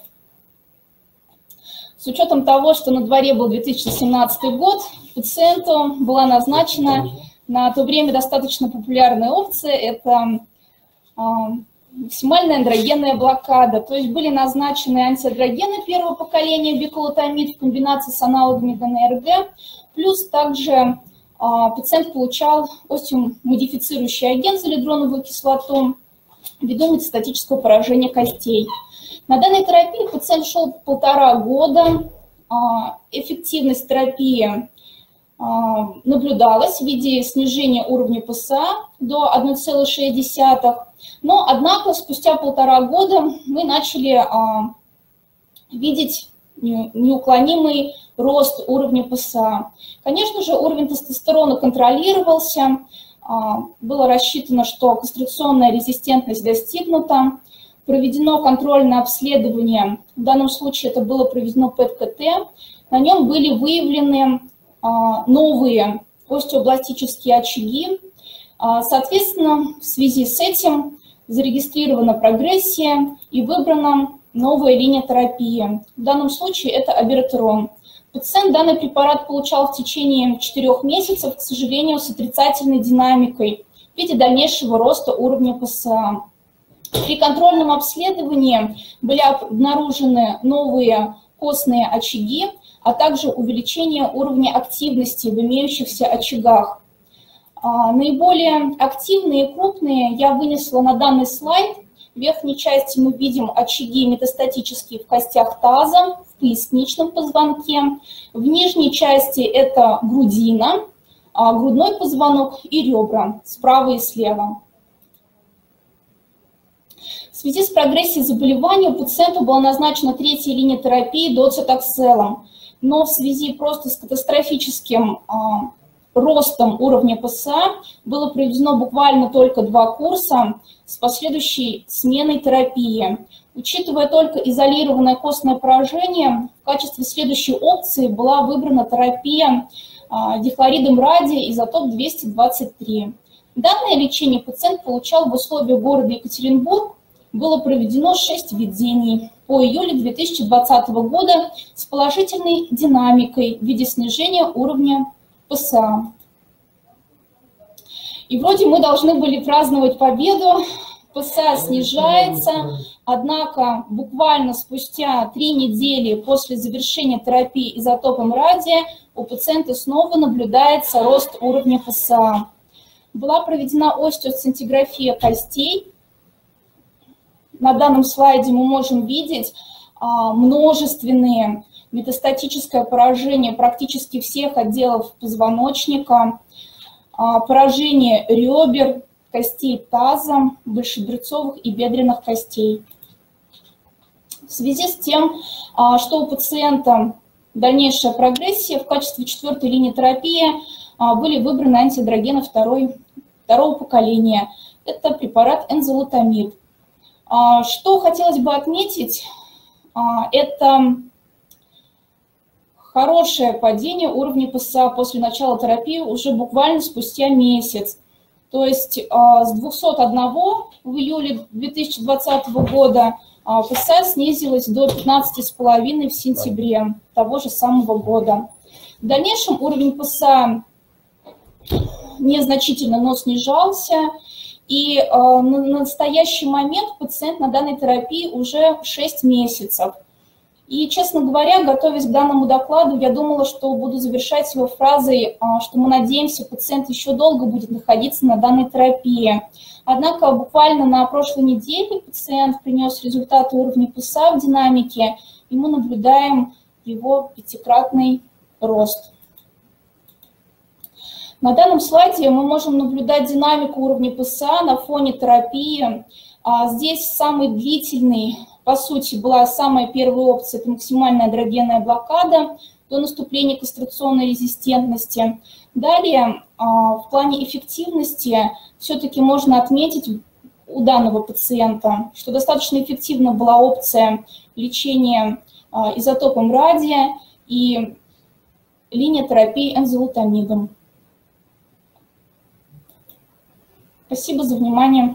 D: С учетом того, что на дворе был 2017 год, пациенту была назначена на то время достаточно популярная опция – это максимальная андрогенная блокада. То есть были назначены антиандрогены первого поколения, биколотамид в комбинации с аналогами ГНРГ, плюс также пациент получал остеомодифицирующий агент залидроновую кислоту ввиду метастатического поражения костей. На данной терапии пациент шел 1,5 года. Эффективность терапии наблюдалась в виде снижения уровня ПСА до 1,6. Но, однако, спустя 1,5 года мы начали видеть неуклонимый рост уровня ПСА. Конечно же, уровень тестостерона контролировался, было рассчитано, что кастрационная резистентность достигнута, проведено контрольное обследование, в данном случае это было проведено ПЭТ-КТ, на нем были выявлены новые остеобластические очаги. Соответственно, в связи с этим зарегистрирована прогрессия и выбрана новая линия терапии. В данном случае это абиратерон. Пациент данный препарат получал в течение 4 месяцев, к сожалению, с отрицательной динамикой в виде дальнейшего роста уровня ПСА. При контрольном обследовании были обнаружены новые костные очаги, а также увеличение уровня активности в имеющихся очагах. Наиболее активные и крупные я вынесла на данный слайд. В верхней части мы видим очаги метастатические в костях таза, в поясничном позвонке. В нижней части это грудина, грудной позвонок и ребра справа и слева. В связи с прогрессией заболевания пациенту была назначена 3-я линия терапии доцетокселом, но в связи просто с катастрофическим ростом уровня ПСА было проведено буквально только 2 курса с последующей сменой терапии. Учитывая только изолированное костное поражение, в качестве следующей опции была выбрана терапия дихлоридом радия изотоп 223. Данное лечение пациент получал в условиях города Екатеринбург. Было проведено 6 введений по июлю 2020 года с положительной динамикой в виде снижения уровня ПСА. И вроде мы должны были праздновать победу, ПСА снижается, однако буквально спустя 3 недели после завершения терапии изотопом радия у пациента снова наблюдается рост уровня ПСА. Была проведена остеосцинтиграфия костей. На данном слайде мы можем видеть множественные метастатическое поражение практически всех отделов позвоночника, поражение ребер, костей таза, большеберцовых и бедренных костей. В связи с тем, что у пациента дальнейшая прогрессия, в качестве 4-й линии терапии были выбраны антиандрогены второго поколения. Это препарат энзолутамид. Что хотелось бы отметить, это хорошее падение уровня ПСА после начала терапии уже буквально спустя месяц. То есть с 201 в июле 2020 года ПСА снизилась до 15,5 в сентябре того же самого года. В дальнейшем уровень ПСА незначительно, но снижался. И на настоящий момент пациент на данной терапии уже 6 месяцев. И, честно говоря, готовясь к данному докладу, я думала, что буду завершать его фразой, что мы надеемся, пациент еще долго будет находиться на данной терапии. Однако буквально на прошлой неделе пациент принес результаты уровня ПСА в динамике, и мы наблюдаем его 5-кратный рост. На данном слайде мы можем наблюдать динамику уровня ПСА на фоне терапии. Здесь самый длительный, по сути, была самая первая опция, это максимальная андрогенная блокада до наступления кастрационной резистентности. Далее, в плане эффективности, все-таки можно отметить у данного пациента, что достаточно эффективна была опция лечения изотопом радия и линия терапии энзолутамидом. Спасибо за внимание.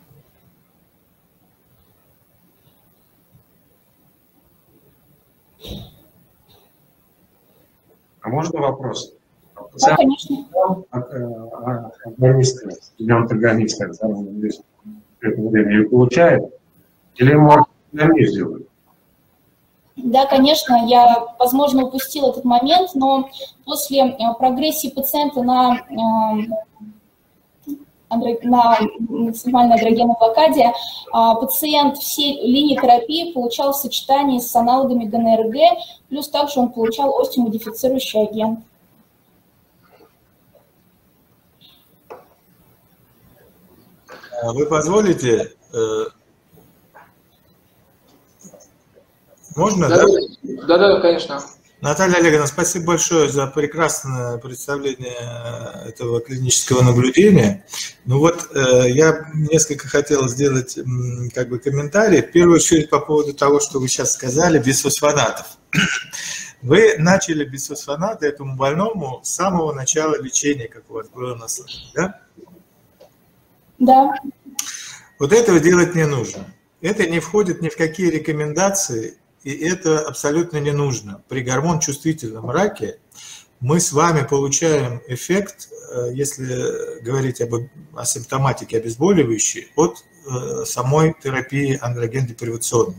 C: А можно вопрос?
D: Да, конечно.
C: Агонисты или антагонисты в это время ее получает? Или может организм делать?
D: Да, конечно, я, возможно, упустила этот момент, но после прогрессии пациента на максимальной андрогенной блокаде пациент все линии терапии получал в сочетании с аналогами ГНРГ, плюс также он получал остеомодифицирующий агент.
B: Вы позволите? Можно, да?
A: Да, конечно.
B: Наталья Олеговна, спасибо большое за прекрасное представление этого клинического наблюдения. Ну вот, я несколько хотел сделать как бы комментарий. В первую очередь по поводу того, что вы сейчас сказали, бисфосфонатов. Вы начали бисфосфонаты этому больному с самого начала лечения, как у вас было на слухе, да?
D: Да.
B: Вот этого делать не нужно. Это не входит ни в какие рекомендации. И это абсолютно не нужно. При гормон-чувствительном раке мы с вами получаем эффект, если говорить о симптоматике обезболивающей, от самой терапии андрогендепривационной.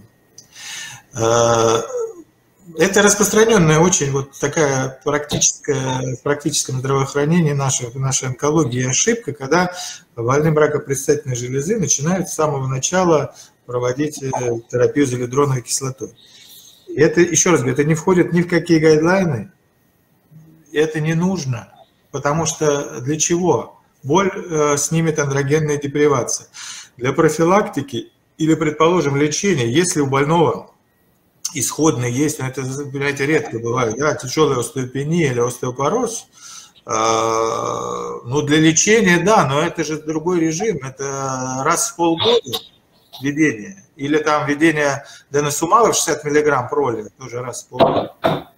B: Это распространенная очень вот такая практическая, в практическом здравоохранении нашей онкологии ошибка, когда больным раком предстательной железы начинают с самого начала проводить терапию залидроновой кислотой. Это, еще раз говорю, это не входит ни в какие гайдлайны, это не нужно, потому что для чего? Боль снимет андрогенная депривация. Для профилактики или, предположим, лечения, если у больного исходный есть, но это, понимаете, редко бывает, да, тяжелая остеопения или остеопороз, ну, для лечения, да, но это же другой режим, это раз в полгода введение. Или там введение деносумала в 60 мг проли, тоже раз в полгода.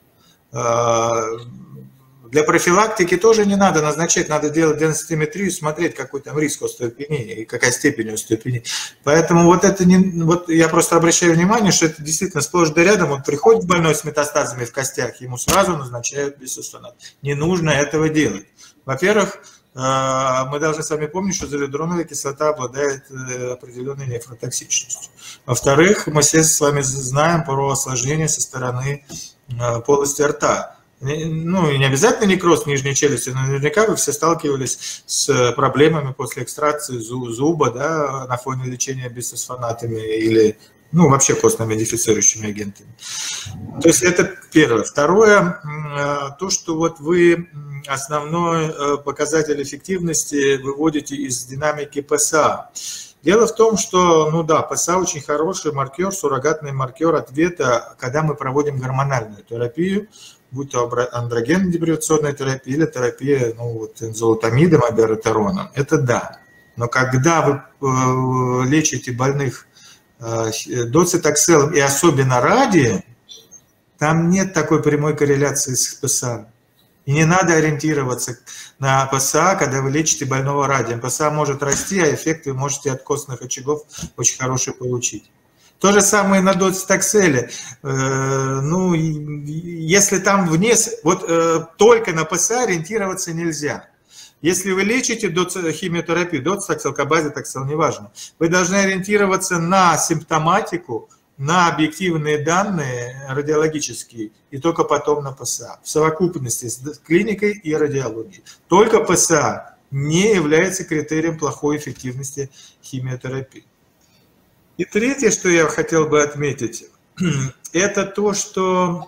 B: Для профилактики тоже не надо назначать, надо делать денситиметрию, смотреть, какой там риск остеопении и какая степень остеопении. Поэтому вот это не, вот я просто обращаю внимание, что это действительно сплошь да рядом. Вот приходит больной с метастазами в костях, ему сразу назначают бисфосфонат. Не нужно этого делать. Во-первых, мы должны с вами помнить, что залидроновая кислота обладает определенной нефротоксичностью. Во-вторых, мы все с вами знаем про осложнения со стороны полости рта. Ну, и не обязательно некроз нижней челюсти, но наверняка вы все сталкивались с проблемами после экстракции зуба, да, на фоне лечения бисфосфонатами или, ну, вообще костно-модифицирующими агентами. То есть это первое. Второе, то, что вот вы основной показатель эффективности выводите из динамики ПСА. Дело в том, что, ну да, ПСА очень хороший маркер, суррогатный маркер ответа, когда мы проводим гормональную терапию, будь то андрогенно-депривационная терапия или терапия, ну, вот, энзолутамидом, абиратероном. Это да. Но когда вы лечите больных доцитокселом и особенно радием, там нет такой прямой корреляции с ПСА. И не надо ориентироваться на ПСА, когда вы лечите больного радием. ПСА может расти, а эффект вы можете от костных очагов очень хороший получить. То же самое на доцитокселе. Ну, если там вниз, вот только на ПСА ориентироваться нельзя. Если вы лечите химиотерапию, доцитоксел, кабазитоксел, неважно, вы должны ориентироваться на симптоматику, на объективные данные радиологические и только потом на ПСА. В совокупности с клиникой и радиологией. Только ПСА не является критерием плохой эффективности химиотерапии. И третье, что я хотел бы отметить, это то, что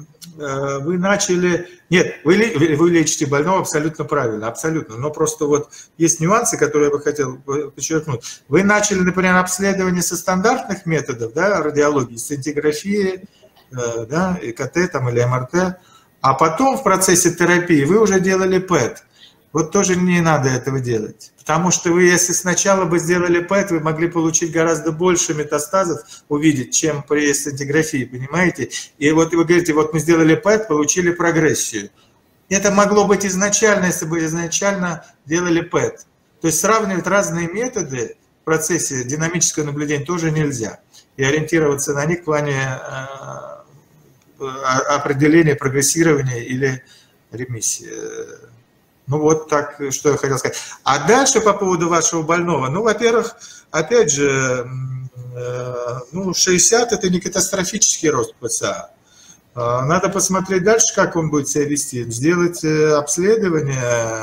B: вы начали... Нет, вы лечите больного абсолютно правильно, абсолютно. Но просто вот есть нюансы, которые я бы хотел подчеркнуть. Вы начали, например, обследование со стандартных методов, да, радиологии, сцинтиграфии, да, КТ там, или МРТ, а потом в процессе терапии вы уже делали ПЭТ. Вот тоже не надо этого делать. Потому что вы, если сначала бы сделали ПЭТ, вы могли получить гораздо больше метастазов, увидеть, чем при сцинтиграфии, понимаете? И вот вы говорите, вот мы сделали ПЭТ, получили прогрессию. Это могло быть изначально, если бы изначально делали ПЭТ. То есть сравнивать разные методы в процессе динамического наблюдения тоже нельзя. И ориентироваться на них в плане определения прогрессирования или ремиссии. Ну вот так, что я хотел сказать. А дальше по поводу вашего больного. Ну, во-первых, опять же, ну, 60 – это не катастрофический рост ПСА. Надо посмотреть дальше, как он будет себя вести. Сделать обследование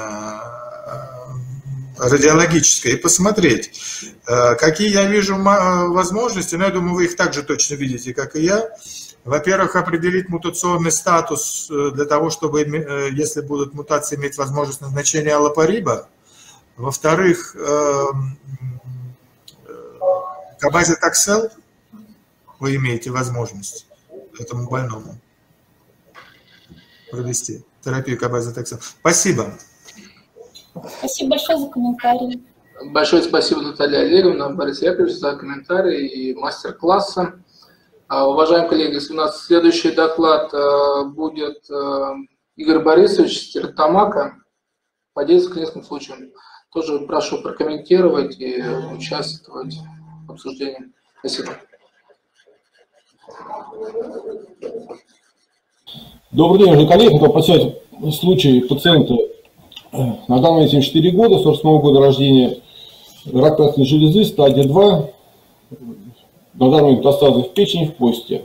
B: радиологическое и посмотреть, какие я вижу возможности. Но я думаю, вы их также точно видите, как и я. Во-первых, определить мутационный статус для того, чтобы, если будут мутации, иметь возможность назначения аллопариба. Во-вторых, кабазитоксел вы имеете возможность этому больному. провести терапию кабазитакселом. Спасибо.
D: Спасибо большое за комментарий.
A: Большое спасибо, Наталья Олеговна, Борис Яковлевич, за комментарии и мастер-классы. Уважаемые коллеги, если у нас следующий доклад будет Игорь Борисович Стерлитамака, поделиться клиническим случаем. Тоже прошу прокомментировать и участвовать в обсуждении. Спасибо.
E: Добрый день, уважаемые коллеги. Хотел представить случай пациента на данный момент 74 года, 48 года рождения, рак предстательной железы, стадия 2, на данный момент метастазы в печени, в почке.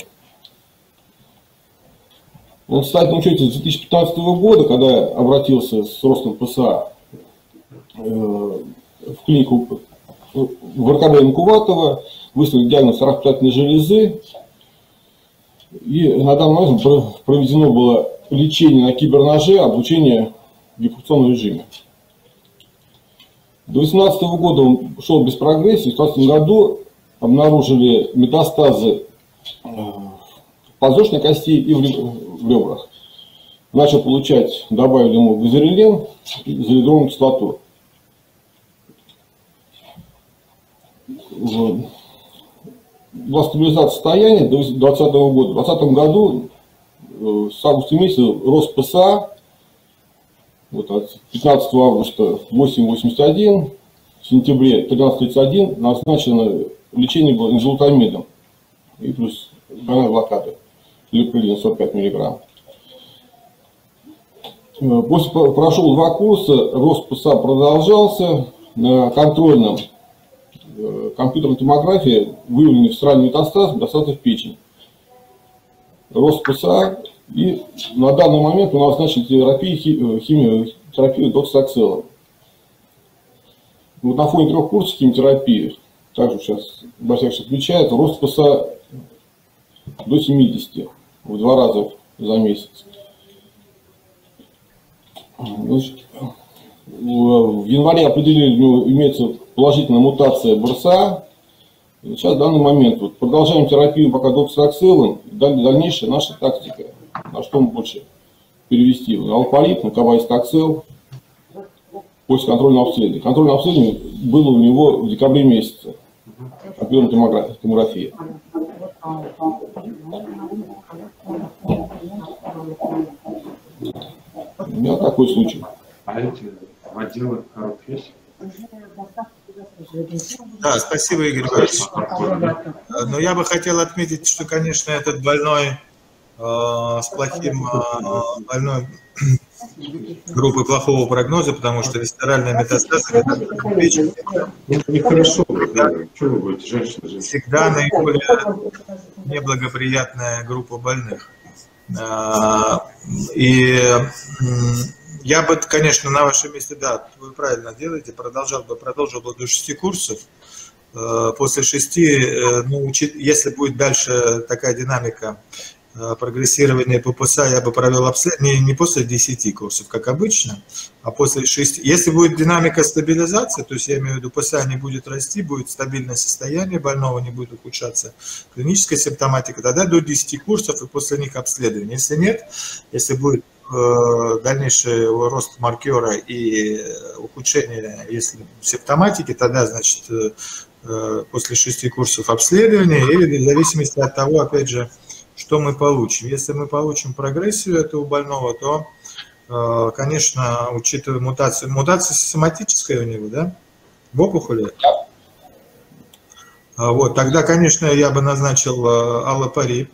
E: Он стоит на учете с 2015 года, когда обратился с ростом ПСА в клинику в РКБ Инкуватова, выставили диагноз рак предстательной железы. И на данный момент проведено было лечение на киберноже, обучение в гипофункционном режиме. До 2018 года он шел без прогрессии. В 2020 году обнаружили метастазы в подвздошной кости и в ребрах. Начал получать, добавили ему газорелин и залидровую кислоту. Была стабилизация состояния до 2020 года. В 2020 году с августа месяца рост ПСА вот, от 15 августа 8,81, в сентябре 13,31 назначено лечение было инзултамидом и плюс двойная блокада липрилин 45 мг. После прошел 2 курса, рост ПСА продолжался. На контрольном компьютерной томографии выявлены встральный метастаз, метастазы в печень. Рост ПСА, и на данный момент у нас назначили химиотерапию доксакселом. Вот на фоне 3 курсов химиотерапии, также сейчас Борис отвечает, рост ПСА до 70, в 2 раза за месяц. Значит, в январе определили, у него имеется положительная мутация БРСА. Сейчас в данный момент вот, продолжаем терапию пока доксакселом. Дальнейшая наша тактика, на что мы больше перевести. Алпарит, на кабазитаксел после контрольного обследования. Контрольное обследование было у него в декабре месяце. Компьютерная томография. У меня такой случай.
C: А эти отделы коробки есть?
B: Да, спасибо, Игорь Борисович. Но я бы хотел отметить, что, конечно, этот больной с плохим больной группы плохого прогноза, потому что висцеральная метастаза в печени
C: Нехорошо, что вы будете, женщина?
B: Всегда наиболее неблагоприятная группа больных. И я бы, конечно, на вашем месте, да, вы правильно делаете, продолжил бы до 6 курсов. После 6, ну, если будет дальше такая динамика прогрессирования по ПСА, я бы провел обследование не после 10 курсов, как обычно, а после 6. Если будет динамика стабилизации, то есть я имею в виду, ПСА не будет расти, будет стабильное состояние больного, не будет ухудшаться клиническая симптоматика, тогда до 10 курсов и после них обследование. Если нет, если будет дальнейший рост маркера и ухудшение если симптоматики, тогда, значит, после 6 курсов обследования, или в зависимости от того, опять же, что мы получим. Если мы получим прогрессию этого больного, то, конечно, учитывая мутацию, мутация соматическая у него, да, в опухоли, вот, тогда, конечно, я бы назначил аллопарип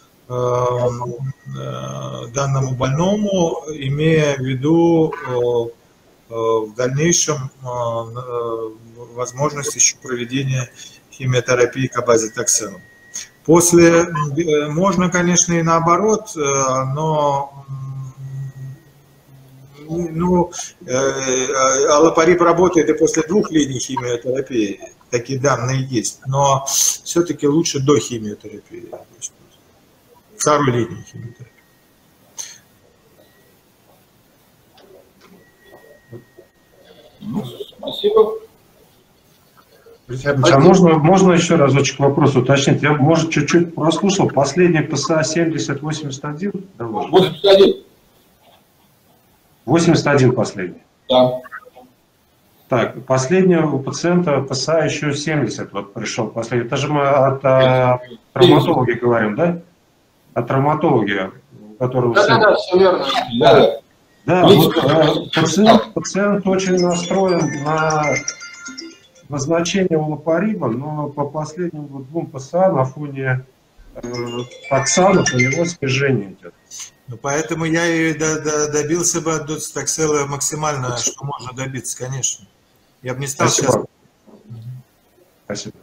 B: данному больному, имея в виду в дальнейшем возможность еще проведения химиотерапии кабазитакселом. После, можно, конечно, и наоборот, но ну, аллопарип работает и после 2 линий химиотерапии, такие данные есть, но все-таки лучше до химиотерапии, второй линии химиотерапии.
E: Спасибо.
C: А можно еще разочек вопрос уточнить? Я, может, чуть-чуть прослушал. Последний ПСА 70-81?
E: 81.
C: 81 последний.
E: Да.
C: Так, последнего пациента ПСА еще 70 вот пришел последний. Это же мы от травматологи говорим, да? О травматологии, которого...
A: Да, все верно.
E: Да.
C: Да, вот, пациент очень настроен на назначение улапариба, но по последним вот 2 ПСА на фоне токсанов у него снижение идет.
B: Ну, поэтому я и добился бы от доцитоксела максимально, что можно добиться, конечно. Я бы не стал сейчас...
C: Спасибо.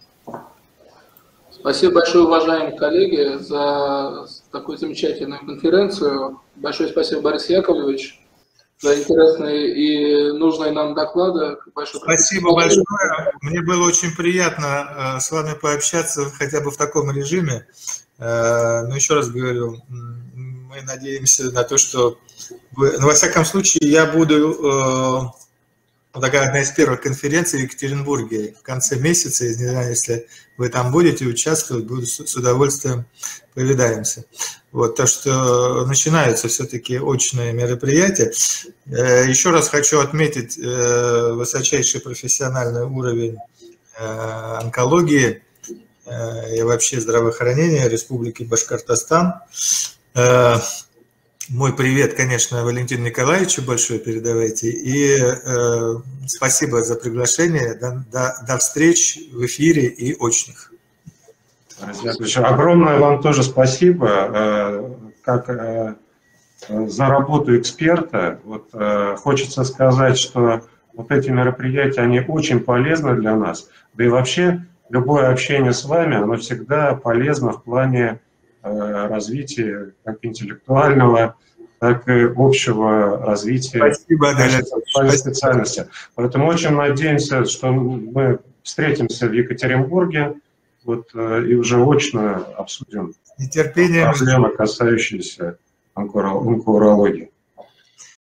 A: Спасибо большое, уважаемые коллеги, за такую замечательную конференцию. Большое спасибо, Борис Яковлевич, за интересные и нужные нам доклады.
B: Спасибо большое. Мне было очень приятно с вами пообщаться хотя бы в таком режиме. Но еще раз говорю, мы надеемся на то, что вы... Ну, во всяком случае, я буду... Такая одна из первых конференций в Екатеринбурге в конце месяца. Не знаю, если вы там будете участвовать, буду с удовольствием повидаемся. Вот, то, что начинаются все-таки очные мероприятия. Еще раз хочу отметить высочайший профессиональный уровень онкологии и вообще здравоохранения Республики Башкортостан. Мой привет, конечно, Валентину Николаевичу большой передавайте. И спасибо за приглашение. До встреч в эфире и очных.
C: Огромное вам тоже спасибо как за работу эксперта. Вот, хочется сказать, что вот эти мероприятия, они очень полезны для нас. Да и вообще любое общение с вами, оно всегда полезно в плане развития как интеллектуального, так и общего развития нашей специальности. Поэтому очень надеемся, что мы встретимся в Екатеринбурге вот, и уже очно обсудим проблемы, касающиеся онкоурологии.